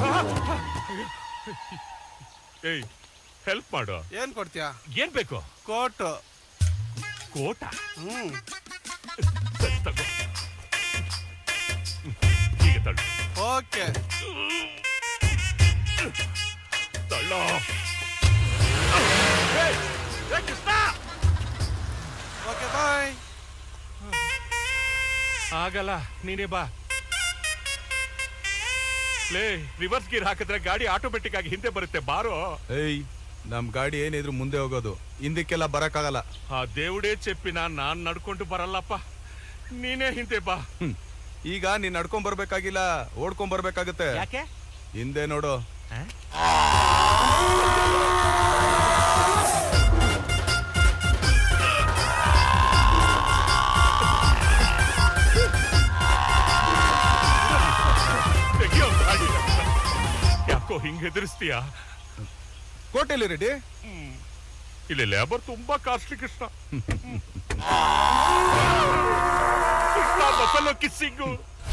ಏಯ್ ಹೆಲ್ಪ್ ಮಾಡು ಏನ್ ಕೊಡ್ತೀಯಾ ಏನ್ ಬೇಕು ಕೋಟು ಕೋಟ ಈಗ ತಳ್ಳು ಓಕೆ ತಳ್ಳೋ ಓಕೆ ಬಾಯ್ ಆಗಲ್ಲ ನೀನೇ ಬಾ ಲೇ ರಿವರ್ಸ್ ಗೀರ್ ಹಾಕಿದ್ರೆ ಗಾಡಿ ಆಟೋಮೆಟಿಕ್ ಆಗಿ ಹಿಂದೆ ಬರುತ್ತೆ ಬಾರೋ ಏಯ್ ನಮ್ ಗಾಡಿ ಏನಿದ್ರು ಮುಂದೆ ಹೋಗೋದು ಹಿಂದಕ್ಕೆಲ್ಲ ಬರಕ್ಕಾಗಲ್ಲ ಆ ದೇವುಡೇ ಚೆಪ್ಪಿನ ನಾನ್ ನಡ್ಕೊಂಡು ಬರಲ್ಲಪ್ಪ ನೀನೇ ಹಿಂದೆ ಬಾ ಈಗ ನೀನ್ ನಡ್ಕೊಂಡ್ ಬರ್ಬೇಕಾಗಿಲ್ಲ ಓಡ್ಕೊಂಡ್ ಬರ್ಬೇಕಾಗತ್ತೆ ಯಾಕೆ ಹಿಂದೆ ನೋಡು ಯಾಕೋ ಹಿಂಗ್ ಹೆದರಿಸ್ತೀಯಾ ಕೋಟೆಯಲ್ಲಿ ರೆಡಿ ಇಲ್ಲಿ ಲೇಬರ್ ತುಂಬಾ ಕಾಸ್ಟ್ಲಿ ಕೃಷ್ಣ ಬಫೆಲೋ ಕಿಸ್ಸಿಂಗು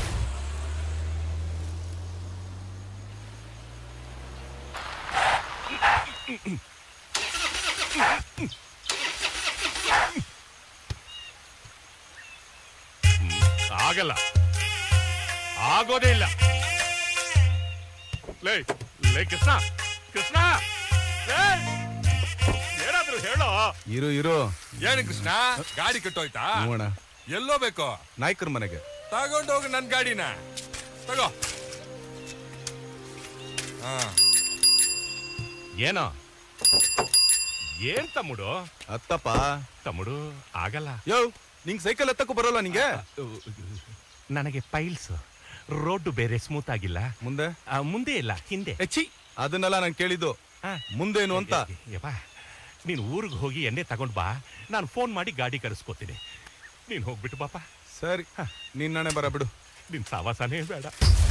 ಆಗಲ್ಲ ಆಗೋದೇ ಇಲ್ಲ ಲೇ ಲೇ ಕೃಷ್ಣ ಕೃಷ್ಣ ಏನಾದ್ರು ಹೇಳೋ ಇರು ಇರು ಏನು ಕೃಷ್ಣ ಗಾಡಿ ಕೆಟ್ಟೋಯ್ತಾ ನೋಡೋಣ ಎಲ್ಲೋ ಬೇಕೋ ನಾಯ್ಕರ್ ಮನೆಗೆ ತಗೊಂಡೋಗಿ ನನ್ ಗಾಡಿನ ತಗೋ ಏನೋ ಏನ್ ತಮ್ముడు ಅತ್ತಪ್ಪ ತಮ್ముడు ಆಗಲ್ಲ ಯೋ ನಿಂಗ್ ಸೈಕಲ್ ಎತ್ತಕ್ಕೂ ಬರೋಲ್ಲ ನಿಂಗೆ ನನಗೆ ಪೈಲ್ಸ್ ರೋಡ್ ಬೇರೆ ಸ್ಮೂತ್ ಆಗಿಲ್ಲ ಮುಂದೆ ಮುಂದೆ ಇಲ್ಲ ಹಿಂದೆ ಹೆಚ್ಚಿ ಅದನ್ನೆಲ್ಲ ನಾನು ಕೇಳಿದ್ದು ಮುಂದೇನು ಅಂತ ನೀನು ಊರಿಗೆ ಹೋಗಿ ಎಣ್ಣೆ ತಗೊಂಡ್ ಬಾ ನಾನು ಫೋನ್ ಮಾಡಿ ಗಾಡಿ ಕರೆಸ್ಕೋತೀನಿ ನೀನ್ ಹೋಗ್ಬಿಟ್ಟು ಬಾಪ ಸರಿ ನಿನ್ನಣೆ ಬರ ಬಿಡು ನಿನ್ ಸಾವಾಸನೇ ಬೇಡ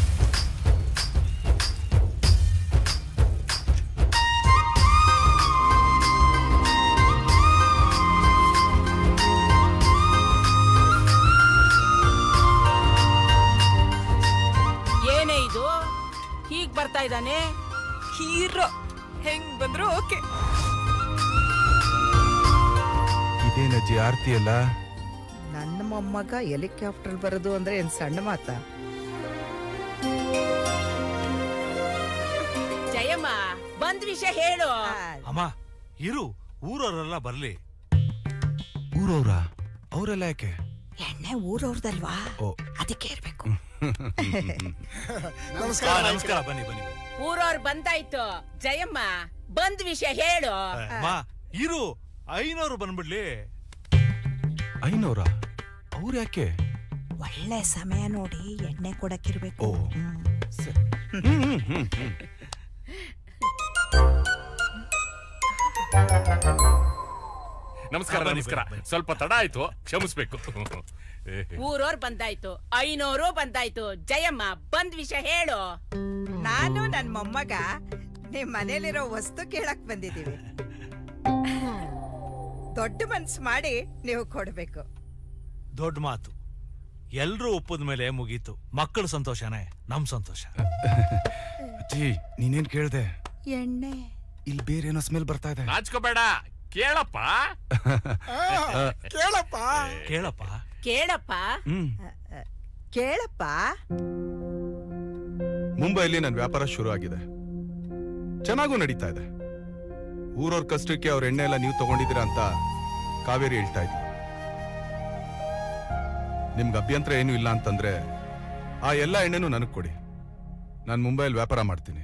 ಏನೇ ಇದು ಹೀಗ್ ಬರ್ತಾ ಇದ್ದಾನೆ ಹೀರೋ ಹೆಂಗ್ ಬಂದ್ರು ಓಕೆ ಇದೇನಜ್ಜಿ ಆರ್ತಿ ಅಲ್ಲ ನನ್ನ ಮೊಮ್ಮಗ ಹೆಲಿಕಾಪ್ಟರ್ ಬರೋದು ಅಂದ್ರೆ ಏನ್ ಸಣ್ಣ ಮಾತ ಜಯಮ್ಮ ಬಂದ್ ವಿಷಯ ಹೇಳು ಅಮ್ಮ ಇರು ಊರವರೆಲ್ಲ ಬರ್ಲಿ ಊರವ್ರ ಅವರೆಲ್ಲ ಯಾಕೆ ಎಣ್ಣೆ ಊರವ್ರದಲ್ವಾ ಅದಕ್ಕೆ ಇರ್ಬೇಕು ನಮಸ್ಕಾರ ನಮಸ್ಕಾರ ಬನ್ನಿ ಬನ್ನಿ ಊರವ್ರು ಬಂದಾಯ್ತು ಜಯಮ್ಮ ಬಂದ್ ವಿಷಯ ಹೇಳು ಅಮ್ಮ ಇರು 500 ಬಂದ್ಬಿಡ್ಲಿ 500 ಅವ್ರು ಯಾಕೆ ಒಳ್ಳೆ ಸಮಯ ನೋಡಿ ಎಣ್ಣೆ ಕೊಡಕ್ಕಿರ್ಬೇಕು ನಮಸ್ಕಾರ ನಮಸ್ಕಾರ. ಸ್ವಲ್ಪ ತಡ ಆಯ್ತು, ಕ್ಷಮಿಸ್ಬೇಕು. ಊರೋರ್ ಬಂದಾಯ್ತು, 500 ಬಂದಾಯ್ತು. ಜಯಮ್ಮ ಬಂದ್ ವಿಷಯ ಹೇಳು. ನಾನು ನನ್ ಮೊಮ್ಮಗ ನಿಮ್ ಮನೇಲಿರೋ ವಸ್ತು ಕೇಳಕ್ ಬಂದಿದೀವಿ. ದೊಡ್ಡ ಮನ್ಸು ಮಾಡಿ ನೀವು ಕೊಡ್ಬೇಕು. ದೊಡ್ಡ ಮಾತು, ಎಲ್ರೂ ಒಪ್ಪದ ಮೇಲೆ ಮುಗೀತು. ಮಕ್ಕಳ ಸಂತೋಷನೇ ನಮ್ ಸಂತೋಷ. ಅಜ್ಜಿ ನೀನೇನ್ ಕೇಳ್ದೆ? ಎಣ್ಣೆ. ಇಲ್ಲಿ ಬೇರೆ ಏನೋ ಸ್ಮೆಲ್ ಬರ್ತಾ ಇದೆ. ನಾಚ್ಕೋಬೇಡ, ಕೇಳಪ್ಪ. ಕೇಳಪ್ಪ ಕೇಳಪ್ಪ ಕೇಳಪ್ಪ ಕೇಳಪ್ಪ. ಮುಂಬೈಲಿ ನನ್ನ ವ್ಯಾಪಾರ ಶುರು ಆಗಿದೆ, ಚೆನ್ನಾಗೂ ನಡೀತಾ ಇದೆ. ಊರವ್ರ ಕಷ್ಟಕ್ಕೆ ಅವ್ರ ಎಣ್ಣೆ ಎಲ್ಲ ನೀವು ತಗೊಂಡಿದ್ದೀರಾ ಅಂತ ಕಾವೇರಿ ಹೇಳ್ತಾ ಇದ್ಲು. ನಿಮ್ಗೆ ಅಭ್ಯಂತರ ಏನು ಇಲ್ಲ ಅಂತಂದ್ರೆ ಆ ಎಲ್ಲ ಎಣ್ಣೆನೂ ನನಗ್ ಕೊಡಿ, ನಾನು ಮುಂಬೈಲಿ ವ್ಯಾಪಾರ ಮಾಡ್ತೀನಿ.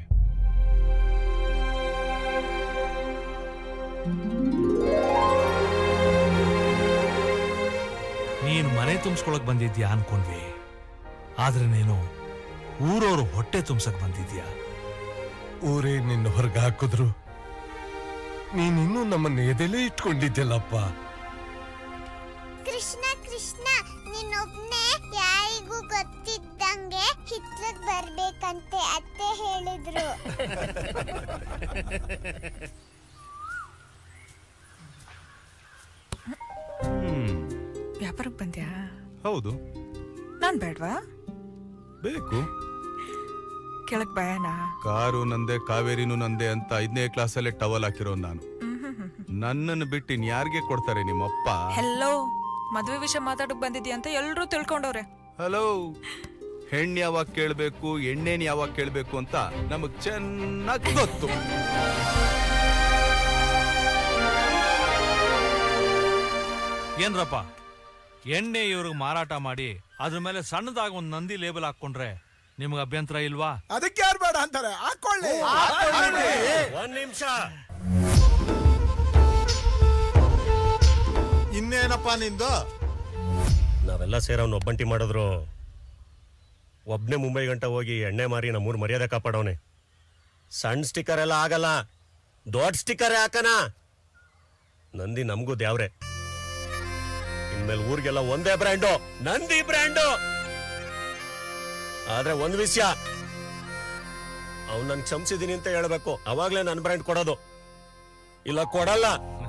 ನೀನು ಮನೆ ತುಂಬಿಸ್ಕೊಳಕ್ ಬಂದಿದ್ಯಾ ಅನ್ಕೊಂಡ್ವಿ, ಆದ್ರೆ ನೀನು ಊರವ್ರು ಹೊಟ್ಟೆ ತುಂಬ್ಸಕ್ ಬಂದಿದ್ಯಾ. ಊರೇ ನಿನ್ನ ಹೊರಗೆ ಹಾಕಿದ್ರು ನೀನಿನ್ನೂ ನಮ್ಮನ್ನ ಎದೆಲೇ ಇಟ್ಕೊಂಡಿದ್ದಲ್ಲಪ್ಪ. ಕೃಷ್ಣ ಕೃಷ್ಣ, ನೀನೊಬ್ನೇ ಯಾರಿಗೂ ಗೊತ್ತಿದ್ದಂಗೆ ಹಿತ್ಲಕ್ ಬರ್ಬೇಕಂತೆ ಅತ್ತೆ ಹೇಳಿದ್ರು. ವ್ಯಾಪಾರಕ್ಕೆ ಬಂದ್ಯಾ? ಹೌದು. ನಾನ್ ಬೇಡ್ವಾ? ಬೇಕು. ಕೆಳಕ್ ಭಯನಾ? ಕಾರು ನಂದೆ, ಕಾವೇರಿನೂ ನಂದೆ ಅಂತ 5ನೇ ಕ್ಲಾಸಲ್ಲೇ ಟವಲ್ ಹಾಕಿರೋ ನಾನು. ನನ್ನನ್ನು ಬಿಟ್ಟು ಇನ್ಯಾರಿಗೆ ಕೊಡ್ತಾರೆ ನಿಮ್ಮಪ್ಪ? ಹೆಲೋ, ಮದ್ವೆ ವಿಷಯ ಮಾತಾಡಕ್ ಬಂದಿದ್ಯಾ ಅಂತ ಎಲ್ರೂ ತಿಳ್ಕೊಂಡವ್ರೆ. ಹಲೋ, ಹೆಣ್ಣು ಯಾವಾಗ ಕೇಳ್ಬೇಕು, ಎಣ್ಣೆನ್ ಯಾವಾಗ ಕೇಳ್ಬೇಕು ಅಂತ ನಮಗ್ ಚೆನ್ನಾಗಿ ಗೊತ್ತು. ಏನ್ರಪ್ಪ, ಎಣ್ಣೆ ಇವ್ರಿಗೆ ಮಾರಾಟ ಮಾಡಿ ಅದ್ರ ಮೇಲೆ ಸಣ್ಣದಾಗ ಒಂದು ನಂದಿ ಲೇಬಲ್ ಹಾಕೊಂಡ್ರೆ ನಿಮ್ಗೆ ಅಭ್ಯಂತರ ಇಲ್ವಾ? ಅದಕ್ಕೆ ಯಾರು ಬೇಡ ಅಂತಾರೆ, ಹಾಕೊಳ್ಳಿ. ಒಂದ್ ನಿಮಿಷ. ಇನ್ನೇನಪ್ಪ ನಿಂದು? ನಾವೆಲ್ಲ ಸೇರಿ ಅವ್ನ ಒಬ್ಬಂಟಿ ಮಾಡಿದ್ರು. ಒಬ್ನೇ ಮುಂಬೈ ಗಂಟ ಹೋಗಿ ಎಣ್ಣೆ ಮಾರಿ ನಮ್ಮೂರ್ ಮರ್ಯಾದೆ ಕಾಪಾಡವನೆ. ಸಣ್ಣ ಸ್ಟಿಕ್ಕರ್ ಎಲ್ಲ ಆಗಲ್ಲ, ದೊಡ್ಡ ಸ್ಟಿಕ್ಕರ್ ಹಾಕನ. ನಂದಿ ನಮಗೂ ದ್ಯಾವ್ರೆ. ಇನ್ಮೇಲೆ ಊರಿಗೆಲ್ಲ ಒಂದೇ ಬ್ರ್ಯಾಂಡು, ನಂದಿ ಬ್ರ್ಯಾಂಡು. ಆದ್ರೆ ಒಂದ್ ವಿಷಯ, ಅವ್ನು ನನ್ ಕ್ಷಮಿಸಿದೀನಿ ಅಂತ ಹೇಳ್ಬೇಕು, ಅವಾಗ್ಲೇ ನನ್ ಬ್ರ್ಯಾಂಡ್ ಕೊಡೋದು, ಇಲ್ಲ ಕೊಡಲ್ಲ.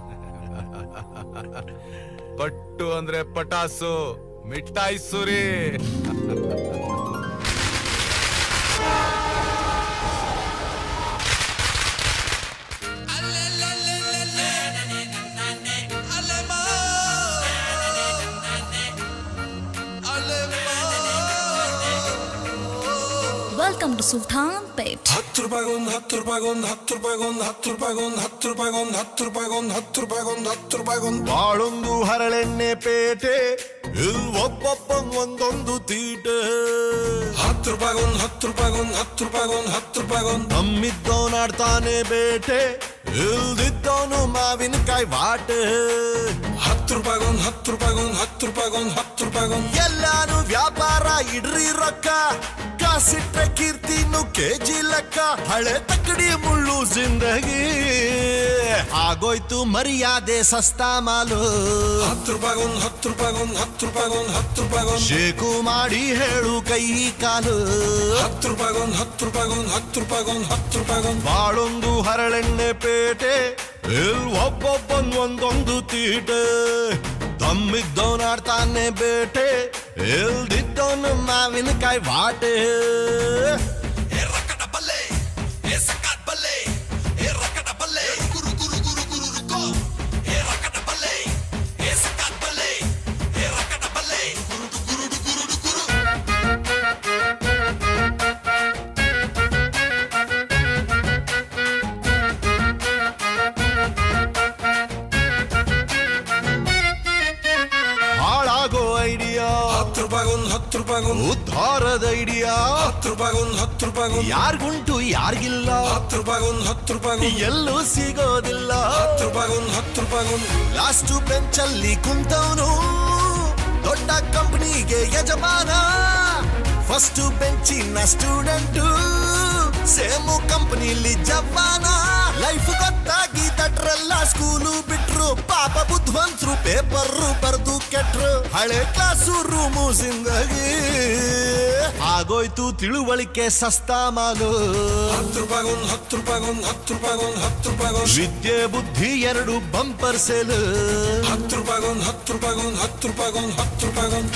ಪಟ್ಟು ಅಂದ್ರೆ ಪಟಾಸು, ಮಿಠಾಯಿ ಸುರಿ. Welcome to Sultan Pet. 10 ರೂಪಾಯಿಗೊಂದು 10 ರೂಪಾಯಿಗೊಂದು 10 ರೂಪಾಯಿಗೊಂದು 10 ರೂಪಾಯಿಗೊಂದು 10 ರೂಪಾಯಿಗೊಂದು 10 ರೂಪಾಯಿಗೊಂದು 10 ರೂಪಾಯಿಗೊಂದು 10 ರೂಪಾಯಿಗೊಂದು ಬಾಳೊಂದು ಹರಳೆಣ್ಣೆ ಪೇಟೆ, ಇಲ್ ಒಬ್ಬೊಬ್ಬಂಗ್ ಒಂದೊಂದು ತೀಟೆ. 10 ರೂಪಾಯಿಗೊಂದು 10 ರೂಪಾಯಿಗೊಂದು 10 ರೂಪಾಯಿಗೊಂದು 10 ರೂಪಾಯಿಗೊಂದು ನಮ್ಮಿದ್ದವನಾಡ್ತಾನೆ ಬೇಟೆ, ಇಲ್ದಿದ್ದವನು ಮಾವಿನಕಾಯಿ ವಾಟೆ. 10 ರೂಪಾಯಿಗೊಂದು 10 ರೂಪಾಯಿಗೊಂದು 10 ರೂಪಾಯಿಗೊಂದು 10 ರೂಪಾಯಿಗೊಂದು ಎಲ್ಲಾನು ವ್ಯಾಪಾರ ಇಡ್ರಿ ರೊಕ್ಕ, ಕಾಸಿಟ್ರೆ ಕೀರ್ತಿನು ಕೆಜಿ ಲೆಕ್ಕ. ಹಳೆ ತಕ್ಕಡಿ ಮುಳ್ಳು ಜಿಂದಗಿ ಆಗೋಯ್ತು ಮರ್ಯಾದೆ ಸಸ್ತಾ ಮಾಲು. 10 ರೂಪಾಯಿಗೊಂದು 10 ರೂಪಾಯಿಗೊಂದು 10 ರೂಪಾಯಿಗೊಂದು 10 ರೂಪಾಯಿಗೊಂದು ಶೇಕು ಮಾಡಿ ಹೇಳು ಕೈ ಕಾಲು. 10 ರೂಪಾಯಿಗೊಂದು 10 ರೂಪಾಯಿಗೊಂದು 10 ರೂಪಾಯಿಗೊಂದು 10 ರೂಪಾಯಿಗೊಂದು ಬಾಳೊಂದು ಹರಳೆಣ್ಣೆ ಪೇಟೆ, ಇಲ್ ಒಬ್ಬೊಬ್ಬನ್ ಒಂದೊಂದು ತೀಟೆ. ತಮ್ಮಿದ್ದವನಾಡ್ತಾನೆ ಬೇಟೆ, ಇಲ್ದಿದ್ದವನು ಮಾವಿನಕಾಯಿ ವಾಟೆ. ಹಾಳಾಗೋ ಐಡಿಯಾ 10 ರೂಪಾಯಿಗೊಂದು 10 ರೂಪಾಯಿಗೊಂದು ಉದ್ಧಾರದ ಐಡಿಯಾ 10 ರೂಪಾಯಿಗೊಂದು 10 ರೂಪಾಯಿಗೊಂದು ಯಾರ್ಗುಂಟು ಯಾರಿಗಿಲ್ಲ 10 ರೂಪಾಯಿಗೊಂದು 10 ರೂಪಾಯಿಗೊಂದು ಎಲ್ಲೂ ಸಿಗೋದಿಲ್ಲ 10 ರೂಪಾಯಿಗೊಂದು 10 ರೂಪಾಯಿಗೊಂದು ಲಾಸ್ಟ್ ಬೆಂಚಲ್ಲಿ ಕುಂತವನು ದೊಡ್ಡ ಕಂಪನಿಗೆ ಯಜಮಾನ, ಫಸ್ಟ್ ಬೆಂಚಿನ ಸ್ಟೂಡೆಂಟು ಸೇಮು ಕಂಪನಿಲಿ ಜವಾನ. ಲೈಫ್ ಗೊತ್ತಾಗಿ ತಟ್ರೆಲ್ಲ ಸ್ಕೂಲು ಬಿಟ್ರು ಪಾಪ ಬುದ್ಧವಂತರು ಪೇಪರ್ ಬರ್ದು ಕೆಟ್ರು ಹಳೆ ಕ್ಲಾಸು ರೂಮು ಜಿಂದಗಿ ಆಗೋಯ್ತು ತಿಳುವಳಿಕೆ ಸಸ್ತಾ ಮಾಲು 10 ರೂಪಾಯಿಗೊಂದು 10 ರೂಪಾಯಿಗೊಂದು 10 ರೂಪಾಯಿಗೊಂದು 10 ರೂಪಾಯಿಗೊಂದು ವಿದ್ಯೆ ಬುದ್ಧಿ 2 ಬಂಪರ್ ಸೇಲ್ 10 ರೂಪಾಯಿಗೊಂದು 10 ರೂಪಾಯಿಗೊಂದು 10 ರೂಪಾಯಿಗೊಂದು 10 ರೂಪಾಯಿಗೊಂದು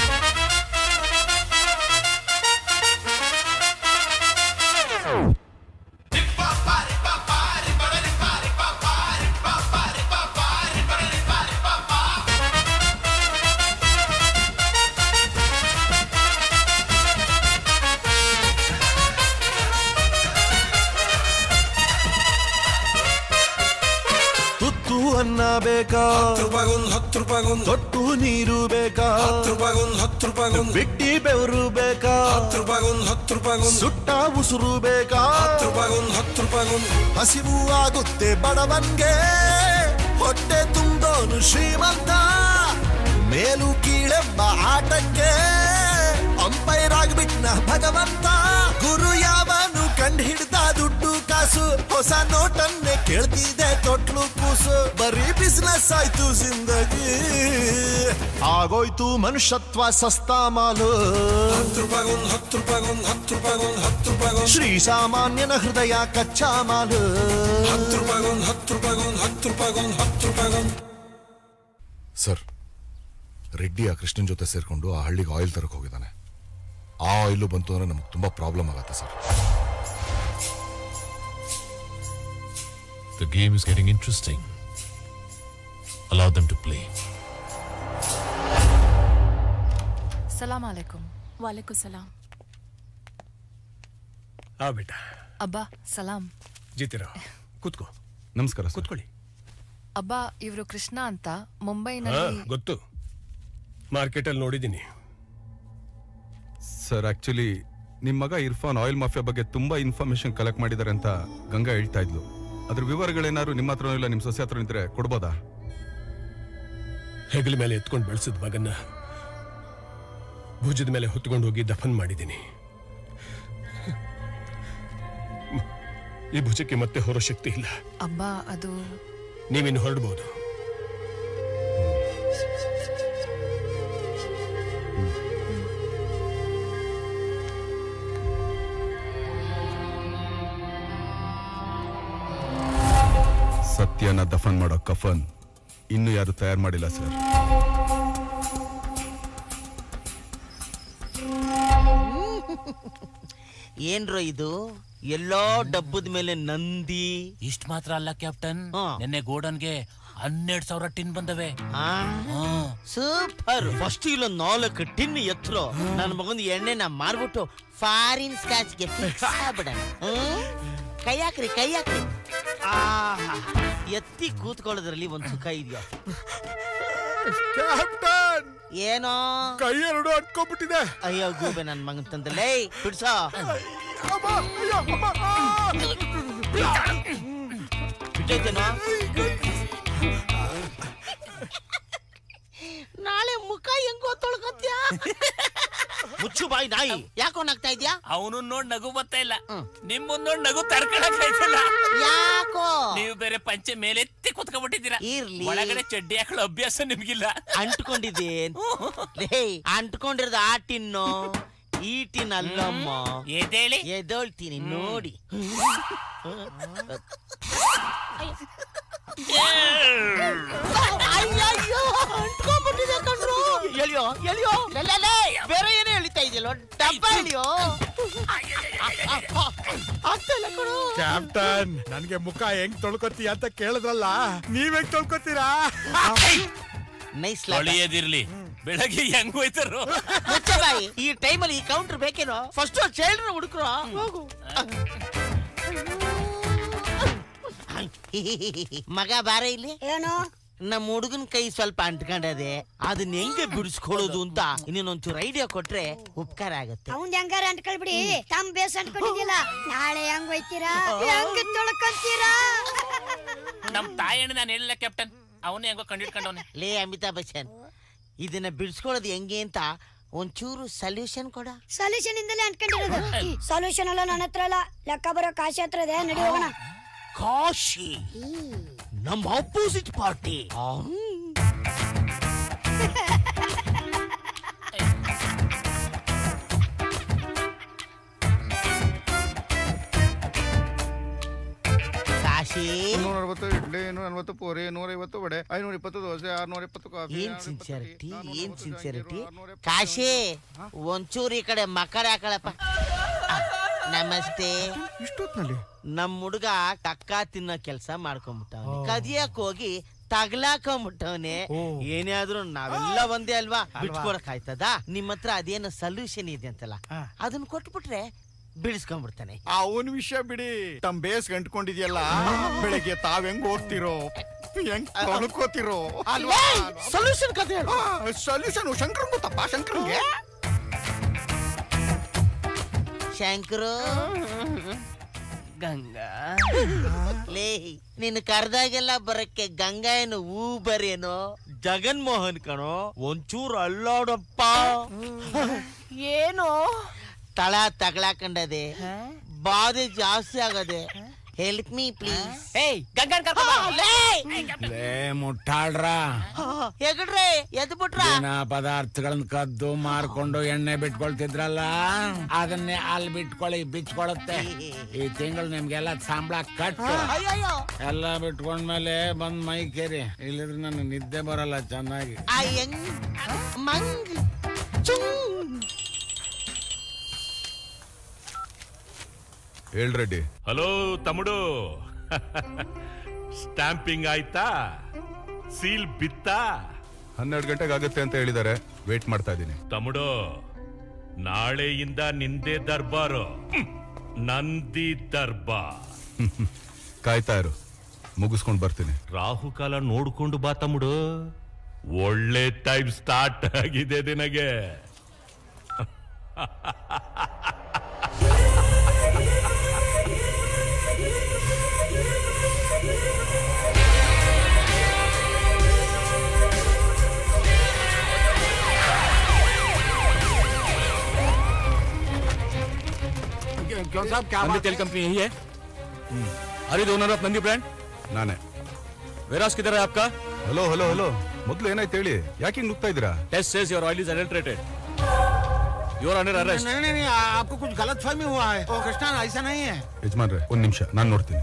ಅನ್ನ ಬೇಕಾ 10 ರೂಪಾಯಿಗೊಂದು 10 ರೂಪಾಯಿಗೊಂದು ತೊಟ್ಟು ನೀರು ಬೇಕಾ 10 ರೂಪಾಯಿಗೊಂದು 10 ರೂಪಾಯಿಗೊಂದು ಬಿಟ್ಟಿ ಬೆವರು ಬೇಕಾ 10 ರೂಪಾಯಿಗೊಂದು 10 ರೂಪಾಯಿಗೊಂದು ಸುಟ್ಟ ಉಸುರು ಬೇಕಾ 10 ರೂಪಾಯಿಗೊಂದು 10 ರೂಪಾಯಿಗೊಂದು ಹಸಿವು ಆಗುತ್ತೆ ಬಡವನ್ಗೆ ಹೊಟ್ಟೆ ತುಂಬೋನು ಶ್ರೀಮಂತ ಮೇಲು ಕೀಳೆಂಬ ಆಟಕ್ಕೆ ಅಂಪೈರ್ ಆಗ್ಬಿಟ್ನ ಭಗವಂತ ಗುರು ಯಾವನು ಕಂಡು ಹಿಡ್ದ ದುಡ್ಡು ಕಾಸು ಹೊಸ ನೋಟನ್ನೇ ಕೇಳ್ತಿದೆ ತೊಟ್ಲು ಕೂಸು ಬರೀ ಬಿಸ್ನೆಸ್ ಆಯ್ತು ಜಿಂದಗಿ ಆಗೋಯ್ತು ಮನುಷ್ಯತ್ವ ಸಸ್ತಾ ಮಾಲು 10 ರೂಪಾಯಿಗೊಂದು 10 ರೂಪಾಯಿಗೊಂದು 10 ರೂಪಾಯಿಗೊಂದು 10 ರೂಪಾಯಿಗೊಂದು ಶ್ರೀ ಸಾಮಾನ್ಯನ ಹೃದಯ ಕಚ್ಚಾ ಮಾಲು 10 ರೂಪಾಯಿಗೊಂದು 10 ರೂಪಾಯಿಗೊಂದು 10 ರೂಪಾಯಿಗೊಂದು 10 ರೂಪಾಯಿಗೊಂದು ಸರ್ ರೆಡ್ಡಿ ಆ ಕೃಷ್ಣನ್ ಜೊತೆ ಸೇರ್ಕೊಂಡು ಆ ಹಳ್ಳಿಗೆ ಆಯಿಲ್ ತರಕ್ ಹೋಗಿದ್ದಾನೆ ಆ ಆಯಿಲು ಬಂತು ಅಂದ್ರೆ ನಮ್ಗೆ ತುಂಬಾ ಪ್ರಾಬ್ಲಮ್ ಆಗತ್ತೆ sir The game is getting interesting. Allow them to play. ಸಲಾಮ್ ಅಲೈಕುಂ. ವಾಲೇಕುಂ ಸಲಾಮ್. ಆ ಬೇಟಾ. ಅಬ್ಬಾ ಸಲಾಮ್. ಜೀತಿರಾ ಕೂತ್ಕೋ. ನಮಸ್ಕಾರ. ಕೂತ್ಕೊಳ್ಳಿ. ಅಬ್ಬಾ ಇವರು ಕೃಷ್ಣ ಅಂತ ಮುಂಬೈನಲ್ಲಿ. ಗೊತ್ತು, ಮಾರ್ಕೆಟಲ್ಲಿ ನೋಡಿದ್ದೀನಿ. ಸರ್ ಆಕ್ಚುಲಿ ನಿಮ್ಮ ಮಗ ಇರ್ಫಾನ್ ಆಯಿಲ್ ಮಾಫಿಯಾ ಬಗ್ಗೆ ತುಂಬಾ ಇನ್ಫಾರ್ಮೇಶನ್ ಕಲೆಕ್ಟ್ ಮಾಡಿದ್ದಾರೆ ಅಂತ ಗಂಗಾ ಹೇಳ್ತಾ ಇದ್ಲು. ಅದ್ರ ವಿವರಗಳೇನಾದ್ರು ನಿಮ್ಮ ಹತ್ರ ಇಲ್ಲ ನಿಮ್ಮ ಸೊಸೆ ಹತ್ರ ಇದ್ರೆ ಕೊಡ್ಬೋದಾ? ಹೆಗಲ ಮೇಲೆ ಎತ್ಕೊಂಡು ಬೆಳೆಸಿದ ಮಗನ್ನ ಭುಜದ ಮೇಲೆ ಹೊತ್ಕೊಂಡು ಹೋಗಿ ದಫನ್ ಮಾಡಿದ್ದೀನಿ. ಈ ಭುಜಕ್ಕೆ ಮತ್ತೆ ಹೊರೋ ಶಕ್ತಿ ಇಲ್ಲ. ಅಬ್ಬಾ ಅದು ನೀವಿನ್ನು ಹೊರಡ್ಬೋದು. ಸತ್ಯನ ದಫನ್ ಮಾಡೋ ಕಫನ್ ಇನ್ನು ಯಾರು ತಯಾರು ಮಾಡಿಲ್ಲ ಸರ್. ಏನ್ರೋ ಇದು ಎಲ್ಲೋ ಡಬ್ಬದ ಮೇಲೆ ನಂದಿ? ಇಷ್ಟ ಮಾತ್ರ ಅಲ್ಲ ಕ್ಯಾಪ್ಟನ್, ನಿನ್ನೆ ಗೋಡನ್ಗೆ 12,000 ಟಿನ್ ಬಂದವೆ. ಸೂಪರ್. ಫಸ್ಟ್ ಇಲ್ಲೊಂದು 4 ಟಿನ್ ಎತ್ತರೋ ನನ್ನ ಮಗಂದು ಎಣ್ಣೆನ ಮಾರ್ಬಿಟ್ಟು ಫಾರಿನ್ ಸ್ಕ್ಯಾಚ್ಗೆ ಫಿಕ್ಸ್ ಆಗ್ಬಿಡ. ಕೈ ಹಾಕ್ರಿ ಕೈ ಹಾಕ್ರಿ. ಎತ್ತಿ ಕೂತ್ಕೊಳ್ಳೋದ್ರಲ್ಲಿ ಒಂದು ಸುಖ ಇದೆಯೋ? ಏನೋ ಕೈ ಎರಡು ಅಟ್ಕೊಂಡ್ಬಿಟ್ಟಿದೆ. ಅಯ್ಯೋ ಗೂಬೆ ನನ್ ಮಗನ್ ತಂದಲೇ ಬಿಡ್ಸೋ. ಬಿಟ್ಟೈತೇನೋ? ನಾಳೆ ಮುಖ ಹೆಂಗೋ ತೊಳ್ಕೊತ್ಯ? ಮುಚ್ಚು ಬಾಯಿ ನಾಯಿ. ಯಾಕೋ ನಗ್ತಾ ಇದ್ಯಾ? ಅವನು ನೋಡ್ ನಗು ಬರ್ತಾ ಇಲ್ಲ, ನಿಮ್ಮನ್ ನೋಡ್ ನಗು ತಡ್ಕೊಳಕ್ ಆಯ್ತಲ್ಲ. ಯಾಕೋ? ನೀವು ಬೇರೆ ಪಂಚೆ ಮೇಲೆತ್ತಿ ಕುತ್ಕೊಂಡ್ಬಿಟ್ಟಿದ್ದೀರಾ. ಒಳಗಡೆ ಚಡ್ಡಿ ಹಾಕೊಳ್ಳೋ ಅಭ್ಯಾಸ ನಿಮ್ಗಿಲ್ಲ. ಅಂಟ್ಕೊಂಡಿದ್ದೇನ್? ಅಂಟ್ಕೊಂಡಿರೋದು ಆ ಟಿನ್ನು, ಈ ಟಿನ್ ಅಲ್ಲಮ್ಮ. ಎದೇಳಿ ಎದೋಳ್ತೀನಿ ನೋಡಿ. ಅಯ್ಯಯ್ಯೋ ಅಂಟ್ಕೊಂಡ್ಬಿಟ್ಟಿದೆ ಕಣ್ರು. ಎಳಿಯೋ ಎಳಿಯೋ. ಬೇರೆ ಏನೋ ಎಳಿತಾ ಇದೆಯಲ್ಲ, ಡಬ್ಬ ಎಳಿಯೋ. ಕ್ಯಾಪ್ಟನ್, ನನ್ಗೆ ಮುಖ ಹೆಂಗ್ ತೊಳ್ಕೊತೀಯ ಅಂತ ಕೇಳಿದ್ರಲ್ಲ, ನೀವ್ ಹೆಂಗ್ ತೊಳ್ಕೊತೀರಾ? ನೈಸ್. ಒಳ್ಳೆಯದಿರ್ಲಿ, ಬೆಳಗ್ಗೆ ಹೆಂಗ್ ಹೋಯ್ತಾರೋ. ಮುಚ್ಚಬಾಯಿ, ಈ ಟೈಮಲ್ಲಿ ಈ ಕೌಂಟರ್ ಬೇಕೇನೋ? ಫಸ್ಟ್ ಚೈಲ್ಡ್ರ ಹುಡುಕ್ರು ಹೋಗು. ಮಗ ಬಾರ ಇಲ್ಲಿ. ಏನು? ನಮ್ಮ ಹುಡುಗನ ಕೈ ಸ್ವಲ್ಪ ಅಂಟ್ಕೊಂಡದೆ, ಅದನ್ನ ಹೆಂಗೆ ಬಿಡಿಸ್ಕೊಳ್ಳೋದು ಅಂತ ಇನ್ನೊಂಚೂರು ಐಡಿಯಾ ಕೊಟ್ರೆ ಉಪಕಾರ ಆಗತ್ತೆ. ಅವ್ನ್ ಹೆಂಗಾರ ಅಂಟ್ಕೊಳ್ಬಿಡಿ, ತಮ್ ಬೇಸ್ ಅಂಟ್ಕೊಂಡಿದ್ದಿಲ್ಲ. ನಾಳೆ ಹೆಂಗ್ ಹೋಯ್ತೀರಾ, ಹೆಂಗ್ ತೊಳ್ಕೊಂತೀರಾ? ನಮ್ ತಾಯಣ್ಣ ನಾನು ಹೇಳಿಲ್ಲ ಕ್ಯಾಪ್ಟನ್, ಅವನೇ ಹೆಂಗೋ ಕಂಡಿಡ್ಕೊಂಡವನೆ. ಲೇ ಅಮಿತಾಬ್ ಬಚ್ಚನ್, ಇದನ್ನ ಬಿಡಿಸ್ಕೊಳ್ಳೋದು ಹೆಂಗೆ ಅಂತ ಒಂಚೂರು ಸೊಲ್ಯೂಷನ್ ಕೊಡ. ಸೊಲ್ಯೂಷನ್ ಇಂದಲೇ ಅಂಟ್ಕೊಂಡಿರೋದು. ಸೊಲ್ಯೂಷನ್ ಅಲ್ಲ ನನ್ನ ಹತ್ರ ಅಲ್ಲ, ಲೆಕ್ಕ ಬರೋ ಕಾಶಿ ಹತ್ರ ಇದೆ. ನಡಿ ಹೋಗೋಣ. ಕಾಶಿ ನಮ್ಮ opposite party. Kashi 160 idli 140 puri 150 vada 520 dosa 620 coffee. ಏನ್ ಸಿನ್ಸಿಯರಿಟಿ ಕಾಶಿ ಒಂಚೂರು ಈ ಕಡೆ ಮಕರ ಹಾಕಳಪ್ಪ. ನಮಸ್ತೆ. ಇಷ್ಟೊತ್ನಲ್ಲಿ ನಮ್ ಹುಡುಗ ಟಕ್ಕ ತಿನ್ನೋ ಕೆಲ್ಸ ಮಾಡ್ಕೊಂಡ್ಬಿಟ್ಟವನೆ, ಕದಿಯಕ್ ಹೋಗಿ ತಗ್ಲಾಕೊಂಡ್ಬಿಟ್ಟವನೆ. ಏನೇ ಆದ್ರೂ ನಾವೆಲ್ಲ ಒಂದೇ ಅಲ್ವಾ, ಬಿಟ್ಕೊಡಕ್ ಆಯ್ತದ? ನಿಮ್ ಹತ್ರ ಅದೇನು ಸೊಲ್ಯೂಷನ್ ಇದೆ ಅಂತಲ್ಲ, ಅದನ್ನ ಕೊಟ್ಬಿಟ್ರೆ ಬಿಡಿಸ್ಕೊಂಡ್ಬಿಡ್ತಾನೆ. ಅವನ್ ವಿಷಯ ಬಿಡಿ, ತಮ್ ಬೇಸ್ ಗಂಟ್ಕೊಂಡಿದ್ಯಲ್ಲ, ಬೆಳಿಗ್ಗೆ ತಾವ್ ಹೆಂಗ್ ಓದ್ತಿರೋ, ಹೆಂಗ್ ತೊಳ್ಕೋತಿರೋ ಅಲ್ವಾ? ಸೊಲ್ಯೂಷನ್ ಕತೆ ಸೊಲ್ಯೂಷನ್ ಶಂಕರ್ ಗೊತ್ತಪ್ಪ, ಶಂಕರ್ಗೆ. ಶಂಕರು ಗಂಗಾ ಲೇ, ನಿನ್ ಕರ್ದಾಗೆಲ್ಲ ಬರಕ್ಕೆ ಗಂಗಾ ಏನು ಊಬರೇನೋ, ಜಗನ್ಮೋಹನ್ ಕಣೋ. ಒಂಚೂರು ಅಲ್ಲಾಡಪ್ಪ. ಏನು ತಳ ತಗ್ಲಾಕಂಡದೆ, ಬಾಧೆ ಜಾಸ್ತಿ ಆಗದೆ. Help me please. ಲೇ ಮುಟ್ಟಾಳ್ರ, ಹೆಗಡ್ರೆ ಎದ್ ಬಿಟ್ರ ಪದಾರ್ಥಗಳನ್ನ ಕದ್ದು ಮಾರ್ಕೊಂಡು ಎಣ್ಣೆ ಬಿಟ್ಕೊಳ್ತಿದ್ರಲ್ಲ, ಅದನ್ನೇ ಅಲ್ಲಿ ಬಿಟ್ಕೊಳ್ಳಿ, ಬಿಚ್ಕೊಳತ್ತೆ. ಈ ತಿಂಗಳು ನಿಮ್ಗೆಲ್ಲ ಸಂಬಳ ಕಟ್ಟು. ಎಲ್ಲ ಬಿಟ್ಕೊಂಡ್ಮೇಲೆ ಬಂದ್ ಮೈ ಕೇರಿ, ಇಲ್ಲಿದ್ರೆ ನನಗೆ ನಿದ್ದೆ ಬರಲ್ಲ ಚೆನ್ನಾಗಿ. ಹೇಳ್ರೆಡ್ಡಿ. ಹಲೋ ತಮ್ಮಡು, ಸ್ಟ್ಯಾಂಪಿಂಗ್ ಆಯ್ತಾ? ಸೀಲ್ ಬಿತ್ತಾ? 12 ಗಂಟೆಗೆ ಆಗುತ್ತೆ ಅಂತ ಹೇಳಿದ್ದಾರೆ, ವೇಟ್ ಮಾಡ್ತಾ ಇದ್ದೀನಿ. ತಮ್ಮಡು, ನಾಳೆಯಿಂದ ನಿಂದೆ ದರ್ಬಾರು, ನಂದಿ ದರ್ಬಾರ್. ಕಾಯ್ತಾ ಇರು, ಮುಗಿಸ್ಕೊಂಡು ಬರ್ತೀನಿ. ರಾಹುಕಾಲ ನೋಡ್ಕೊಂಡು ಬಾ ತಮ್ಮಡು, ಒಳ್ಳೆ ಟೈಮ್ ಸ್ಟಾರ್ಟ್ ಆಗಿದೆ ನಿನಗೆ. क्यों साहब, क्या बात? तेल कंपनी यही है? अरे ओनर ऑफ नंदी ब्रांड ನಾನೇ. वेरास किधर है आपका? ಹಲೋ ಹಲೋ ಹಲೋ, ಮೊದಲು ಏನಾಯ್ತು ಹೇಳಿ, ಯಾಕೆ ಹಿಂಗ್ ನುಗ್ತಾ ಇದ್ದೀರಾ? Test says your oil is adulterated. You are under arrest. नहीं नहीं नहीं, आपको कुछ गलतफहमी हुआ है. ओ कृष्णा, ऐसा नहीं है. ಯಜಮಾನ್ರೆ ಒಂದ್ ನಿಮಿಷ, ನಾನು ನೋಡ್ತೀನಿ.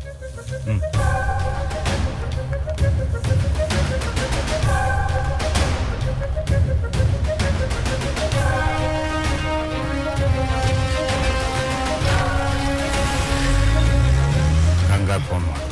ಗಂಗಾ ಫೋನ್ ಮಾಡಿ.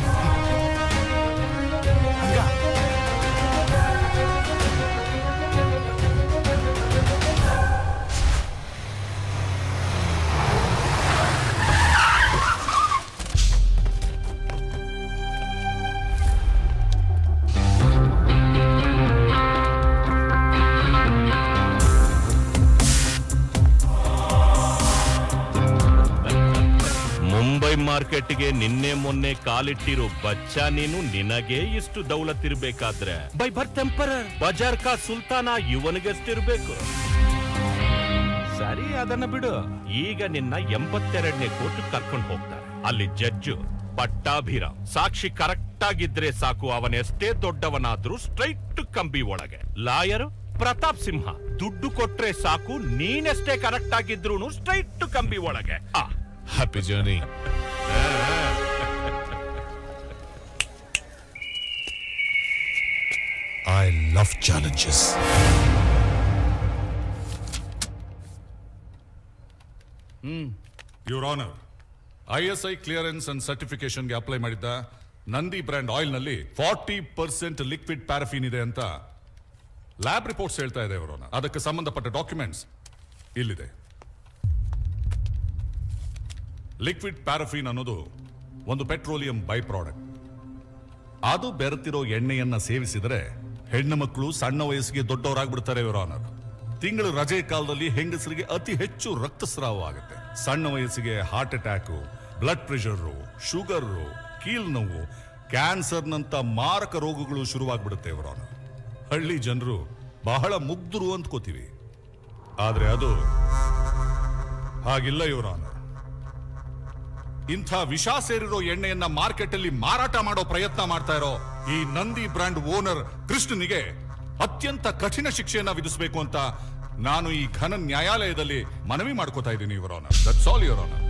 ಮುಂಬೈ ಮಾರ್ಕೆಟ್ಗೆ ನಿನ್ನೆ ಮೊನ್ನೆ ಕಾಲಿಟ್ಟಿರೋ ಬಚ್ಚ ನೀನು, ನಿನಗೆ ಇಷ್ಟು ದೌಲತ್ತಿರ್ಬೇಕಾದ್ರೆ ಬೈ ಬರ್ತ್ ಟೆಂಪರರ್ ಬಜಾರ್ ಕಾ ಸುಲ್ತಾನ ಇವನಿಗೆಷ್ಟಿರ್ಬೇಕು? ಸರಿ, ಅದನ್ನ ಬಿಡು. ಈಗ ನಿನ್ನ 82ನೇ ಕೋರ್ಟ್ ಕರ್ಕೊಂಡು ಹೋಗ್ತಾರೆ. ಅಲ್ಲಿ ಜಡ್ಜು ಪಟ್ಟಾಭಿರಾಮ್. ಸಾಕ್ಷಿ ಕರೆಕ್ಟ್ ಆಗಿದ್ರೆ ಸಾಕು, ಅವನೆಷ್ಟೇ ದೊಡ್ಡವನಾದ್ರೂ ಸ್ಟ್ರೈಟ್ ಕಂಬಿ ಒಳಗೆ. ಲಾಯರ್ ಪ್ರತಾಪ್ ಸಿಂಹ. ದುಡ್ಡು ಕೊಟ್ರೆ ಸಾಕು, ನೀನೆಷ್ಟೇ ಕರೆಕ್ಟ್ ಆಗಿದ್ರು ಸ್ಟ್ರೈಟ್ ಕಂಬಿ ಒಳಗೆ. Happy journey. I love challenges. Your honour, ISI clearance and certification ಗೆ ಅಪ್ಲೈ ಮಾಡಿದ್ದ ನಂದಿ ಬ್ರ್ಯಾಂಡ್ ಆಯಿಲ್ ನಲ್ಲಿ 40% ಲಿಕ್ವಿಡ್ ಪ್ಯಾರಫಿನ್ ಇದೆ ಅಂತ ಲ್ಯಾಬ್ ರಿಪೋರ್ಟ್ಸ್ ಹೇಳ್ತಾ ಇದೆ ಯುವರ್ ಆನರ್. ಅದಕ್ಕೆ ಸಂಬಂಧಪಟ್ಟ ಡಾಕ್ಯುಮೆಂಟ್ಸ್ ಇಲ್ಲಿದೆ. ಲಿಕ್ವಿಡ್ ಪ್ಯಾರಫಿನ್ ಅನ್ನೋದು ಒಂದು ಪೆಟ್ರೋಲಿಯಂ ಬೈ ಪ್ರಾಡಕ್ಟ್. ಅದು ಬೆರೆತಿರೋ ಎಣ್ಣೆಯನ್ನ ಸೇವಿಸಿದರೆ ಹೆಣ್ಣು ಮಕ್ಕಳು ಸಣ್ಣ ವಯಸ್ಸಿಗೆ ದೊಡ್ಡವರಾಗ್ಬಿಡ್ತಾರೆ ಯುವರ್ ಆನರ್. ತಿಂಗಳು ರಜೆ ಕಾಲದಲ್ಲಿ ಹೆಂಗಸರಿಗೆ ಅತಿ ಹೆಚ್ಚು ರಕ್ತಸ್ರಾವ ಆಗುತ್ತೆ. ಸಣ್ಣ ವಯಸ್ಸಿಗೆ heart attack, blood pressure, sugar, ಕೀಲ್ ನೋವು, ಕ್ಯಾನ್ಸರ್ನಂತ ಮಾರಕ ರೋಗಗಳು ಶುರುವಾಗ್ಬಿಡುತ್ತೆ ಯುವರ್ ಆನರ್. ಹಳ್ಳಿ ಜನರು ಬಹಳ ಮುಗ್ಧರು ಅಂದ್ಕೋತೀವಿ, ಆದ್ರೆ ಅದು ಹಾಗಿಲ್ಲ ಯುವರ್ ಆನರ್. ಇಂಥ ವಿಷ ಸೇರಿರೋ ಎಣ್ಣೆಯನ್ನ ಮಾರ್ಕೆಟ್ ಅಲ್ಲಿ ಮಾರಾಟ ಮಾಡೋ ಪ್ರಯತ್ನ ಮಾಡ್ತಾ ಇರೋ ಈ ನಂದಿ ಬ್ರ್ಯಾಂಡ್ ಓನರ್ ಕೃಷ್ಣನಿಗೆ ಅತ್ಯಂತ ಕಠಿಣ ಶಿಕ್ಷೆಯನ್ನ ವಿಧಿಸಬೇಕು ಅಂತ ನಾನು ಈ ಘನ ನ್ಯಾಯಾಲಯದಲ್ಲಿ ಮನವಿ ಮಾಡ್ಕೋತಾ ಇದ್ದೀನಿ your honour. That's all your honour.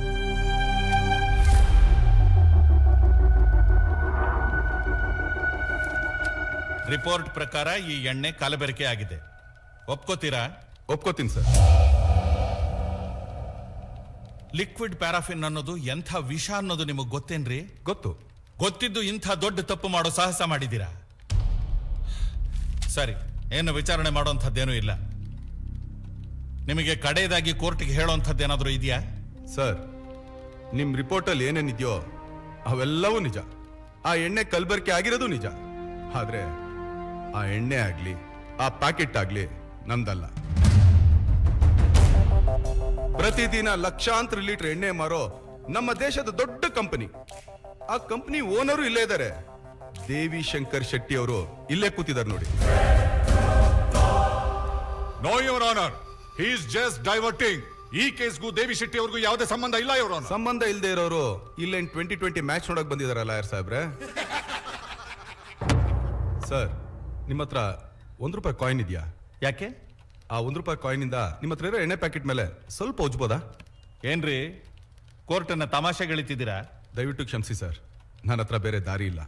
Report ಪ್ರಕಾರ ಈ ಎಣ್ಣೆ ಕಲಬೆರಕೆ ಆಗಿದೆ. ಒಪ್ಕೋತೀರಾ? ಒಪ್ಕೋತೀನಿ ಸರ್. ಲಿಕ್ವಿಡ್ ಪ್ಯಾರಾಫಿನ್ ಅನ್ನೋದು ಎಂಥ ವಿಷ ಅನ್ನೋದು ನಿಮಗೆ ಗೊತ್ತೇನ್ರಿ? ಗೊತ್ತಿದ್ದು ಇಂಥ ದೊಡ್ಡ ತಪ್ಪು ಮಾಡೋ ಸಾಹಸ ಮಾಡಿದ್ದೀರಾ. ಸರಿ, ಏನು ವಿಚಾರಣೆ ಮಾಡೋಂಥದ್ದೇನೂ ಇಲ್ಲ. ನಿಮಗೆ ಕಡೆಯದಾಗಿ ಕೋರ್ಟ್ಗೆ ಹೇಳೋಂಥದ್ದೇನಾದ್ರೂ ಇದೆಯಾ? ಸರ್, ನಿಮ್ ರಿಪೋರ್ಟಲ್ಲಿ ಏನೇನಿದೆಯೋ ಅವೆಲ್ಲವೂ ನಿಜ. ಆ ಎಣ್ಣೆ ಕಲಬೆರಕೆ ಆಗಿರೋದು ನಿಜ. ಆದ್ರೆ ಆ ಎಣ್ಣೆ ಆಗ್ಲಿ ಆ ಪ್ಯಾಕೆಟ್ ಆಗ್ಲಿ ನಂದಲ್ಲ. ಪ್ರತಿದಿನ ಲಕ್ಷಾಂತರ ಲೀಟರ್ ಎಣ್ಣೆ ಮಾರೋ ನಮ್ಮ ದೇಶದ ದೊಡ್ಡ ಕಂಪನಿ. ಆ ಕಂಪನಿ ಓನರು ಇಲ್ಲೇ ಇದ್ದಾರೆ. ದೇವಿ ಶಂಕರ್ ಶೆಟ್ಟಿ ಅವರು ಇಲ್ಲೇ ಕೂತಿದ್ದಾರೆ ನೋಡಿ. No your honour, he is just diverting. ಈ ಕೇಸ್ಗೂ ದೇವಿ ಶೆಟ್ಟಿ ಅವ್ರಿಗೂ ಯಾವುದೇ ಸಂಬಂಧ ಇಲ್ಲ ಯುವರ್ ಆನರ್. ಸಂಬಂಧ ಇಲ್ಲದೆ ಇರೋರು ಇಲ್ಲೇನ್ 2020 ಮ್ಯಾಚ್ ನೋಡಕ್ ಬಂದಿದಾರಲ್ಲ ಯಾರ್ ಸಾಹೇಬ್ರೆ. ಸರ್, ನಿಮ್ಮ ಹತ್ರ ₹1 ಕಾಯಿನ್ ಇದೆಯಾ? ಯಾಕೆ? ಆ ₹1 ಕಾಯಿನ್ ಇಂದ ನಿಮ್ಮ ಹತ್ರ ಇರೋ ಎಣ್ಣೆ ಪ್ಯಾಕೆಟ್ ಮೇಲೆ ಸ್ವಲ್ಪ ಉಜ್ಬೋದಾ? ಏನ್ರಿ ಕೋರ್ಟನ್ನ ತಮಾಷೆಗಳಿತಿದ್ದೀರಾ? ದಯವಿಟ್ಟು ಕ್ಷಮಿಸಿ ಸರ್, ನನ್ನ ಹತ್ರ ಬೇರೆ ದಾರಿ ಇಲ್ಲ.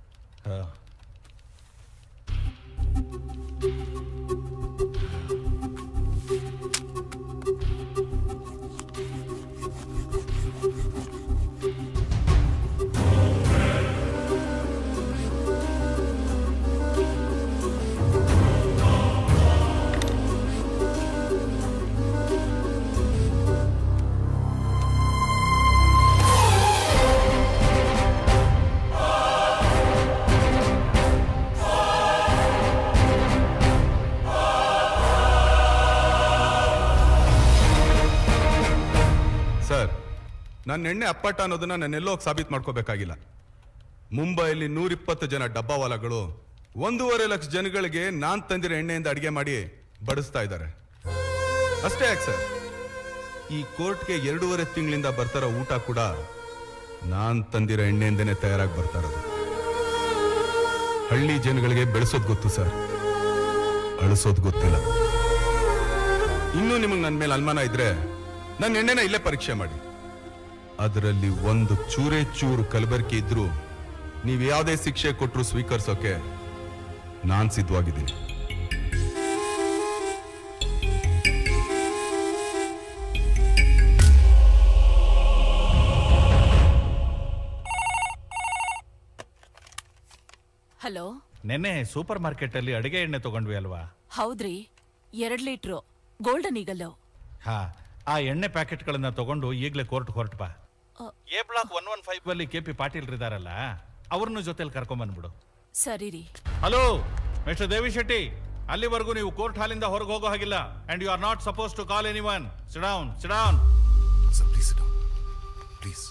ನನ್ನ ಎಣ್ಣೆ ಅಪ್ಪಟ ಅನ್ನೋದನ್ನ ನಾನೆಲ್ಲೋ ಸಾಬೀತು ಮಾಡ್ಕೋಬೇಕಾಗಿಲ್ಲ. ಮುಂಬೈಯಲ್ಲಿ 120 ಜನ ಡಬ್ಬಾವಾಲಗಳು 1.5 ಲಕ್ಷ ಜನಗಳಿಗೆ ನಾನ್ ತಂದಿರೋ ಎಣ್ಣೆಯಿಂದ ಅಡಿಗೆ ಮಾಡಿ ಬಡಿಸ್ತಾ ಇದ್ದಾರೆ. ಅಷ್ಟೇ ಯಾಕೆ ಸರ್, ಈ ಕೋರ್ಟ್ಗೆ 2.5 ತಿಂಗಳಿಂದ ಬರ್ತಾರೋ ಊಟ ಕೂಡ ನಾನ್ ತಂದಿರೋ ಎಣ್ಣೆಯಿಂದನೇ ತಯಾರಾಗಿ ಬರ್ತಾ ಇರೋದು. ಹಳ್ಳಿ ಜನಗಳಿಗೆ ಬೆಳೆಸೋದು ಗೊತ್ತು ಸರ್, ಅಳಿಸೋದು ಗೊತ್ತಿಲ್ಲ. ಇನ್ನೂ ನಿಮಗೆ ನನ್ನ ಮೇಲೆ ಅನುಮಾನ ಇದ್ರೆ ನನ್ನ ಎಣ್ಣೆನ ಇಲ್ಲೇ ಪರೀಕ್ಷೆ ಮಾಡಿ. ಅದರಲ್ಲಿ ಒಂದು ಚೂರೇ ಚೂರು ಕಲಬೆರಕೆ ಇದ್ರೂ ನೀವು ಯಾವುದೇ ಶಿಕ್ಷೆ ಕೊಟ್ಟರು ಸ್ವೀಕರಿಸೋಕೆ ನಾನ್ ಸಿದ್ಧವಾಗಿದ್ದೀನಿ. ಹಲೋ, ನೆನ್ನೆ ಸೂಪರ್ ಮಾರ್ಕೆಟ್ ಅಲ್ಲಿ ಅಡಿಗೆ ಎಣ್ಣೆ ತಗೊಂಡ್ವಿ ಅಲ್ವಾ? ಹೌದ್ರಿ, 2 ಲೀಟ್ರು ಗೋಲ್ಡನ್ ಈಗಲ್. ಹಾ, ಆ ಎಣ್ಣೆ ಪ್ಯಾಕೆಟ್ಗಳನ್ನ ತಗೊಂಡು ಈಗಲೇ ಕೋರ್ಟ್ ಹೊರಟು. ಎ ಬ್ಲಾಕ್ 115 ಅಲ್ಲಿ KP ಪಾಟೀಲ್ ಇದಾರಲ್ಲ, ಅವ್ರನ್ನ ಜೊತೆಲಿ ಕರ್ಕೊಂಡ್ಬಂದ್ಬಿಡು. ಸರಿ ರೀ. ಹಲೋ ಮಿಸ್ಟರ್ ದೇವಿ ಶೆಟ್ಟಿ, ಅಲ್ಲಿವರೆಗೂ ನೀವು ಕೋರ್ಟ್ ಹಾಲಿಂದ ಹೊರಗೆ ಹೋಗೋ ಹಾಗಿಲ್ಲ. And you are not suppose to call anyone. Sit down, sit down. Sir please sit down please.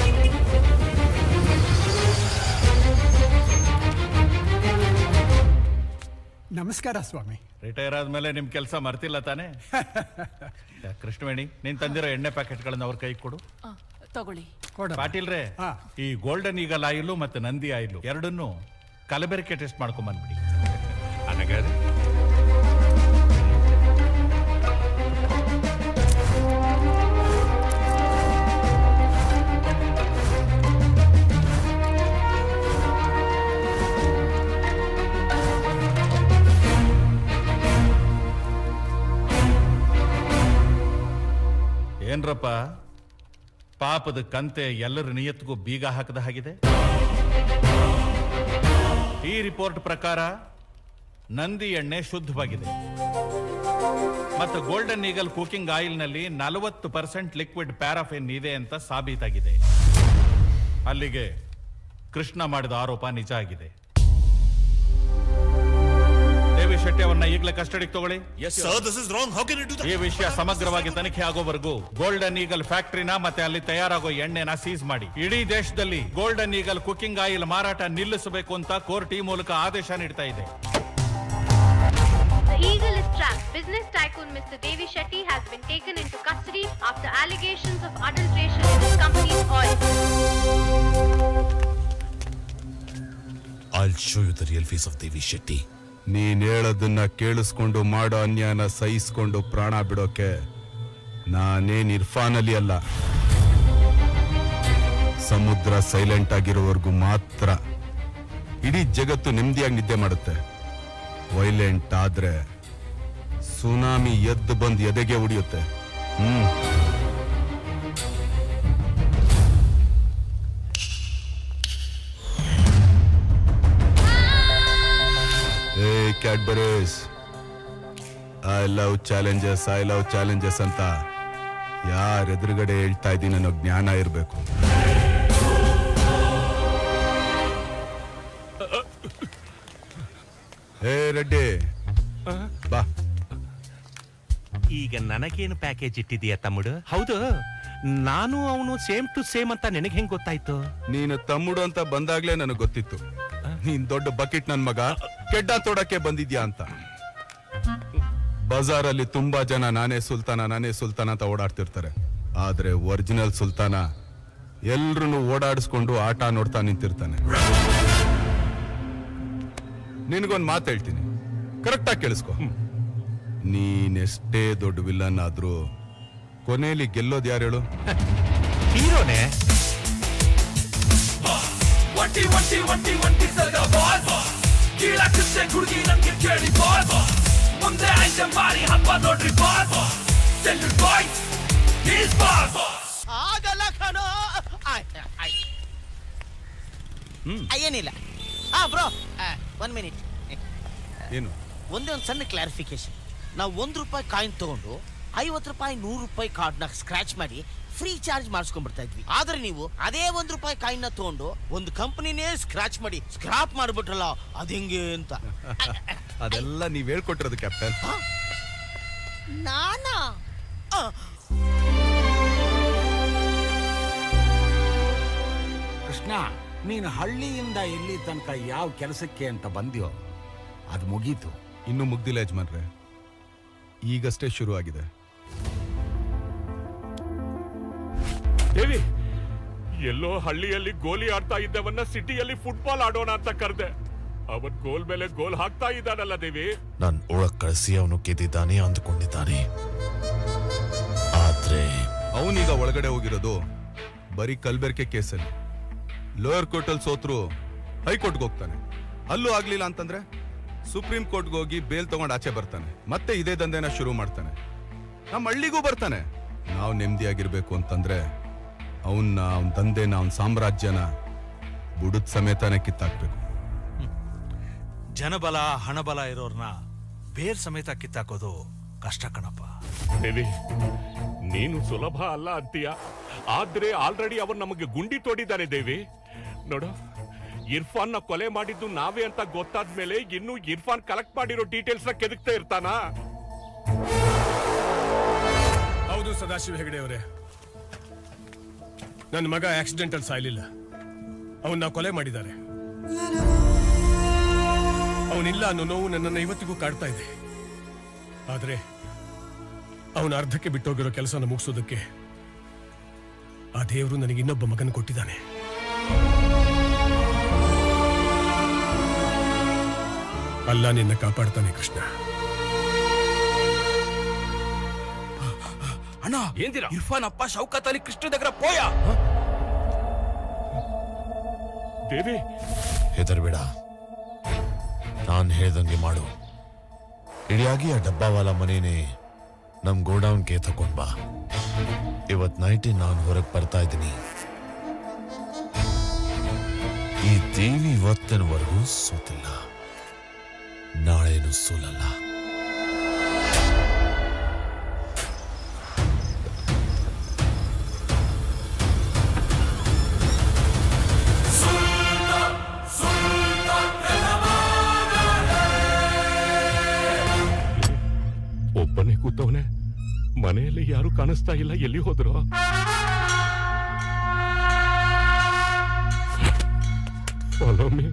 ನಮಸ್ಕಾರ ಸ್ವಾಮಿ. ರಿಟೈರ್ ಆದ್ಮೇಲೆ ನಿಮ್ ಕೆಲಸ ಮರ್ತಿಲ್ಲ ತಾನೆ? ಕೃಷ್ಣವೇಣಿ, ನೀನ್ ತಂದಿರೋ ಎಣ್ಣೆ ಪ್ಯಾಕೆಟ್ಗಳನ್ನ ಅವ್ರ ಕೈ ಕೊಡು. ತಗೊಳ್ಳಿ. ಪಾಟೀಲ್ರೆ, ಈ ಗೋಲ್ಡನ್ ಈಗಲ್ ಆಯಿಲ್ ಮತ್ತೆ ನಂದಿ ಆಯಿಲ್ ಎರಡನ್ನು ಕಲಬೆರಕೆ ಟೆಸ್ಟ್ ಮಾಡ್ಕೊಂಡ್ ಬಂದ್ಬಿಡಿ. ಅನಗಾರೆ ಏನ್ರಪ್ಪ, ಪಾಪದ ಕಂತೆ ಎಲ್ಲರ ನಿಯತ್ತಿಗೂ ಬೀಗ ಹಾಕದ ಹಾಗಿದೆ. ಈ ರಿಪೋರ್ಟ್ ಪ್ರಕಾರ ನಂದಿ ಎಣ್ಣೆ ಶುದ್ಧವಾಗಿದೆ ಮತ್ತು ಗೋಲ್ಡನ್ ಈಗಲ್ ಕುಕಿಂಗ್ ಆಯಿಲ್ ನಲ್ಲಿ 40% ಲಿಕ್ವಿಡ್ ಪ್ಯಾರಾಫಿನ್ ಇದೆ ಅಂತ ಸಾಬೀತಾಗಿದೆ. ಅಲ್ಲಿಗೆ ಕೃಷ್ಣ ಮಾಡಿದ ಆರೋಪ ನಿಜ ಆಗಿದೆ. ದೇವಿ ಶೆಟ್ಟಿ ಅವರನ್ನ ಈಗಲೇ ಕಸ್ಟಡಿಗೆ ತಗೊಳ್ಳಿ. ಈ ವಿಷಯ ಸಮಗ್ರವಾಗಿ ತನಿಖೆ ಆಗೋವರೆಗೂ ಗೋಲ್ಡನ್ ಈಗಲ್ ಫ್ಯಾಕ್ಟರಿನ ಮತ್ತೆ ಅಲ್ಲಿ ತಯಾರಾಗೋ ಎಣ್ಣೆನ ಸೀಸ್ ಮಾಡಿ ಇಡೀ ದೇಶದಲ್ಲಿ ಗೋಲ್ಡನ್ ಈಗಲ್ ಕುಕಿಂಗ್ ಆಯಿಲ್ ಮಾರಾಟ ನಿಲ್ಲಿಸಬೇಕು ಅಂತ ಕೋರ್ಟ್ ಈ ಮೂಲಕ ಆದೇಶ ನೀಡ್ತಾ ಇದೆ. The eagle is trapped. Business tycoon Mr. Devi Shetty has been taken into custody after allegations of adulteration in his company's oil. I'll show you the real face of Devi Shetty. ನೀನ್ ಹೇಳೋದನ್ನ ಕೇಳಿಸ್ಕೊಂಡು ಮಾಡೋ ಅನ್ಯಾಯನ ಸಹಿಸ್ಕೊಂಡು ಪ್ರಾಣ ಬಿಡೋಕೆ ನಾನೇನ್ ಇರ್ಫಾನ್ ಅಲಿ ಅಲ್ಲ. ಸಮುದ್ರ silent ಆಗಿರೋವರೆಗೂ ಮಾತ್ರ ಇಡೀ ಜಗತ್ತು ನೆಮ್ಮದಿಯಾಗಿ ನಿದ್ದೆ ಮಾಡುತ್ತೆ. ವೈಲೆಂಟ್ ಆದ್ರೆ ಸುನಾಮಿ ಎದ್ದು ಬಂದು ಎದೆಗೆ ಉಡಿಯುತ್ತೆ. ಕ್ಯಾಡ್ಬರೀಸ್, ಐ ಲವ್ ಚಾಲೆಂಜಸ್ ಅಂತ ಯಾರ ಎದುರುಗಡೆ ಹೇಳ್ತಾ ಇದ್ದೀನಿ ಅನ್ನೋ ಜ್ಞಾನ ಇರಬೇಕು. ರೆಡ್ಡಿ ಬಾ. ಈಗ ನನಗೇನು ಪ್ಯಾಕೇಜ್ ಇಟ್ಟಿದೀಯ ತಮ್ಮಡು? ಹೌದು, ನಾನು ಅವನು ಸೇಮ್ ಟು ಸೇಮ್ ಅಂತ ನಿನಗೆ ಹೆಂಗ್ ಗೊತ್ತಾಯ್ತು? ನೀನು ತಮ್ಮುಡು ಅಂತ ಬಂದಾಗ್ಲೇ ನನಗೆ ಗೊತ್ತಿತ್ತು ನೀನ್ ದೊಡ್ಡ ಬಕೆಟ್ ನನ್ ಮಗ ಕೆಡ್ಡ ತೋಡಕ್ಕೆ ಬಂದಿದ್ಯಾ ಅಂತ. ಬಜಾರಲ್ಲಿ ತುಂಬಾ ಜನ ನಾನೇ ಸುಲ್ತಾನ ಅಂತ ಓಡಾಡ್ತಿರ್ತಾರೆ. ಆದ್ರೆ ಒರಿಜಿನಲ್ ಸುಲ್ತಾನ ಎಲ್ರು ಓಡಾಡಿಸ್ಕೊಂಡು ಆಟ ನೋಡ್ತಾ ನಿಂತಿರ್ತಾನೆ. ನಿನಗೊಂದು ಮಾತು ಹೇಳ್ತೀನಿ, ಕರೆಕ್ಟಾಗಿ ಕೇಳಿಸ್ಕೊ. ನೀನೆಷ್ಟೇ ದೊಡ್ಡ ವಿಲ್ಲನ್ ಆದ್ರೂ ಕೊನೆಯಲ್ಲಿ ಗೆಲ್ಲೋದು ಯಾರು ಹೇಳು? ಹೀರೋನೇ. ಮುಂದೆ ಐಟಂ ಮಾರಿ ಹಬ್ಬ ನೋಡ್ರಿ ಬಾಸ್. ಆಗಲ್ಲ ಕಣೋ. ಏನಿಲ್ಲ. Bro 1 minute. ಏನು? ಒಂದೇ ಒಂದು ಸಣ್ಣ ಕ್ಲಾರಿಫಿಕೇಶನ್. ನಾವು ₹1 ಕಾಯಿನ್ ತಗೊಂಡು ₹50 ₹100 ಕಾರ್ಡ್ನ ಸ್ಕ್ರಾಚ್ ಮಾಡಿ ಫ್ರೀ ಚಾರ್ಜ್ ಮಾಡಿಸ್ಕೊಂಡ್ಬಿಡ್ತಾ ಇದ್ವಿ. ಆದ್ರೆ ನೀವು ಅದೇ ₹1 ಕಾಯಿನ್ನ ತಗೊಂಡು ಒಂದು ಕಂಪನಿನೇ ಸ್ಕ್ರಾಚ್ ಮಾಡಿ ಸ್ಕ್ರಾಪ್ ಮಾಡ್ಬಿಟ್ರಲ್ಲ, ಅದ್ ಹೆಂಗೆ ಅಂತ. ಅದೆಲ್ಲ ನೀವ್ ಹೇಳ್ಕೊಟ್ಟಿರೋದು ಕ್ಯಾಪ್ಟನ್. ನಾನಾ? ಕೃಷ್ಣ, ನೀನು ಹಳ್ಳಿಯಿಂದ ಇಲ್ಲಿ ತನಕ ಯಾವ ಕೆಲಸಕ್ಕೆ ಅಂತ ಬಂದ್ಯೋ ಅದು ಮುಗೀತು. ಇನ್ನೂ ಮುಗ್ದಿಲ್ಲ ಯಜಮಾನ್ರೆ, ಈಗಷ್ಟೇ ಶುರು ಆಗಿದೆ. ದೇವಿ, ಎಲ್ಲೋ ಹಳ್ಳಿಯಲ್ಲಿ ಗೋಲಿ ಆಡ್ತಾ ಇದ್ದವನ್ನ ಸಿಟಿಯಲ್ಲಿ ಫುಟ್ಬಾಲ್ ಆಡೋಣ ಅಂತ ಕರೆದೆ. ಅವನ್ ಗೋಲ್ ಮೇಲೆ ಗೋಲ್ ಹಾಕ್ತಾ ಇದ್ದಾನಲ್ಲ ದೇವಿ. ನಾನು ಒಳಗ್ ಕಳಿಸಿ ಅವನು ಗೆದ್ದಿದ್ದಾನೆ ಅಂದ್ಕೊಂಡಿದ್ದಾನೆ. ಆದ್ರೆ ಅವನೀಗ ಒಳಗಡೆ ಹೋಗಿರೋದು ಬರೀ ಕಲ್ಬೆರ್ಕೆ ಕೇಸಲ್ಲಿ. ಲೋಯರ್ ಕೋರ್ಟ್ ಅಲ್ಲಿ ಸೋತ್ರು ಹೈಕೋರ್ಟ್ಗೆ ಹೋಗ್ತಾನೆ. ಅಲ್ಲೂ ಆಗ್ಲಿಲ್ಲ ಅಂತಂದ್ರೆ ಸುಪ್ರೀಂ ಕೋರ್ಟ್ಗೆ ಹೋಗಿ ಬೇಲ್ ತಗೊಂಡು ಆಚೆ ಬರ್ತಾನೆ. ಮತ್ತೆ ಇದೇ ದಂಧೆನ ಶುರು ಮಾಡ್ತಾನೆ. ನಮ್ಮ ಹಳ್ಳಿಗೂ ಬರ್ತಾನೆ. ನಾವು ನೆಮ್ಮದಿಯಾಗಿರ್ಬೇಕು ಅಂತಂದ್ರೆ ಅವನ್ನ, ಅವನ ದಂಧೆನ, ಅವನ ಸಾಮ್ರಾಜ್ಯನ ಬುಡದ ಸಮೇತನೇ ಕಿತ್ತಾಕ್ಬೇಕು. ಜನಬಲ ಹಣಬಲ ಇರೋರ್ನ ಬೇರ್ ಸಮೇತ ಕಿತ್ತಾಕೋದು ಕಷ್ಟ ಕಣಪ್ಪ. ದೇವಿ, ನೀನು ಸುಲಭ ಅಲ್ಲ ಅಂತೀಯ, ಆದ್ರೆ ಆಲ್ರೆಡಿ ಅವನ್ ನಮಗೆ ಗುಂಡಿ ತೋಡಿದ್ದಾನೆ ದೇವಿ. ನೋಡು, ಇರ್ಫಾನ್ ನ ಕೊಲೆ ಮಾಡಿದ್ದು ನಾವೇ ಅಂತ ಗೊತ್ತಾದ್ಮೇಲೆ ಇನ್ನು ಇರ್ಫಾನ್ ಕಲೆಕ್ಟ್ ಮಾಡಿರೋ ಡೀಟೇಲ್ಸ್ ನ ಕೆದಕ್ತಾ ಇರ್ತಾನ. ಹೌದು ಸದಾಶಿವ ಹೆಗಡೆ ಅವರೇ, ನನ್ನ ಮಗ ಆಕ್ಸಿಡೆಂಟಲ್ ಸಾಯ್ಲಿಲ್ಲ. ಅವನ್ನ ಕೊಲೆ ಮಾಡಿದ್ದಾರೆ. ಅವನಿಲ್ಲ ಅನ್ನೋ ನೋವು ನನ್ನನ್ನು ಇವತ್ತಿಗೂ ಕಾಡ್ತಾ ಇದೆ. ಆದ್ರೆ ಅವನ ಅರ್ಧಕ್ಕೆ ಬಿಟ್ಟೋಗಿರೋ ಕೆಲಸನ ಮುಗಿಸೋದಕ್ಕೆ ಆ ದೇವರು ನನಗೆ ಇನ್ನೊಬ್ಬ ಮಗನ ಕೊಟ್ಟಿದ್ದಾನೆ. ಅಲ್ಲ ನಿನ್ನ ಕಾಪಾಡ್ತಾನೆ ಕೃಷ್ಣ. ಅಣ್ಣ, ಏಂದಿರಾ? ಇರ್ಫಾನ್ ಅಪ್ಪ ಶೌಕತ್ ಅಲಿ ಕೃಷ್ಣ దగ్గర పోయా. ದೇವಿ, ಹೆದರ್ಬೇಡ, ನಾನ್ ಹೇಳ್ದಂಗೆ ಮಾಡು. ಇಡಿಯಾಗಿ ಆ ಡಬ್ಬಾವಾಲ ಮನೇನೆ ನಮ್ ಗೋಡೌನ್ಗೆ ತಕೊಂಡ್ ಬಾ. ಇವತ್ ನೈಟ್ ನಾನು ಹೊರಗೆ ಬರ್ತಾ ಇದ್ದೀನಿ. ಈ ದೇವಿ ಇವತ್ತಿನವರೆಗೂ ಸೋತಿಲ್ಲ, ನಾಳೇನು ಸೋಲಲ್ಲ. ಒಬ್ಬನೇ ಕೂತವನೆ, ಮನೆಯಲ್ಲಿ ಯಾರು ಕಾಣಿಸ್ತಾ ಇಲ್ಲ. ಎಲ್ಲಿ ಹೋದ್ರು? Follow me.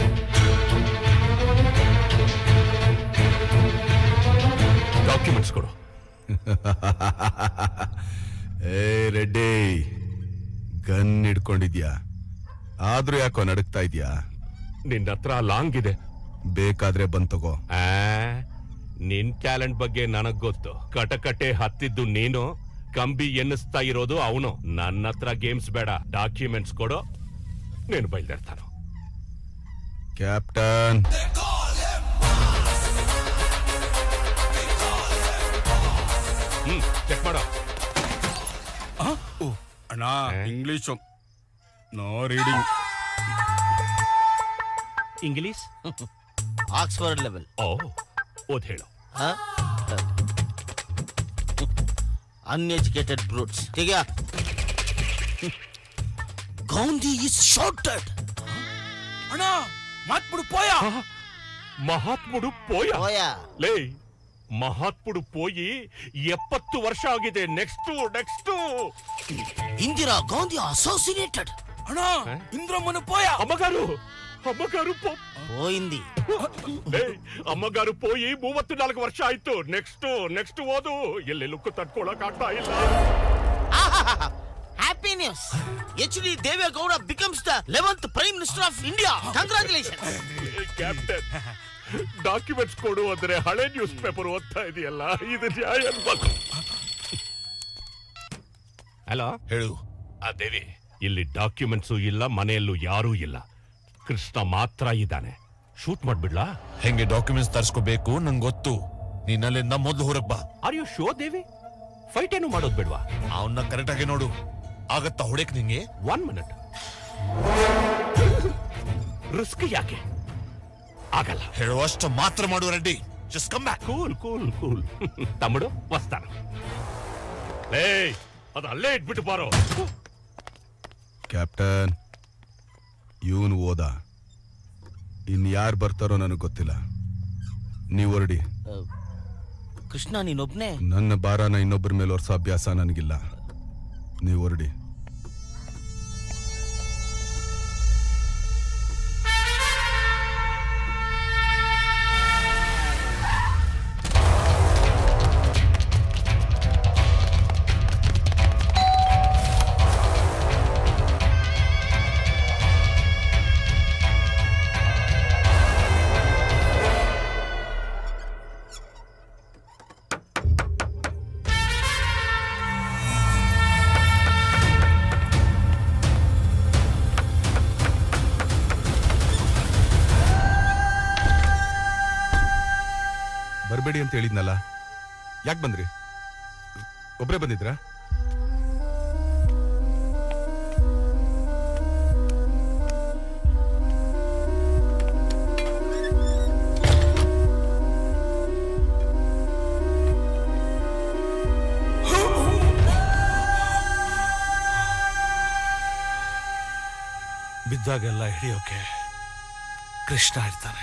ಡಾಕ್ಯುಮೆಂಟ್ಸ್ ಕೊಡು. ಏ ರೆಡ್ಡಿ, ಗನ್ ಹಿಡ್ಕೊಂಡಿದ್ಯಾ? ಆದ್ರೂ ಯಾಕೋ ನಡುಕ್ತಾ ಇದ್ಯಾ? ನಿನ್ನ ಹತ್ರ ಲಾಂಗ್ ಇದೆ, ಬೇಕಾದ್ರೆ ಬಂದ್ ತಗೋ. ನಿನ್ ಟ್ಯಾಲೆಂಟ್ ಬಗ್ಗೆ ನನಗ್ ಗೊತ್ತು. ಕಟಕಟೆ ಹತ್ತಿದ್ದು ನೀನು, ಕಂಬಿ ಎನ್ನಿಸ್ತಾ ಇರೋದು ಅವನು. ನನ್ನ ಹತ್ರ ಗೇಮ್ಸ್ ಬೇಡ, ಡಾಕ್ಯುಮೆಂಟ್ಸ್ ಕೊಡು, ನೀನು ಬಯಲ್ದೇರ್ತಾನು. ಕ್ಯಾಪ್ಟನ್ ಚೆಕ್ ಮಾಡೋ. ಅಣ್ಣ English no reading. English Oxford level. ಓದ್ ಹೇಳು. Uneducated brutes. ठीक है. Gandhi is shorted. ಅಣ್ಣ ಮಹಾತ್ಮುಡು ಪೋಯ. ಮಹಾತ್ಮುಡು ಪೋಯ. ಲೇ, ಮಹಾತ್ಮುಡು ಪೋಯಿ 70 ವರ್ಷ ಆಗಿದೆ. Next Indira Gandhi assassinated. ಅಣ್ಣ ಇಂದ್ರಮ್ಮನು ಪೋಯ. ಅಮ್ಮಗಾರು పోయింది. ಅಮ್ಮಗಾರು పోయి 34 ವರ್ಷ ಆಯ್ತು. ನೆಕ್ಸ್ಟ್ ಓದು. ಎಲ್ಲೆಲ್ಲಕ್ಕೂ ತಡ್ಕೊಳಕ್ ಆಗ್ತಾ ಇಲ್ಲ. Happy news. H D. Deve Gowda becomes the 11th prime minister of India. Congratulation. Captain, documents ಕೊಡು ಅಂದ್ರೆ ಹಳೆ ನ್ಯೂಸ್ ಪೇಪರ್ ಓದ್ತಾ ಇದೆಯಲ್ಲ, ಇದು ನ್ಯಾಯ ಅನ್ಬೇಕು. ಹಲೋ ಹೇಳು. ದೇವಿ, ಇಲ್ಲಿ ಡಾಕ್ಯುಮೆಂಟ್ಸು ಇಲ್ಲ, ಮನೆಯಲ್ಲೂ ಯಾರೂ ಇಲ್ಲ. ಕೃಷ್ಣ ಮಾತ್ರ ಇದ್ದಾನೆ. ಶೂಟ್ ಮಾಡ್ಬಿಡ್ಲಾ? ಹೆಂಗೆ ಡಾಕ್ಯುಮೆಂಟ್ಸ್ ತರ್ಸ್ಕೋಬೇಕು ನಂಗೆ ಗೊತ್ತು. ನೀನಲ್ಲಿಂದ ಮೊದಲು ಹೊರಗ್ ಬಾ. Are you sure Devi? Fight ಏನು ಮಾಡೋದು ಬೇಡ್ವಾ? ಅವನ್ನ ಕರೆಕ್ಟ್ ಆಗಿ ನೋಡು. ಆಗತ್ತಾ ಹೊಡೆಕ್ ನಿಂಗೆ? 1 ಮಿನಿಟ್. ರಿಸ್ಕ್ ಯಾಕೆ? ಆಗಲ್ಲ. ಹೇಳುವಷ್ಟು ಮಾತ್ರ ಮಾಡು Reddy. Just come back. Cool. ತಮ್ಮಡು ವಸ್ತಾನ. ಅದು ಅಲ್ಲೇ ಇಟ್ಬಿಟ್ಟು ಬಾರೋ. ಕ್ಯಾಪ್ಟನ್, ಇವನು ಓದ. ಇನ್ಯಾರು ಬರ್ತಾರೋ ನನಗೆ ಗೊತ್ತಿಲ್ಲ. ನೀವು ಹೊರಡಿ. ಕೃಷ್ಣ, ನೀನೊಬ್ನೇ? ನನ್ನ ಭಾರನ ಇನ್ನೊಬ್ಬರ ಮೇಲೆ ಹೊರ್ಸೋ ಅಭ್ಯಾಸ ನನಗಿಲ್ಲ. ನೀವು ಹೊರಡಿ. ಬರಬೇಡಿ ಅಂತ ಹೇಳಿದ್ನಲ್ಲ, ಯಾಕೆ ಬಂದ್ರಿ? ಒಬ್ರೇ ಬಂದಿದ್ರಾ? ಬಿದ್ದಾಗೆಲ್ಲ ಹಿಡಿಯೋಕೆ ಕೃಷ್ಣ ಇರ್ತಾನೆ.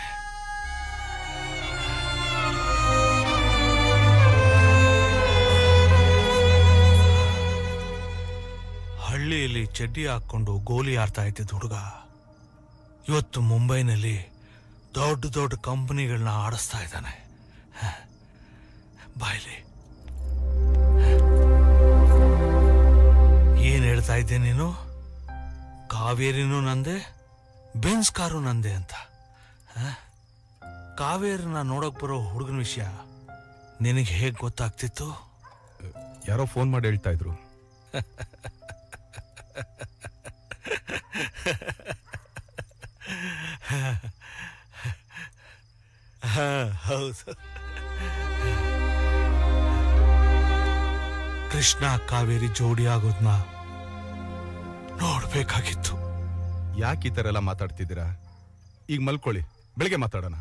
ಹಳ್ಳಿಯಲ್ಲಿ ಚಡ್ಡಿ ಹಾಕೊಂಡು ಗೋಲಿ ಆಡ್ತಾ ಇದ್ದಿದ್ದ ಹುಡುಗ ಇವತ್ತು ಮುಂಬೈನಲ್ಲಿ ದೊಡ್ಡ ಕಂಪನಿಗಳನ್ನ ಆಡಿಸ್ತಾ ಇದ್ದಾನೆ. ಬಾಯ್ಲಿ, ಏನ್ ಹೇಳ್ತಾ ಇದ್ದೆ ನೀನು? ಕಾವೇರಿನೂ ನಂದೆ, ಬೆನ್ಸ್ ಕಾರು ನಂದೆ ಅಂತ. ಕಾವೇರಿನ ನೋಡಕ್ ಬರೋ ಹುಡುಗನ ವಿಷಯ ನಿನಗೆ ಹೇಗ್ ಗೊತ್ತಾಗ್ತಿತ್ತು? ಯಾರೋ ಫೋನ್ ಮಾಡಿ ಹೇಳ್ತಾ ಇದ್ರು. ಹೌದು. ಕೃಷ್ಣ ಕಾವೇರಿ ಜೋಡಿ ಆಗೋದ್ನ ನೋಡ್ಬೇಕಾಗಿತ್ತು. ಯಾಕೆ ಈ ತರ ಎಲ್ಲ ಮಾತಾಡ್ತಿದ್ದೀರಾ? ಈಗ ಮಲ್ಕೊಳ್ಳಿ, ಬೆಳಿಗ್ಗೆ ಮಾತಾಡೋಣ.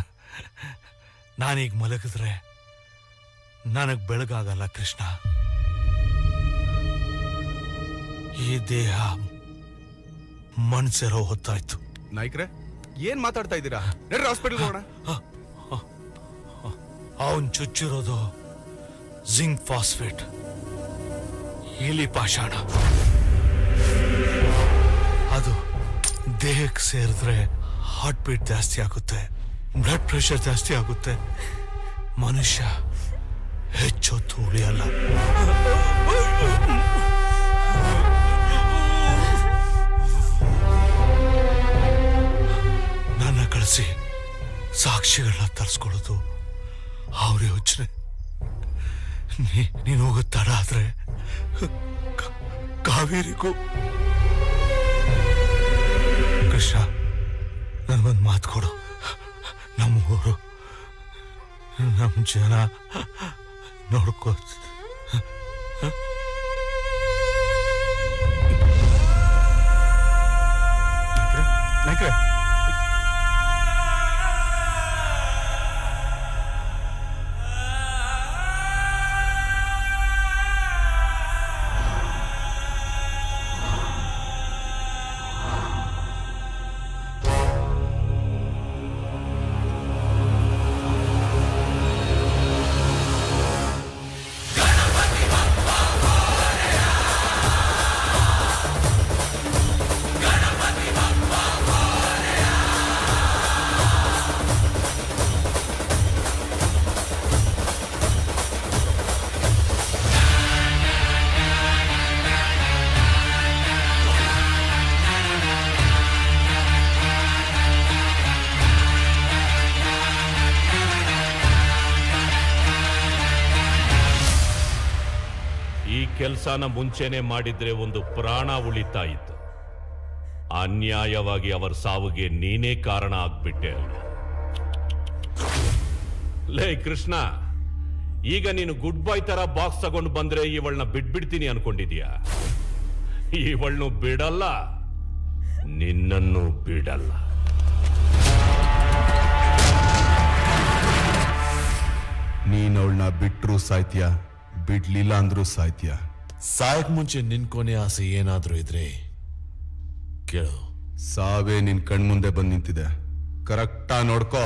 ನಾನೀಗ ಮಲಗಿದ್ರೆ ನನಗ್ ಬೆಳಗಾಗಲ್ಲ ಕೃಷ್ಣ. ಈ ದೇಹ ಮನ್ಸೆರೋ ಹೊತ್ತಾಯ್ತು. ನಾಯ್ಕ್ರೆ, ಏನ್ ಮಾತಾಡ್ತಾ ಇದ್ದೀರಾ? ನಡ್ರಿ ಹಾಸ್ಪಿಟಲ್ ಹೋಗೋಣ. ಅವನ್ ಚುಚ್ಚಿರೋದು ಜಿಂಕ್ ಫಾಸ್ಫೇಟ್, ಇಲಿ ಪಾಷಾಣ. ಅದು ದೇಹಕ್ಕೆ ಸೇರಿದ್ರೆ ಹಾರ್ಟ್ ಬೀಟ್ ಜಾಸ್ತಿ ಆಗುತ್ತೆ, ಬ್ಲಡ್ ಪ್ರೆಷರ್ ಜಾಸ್ತಿ ಆಗುತ್ತೆ, ಮನುಷ್ಯ ಹೆಚ್ಚೊತ್ತು ಉಳಿಯಲ್ಲ. ನನ್ನ ಕಳಿಸಿ ಸಾಕ್ಷಿಗಳನ್ನ ತರಿಸ್ಕೊಳ್ಳೋದು ಅವ್ರ ಯೋಚನೆ. ನೀನು ಹೋಗೋ ತಡ ಆದ್ರೆ ಕಾವೇರಿಗೂ. ಕೃಷ್ಣ, ನನ್ಗೊಂದು ಮಾತು ಕೊಡು. ನಮ್ಮ ಊರು, ನಮ್ಮ ಜನ ನೋಡ್ಕೋ. ನಾಯ್ಕ್ರೆ, ಕೆಲಸನ ಮುಂಚೆನೆ ಮಾಡಿದ್ರೆ ಒಂದು ಪ್ರಾಣ ಉಳಿತಾ ಇತ್ತು. ಅನ್ಯಾಯವಾಗಿ ಅವರ ಸಾವಿಗೆ ನೀನೇ ಕಾರಣ ಆಗ್ಬಿಟ್ಟೆ. ಲೇ ಕೃಷ್ಣ, ಈಗ ನೀನು ಗುಡ್ ಬಾಯ್ ತರ ಬಾಕ್ಸ್ ತಗೊಂಡು ಬಂದ್ರೆ ಇವಳನ್ನ ಬಿಡ್ಬಿಡ್ತೀನಿ ಅನ್ಕೊಂಡಿದ್ಯಾ? ಇವಳನ್ನು ಬಿಡಲ್ಲ, ನಿನ್ನನ್ನು ಬಿಡಲ್ಲ. ನೀನವಳನ್ನ ಬಿಟ್ರು ಸಾಯ್ತೀಯ, ಬಿಡ್ಲಿಲ್ಲ ಅಂದ್ರೂ ಸಾಯ್ತೀಯ. ಸಾಯಕ್ ಮುಂಚೆ ನಿನ್ ಕೊನೆ ಆಸೆ ಏನಾದ್ರೂ ಇದ್ರೆ ಕೇಳು. ಸಾವೇ ನಿನ್ ಕಣ್ಮುಂದೆ ಬಂದ್ ನಿಂತಿದೆ, ಕರೆಕ್ಟಾ ನೋಡ್ಕೋ.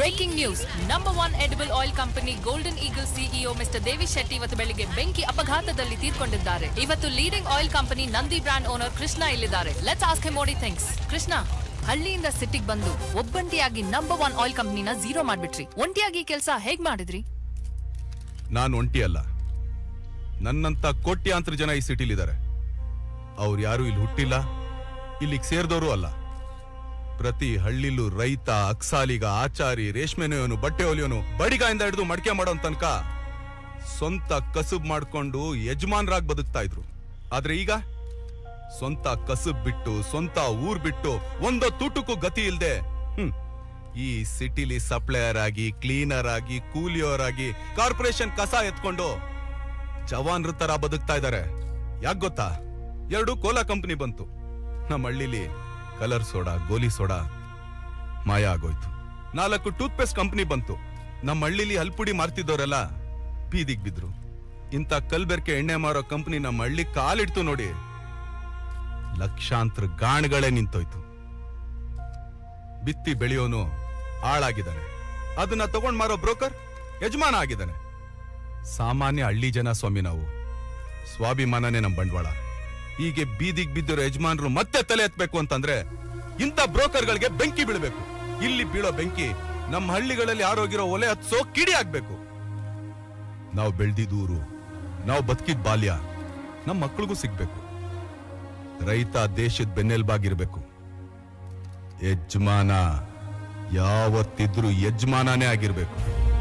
Breaking news. Number 1 edible oil company golden eagle CEO mister Devi Shetty ಇವತ್ತು ಬೆಳಿಗ್ಗೆ ಬೆಂಕಿ ಅಪಘಾತದಲ್ಲಿ ತೀರ್ಕೊಂಡಿದ್ದಾರೆ. ಇವತ್ತು leading oil company Nandi brand owner Krishna ಇಲ್ಲಿದ್ದಾರೆ. Let's ask him what he thinks. Krishna, ಹಳ್ಳಿಯಿಂದ ಸಿಟಿಗೆ ಬಂದು ಒಬ್ಬಂಟಿಯಾಗಿ ನಂಬರ್ 1 ಆಯಿಲ್ ಕಂಪನಿನ ಝೀರೋ ಮಾಡ್ಬಿಟ್ರಿ. ಒಂಟಿಯಾಗಿ ಕೆಲಸ ಹೇಗ್ ಮಾಡಿದ್ರಿ? ನಾನು ಒಂಟಿ ಅಲ್ಲ, ನನ್ನಂತ ಕೋಟ್ಯಾಂತರ ಜನ ಈ ಸಿಟಿಲಿದ್ದಾರೆ. ಅವ್ರು ಯಾರು ಇಲ್ಲಿ ಹುಟ್ಟಿಲ್ಲ, ಇಲ್ಲಿಗೆ ಸೇರಿದವರು ಅಲ್ಲ. ಪ್ರತಿ ಹಳ್ಳಿಲೂ ರೈತ, ಅಕ್ಸಾಲಿಗ, ಆಚಾರಿ, ರೇಷ್ಮೆನೆಯವನು, ಬಟ್ಟೆ ಹೊಲಿಯೋನು, ಬಡಿಗಾಯಿಂದ ಹಿಡಿದು ಮಡಿಕೆ ಮಾಡೋ ತನಕ ಸ್ವಂತ ಕಸುಬ್ ಮಾಡ್ಕೊಂಡು ಯಜಮಾನ್ರಾಗಿ ಬದುಕ್ತಾ ಇದ್ರು. ಆದ್ರೆ ಈಗ ಸ್ವಂತ ಕಸುಬ್ ಬಿಟ್ಟು, ಸ್ವಂತ ಊರ್ ಬಿಟ್ಟು, ಒಂದೋ ತೂಟಕ್ಕೂ ಗತಿ ಇಲ್ದೆ ಈ ಸಿಟಿಲಿ ಸಪ್ಲೈಯರ್ ಆಗಿ, ಕ್ಲೀನರ್ ಆಗಿ, ಕೂಲಿಯವರಾಗಿ, ಕಾರ್ಪೊರೇಷನ್ ಕಸ ಎತ್ಕೊಂಡು ಜವಾನ್ರ ತರ ಬದುಕ್ತಾ ಇದ್ದಾರೆ. ಯಾಕೆ ಗೊತ್ತಾ? 2 ಕೋಲಾ ಕಂಪನಿ ಬಂತು. ನಮ್ಮ ಹಳ್ಳಿಲಿ ಕಲರ್ ಸೋಡಾ, ಗೋಲಿ ಸೋಡಾ ಮಾಯ ಆಗೋಯ್ತು. 4 ಟೂತ್ ಪೇಸ್ಟ್ ಕಂಪನಿ ಬಂತು. ನಮ್ಮ ಹಳ್ಳಿಲಿ ಹಲ್ಪುಡಿ ಮಾರ್ತಿದ್ದವರೆಲ್ಲ ಬೀದಿಗೆ ಬಿದ್ರು. ಇಂಥ ಕಲ್ಬೆರ್ಕೆ ಎಣ್ಣೆ ಮಾರೋ ಕಂಪನಿ ನಮ್ಮ ಹಳ್ಳಿ ಕಾಲಿಡ್ತು ನೋಡಿ, ಲಕ್ಷಾಂತರ ಗಾಣಗಳೇ ನಿಂತೋಯ್ತು. ಬಿತ್ತಿ ಬೆಳೆಯೋನು ಆಳಾಗಿದ್ದಾನೆ, ಅದನ್ನ ತಗೊಂಡ್ ಮಾರೋ ಬ್ರೋಕರ್ ಯಜಮಾನ ಆಗಿದ್ದಾನೆ. ಸಾಮಾನ್ಯ ಹಳ್ಳಿ ಜನ ಸ್ವಾಮಿ ನಾವು, ಸ್ವಾಭಿಮಾನನೇ ನಮ್ ಬಂಡವಾಳ. ಹೀಗೆ ಬೀದಿಗೆ ಬಿದ್ದಿರೋ ಯಜಮಾನರು ಮತ್ತೆ ತಲೆ ಎತ್ತಬೇಕು ಅಂತಂದ್ರೆ ಇಂಥ ಬ್ರೋಕರ್ಗಳಿಗೆ ಬೆಂಕಿ ಬೀಳ್ಬೇಕು. ಇಲ್ಲಿ ಬೀಳೋ ಬೆಂಕಿ ನಮ್ಮ ಹಳ್ಳಿಗಳಲ್ಲಿ ಆರೋಗಿರೋ ಒಲೆ ಹತ್ಸೋ ಕಿಡಿ ಆಗ್ಬೇಕು. ನಾವು ಬೆಳ್ದಿದೂರು, ನಾವು ಬದುಕಿದ ಬಾಲ್ಯ ನಮ್ಮ ಮಕ್ಕಳಿಗೂ ಸಿಗ್ಬೇಕು. ರೈತ ದೇಶದ ಬೆನ್ನೆಲುಬಾಗಿರ್ಬೇಕು. ಯಜಮಾನ ಯಾವತ್ತಿದ್ರೂ ಯಜಮಾನನೇ ಆಗಿರ್ಬೇಕು.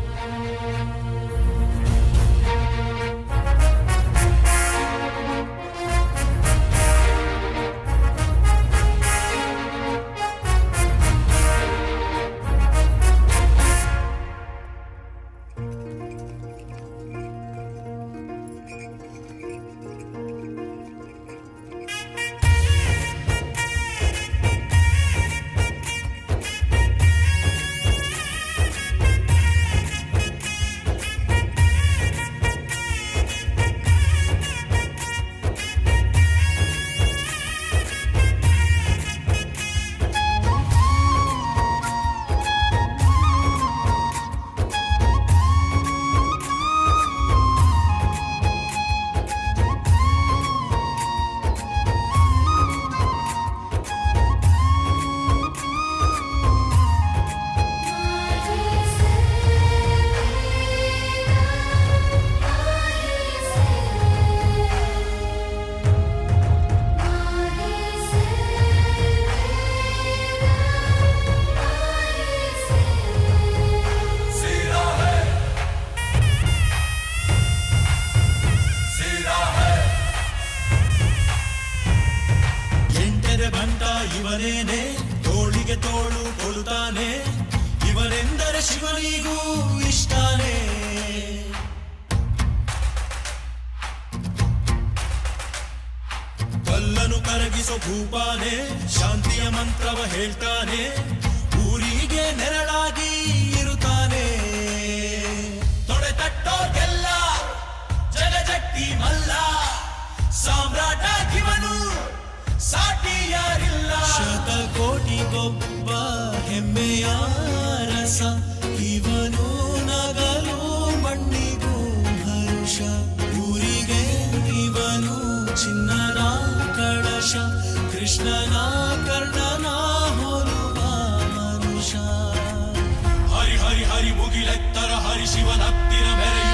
ಇವನೇನೆ ತೋಳಿಗೆ ತೋಳು ಕೊಡುತ್ತಾನೆ, ಇವನೆಂದರೆ ಶಿವನಿಗೂ ಇಷ್ಟಾನೆ. ಕಲ್ಲನು ಕರಗಿಸೋ ಭೂಪಾನೆ, ಶಾಂತಿಯ ಮಂತ್ರವ ಹೇಳ್ತಾನೆ, ಊರಿಗೆ ನೆರಳಾಗಿ ಇರುತ್ತಾನೆ. ತೊಡೆ ತಟ್ಟೋರ್ಗೆಲ್ಲ ಜಗಜಟ್ಟಿ ಮಲ್ಲ, ಸಾಮ್ರಾಟ ಇವನು ಸಾಟಿ ಯಾರಿಲ್ಲ. ಶತಕೋಟಿಗೊಬ್ಬ ಹೆಮ್ಮೆಯ ರಸ, ಇವನು ನಗಲು ಮಣ್ಣಿಗೂ ಹರುಷ. ಊರಿಗೆ ಇವನು ಚಿನ್ನದ ಕಳಶ, ಕೃಷ್ಣನ ಕರ್ಣನ ಹೋಲುವ ಮನುಷ್ಯ. ಹರಿ ಹರಿ ಹರಿ ಮುಗಿಲೆತ್ತರ ಹರಿ ಶಿವನ ಹತ್ತಿರ ಮೆರೆಯ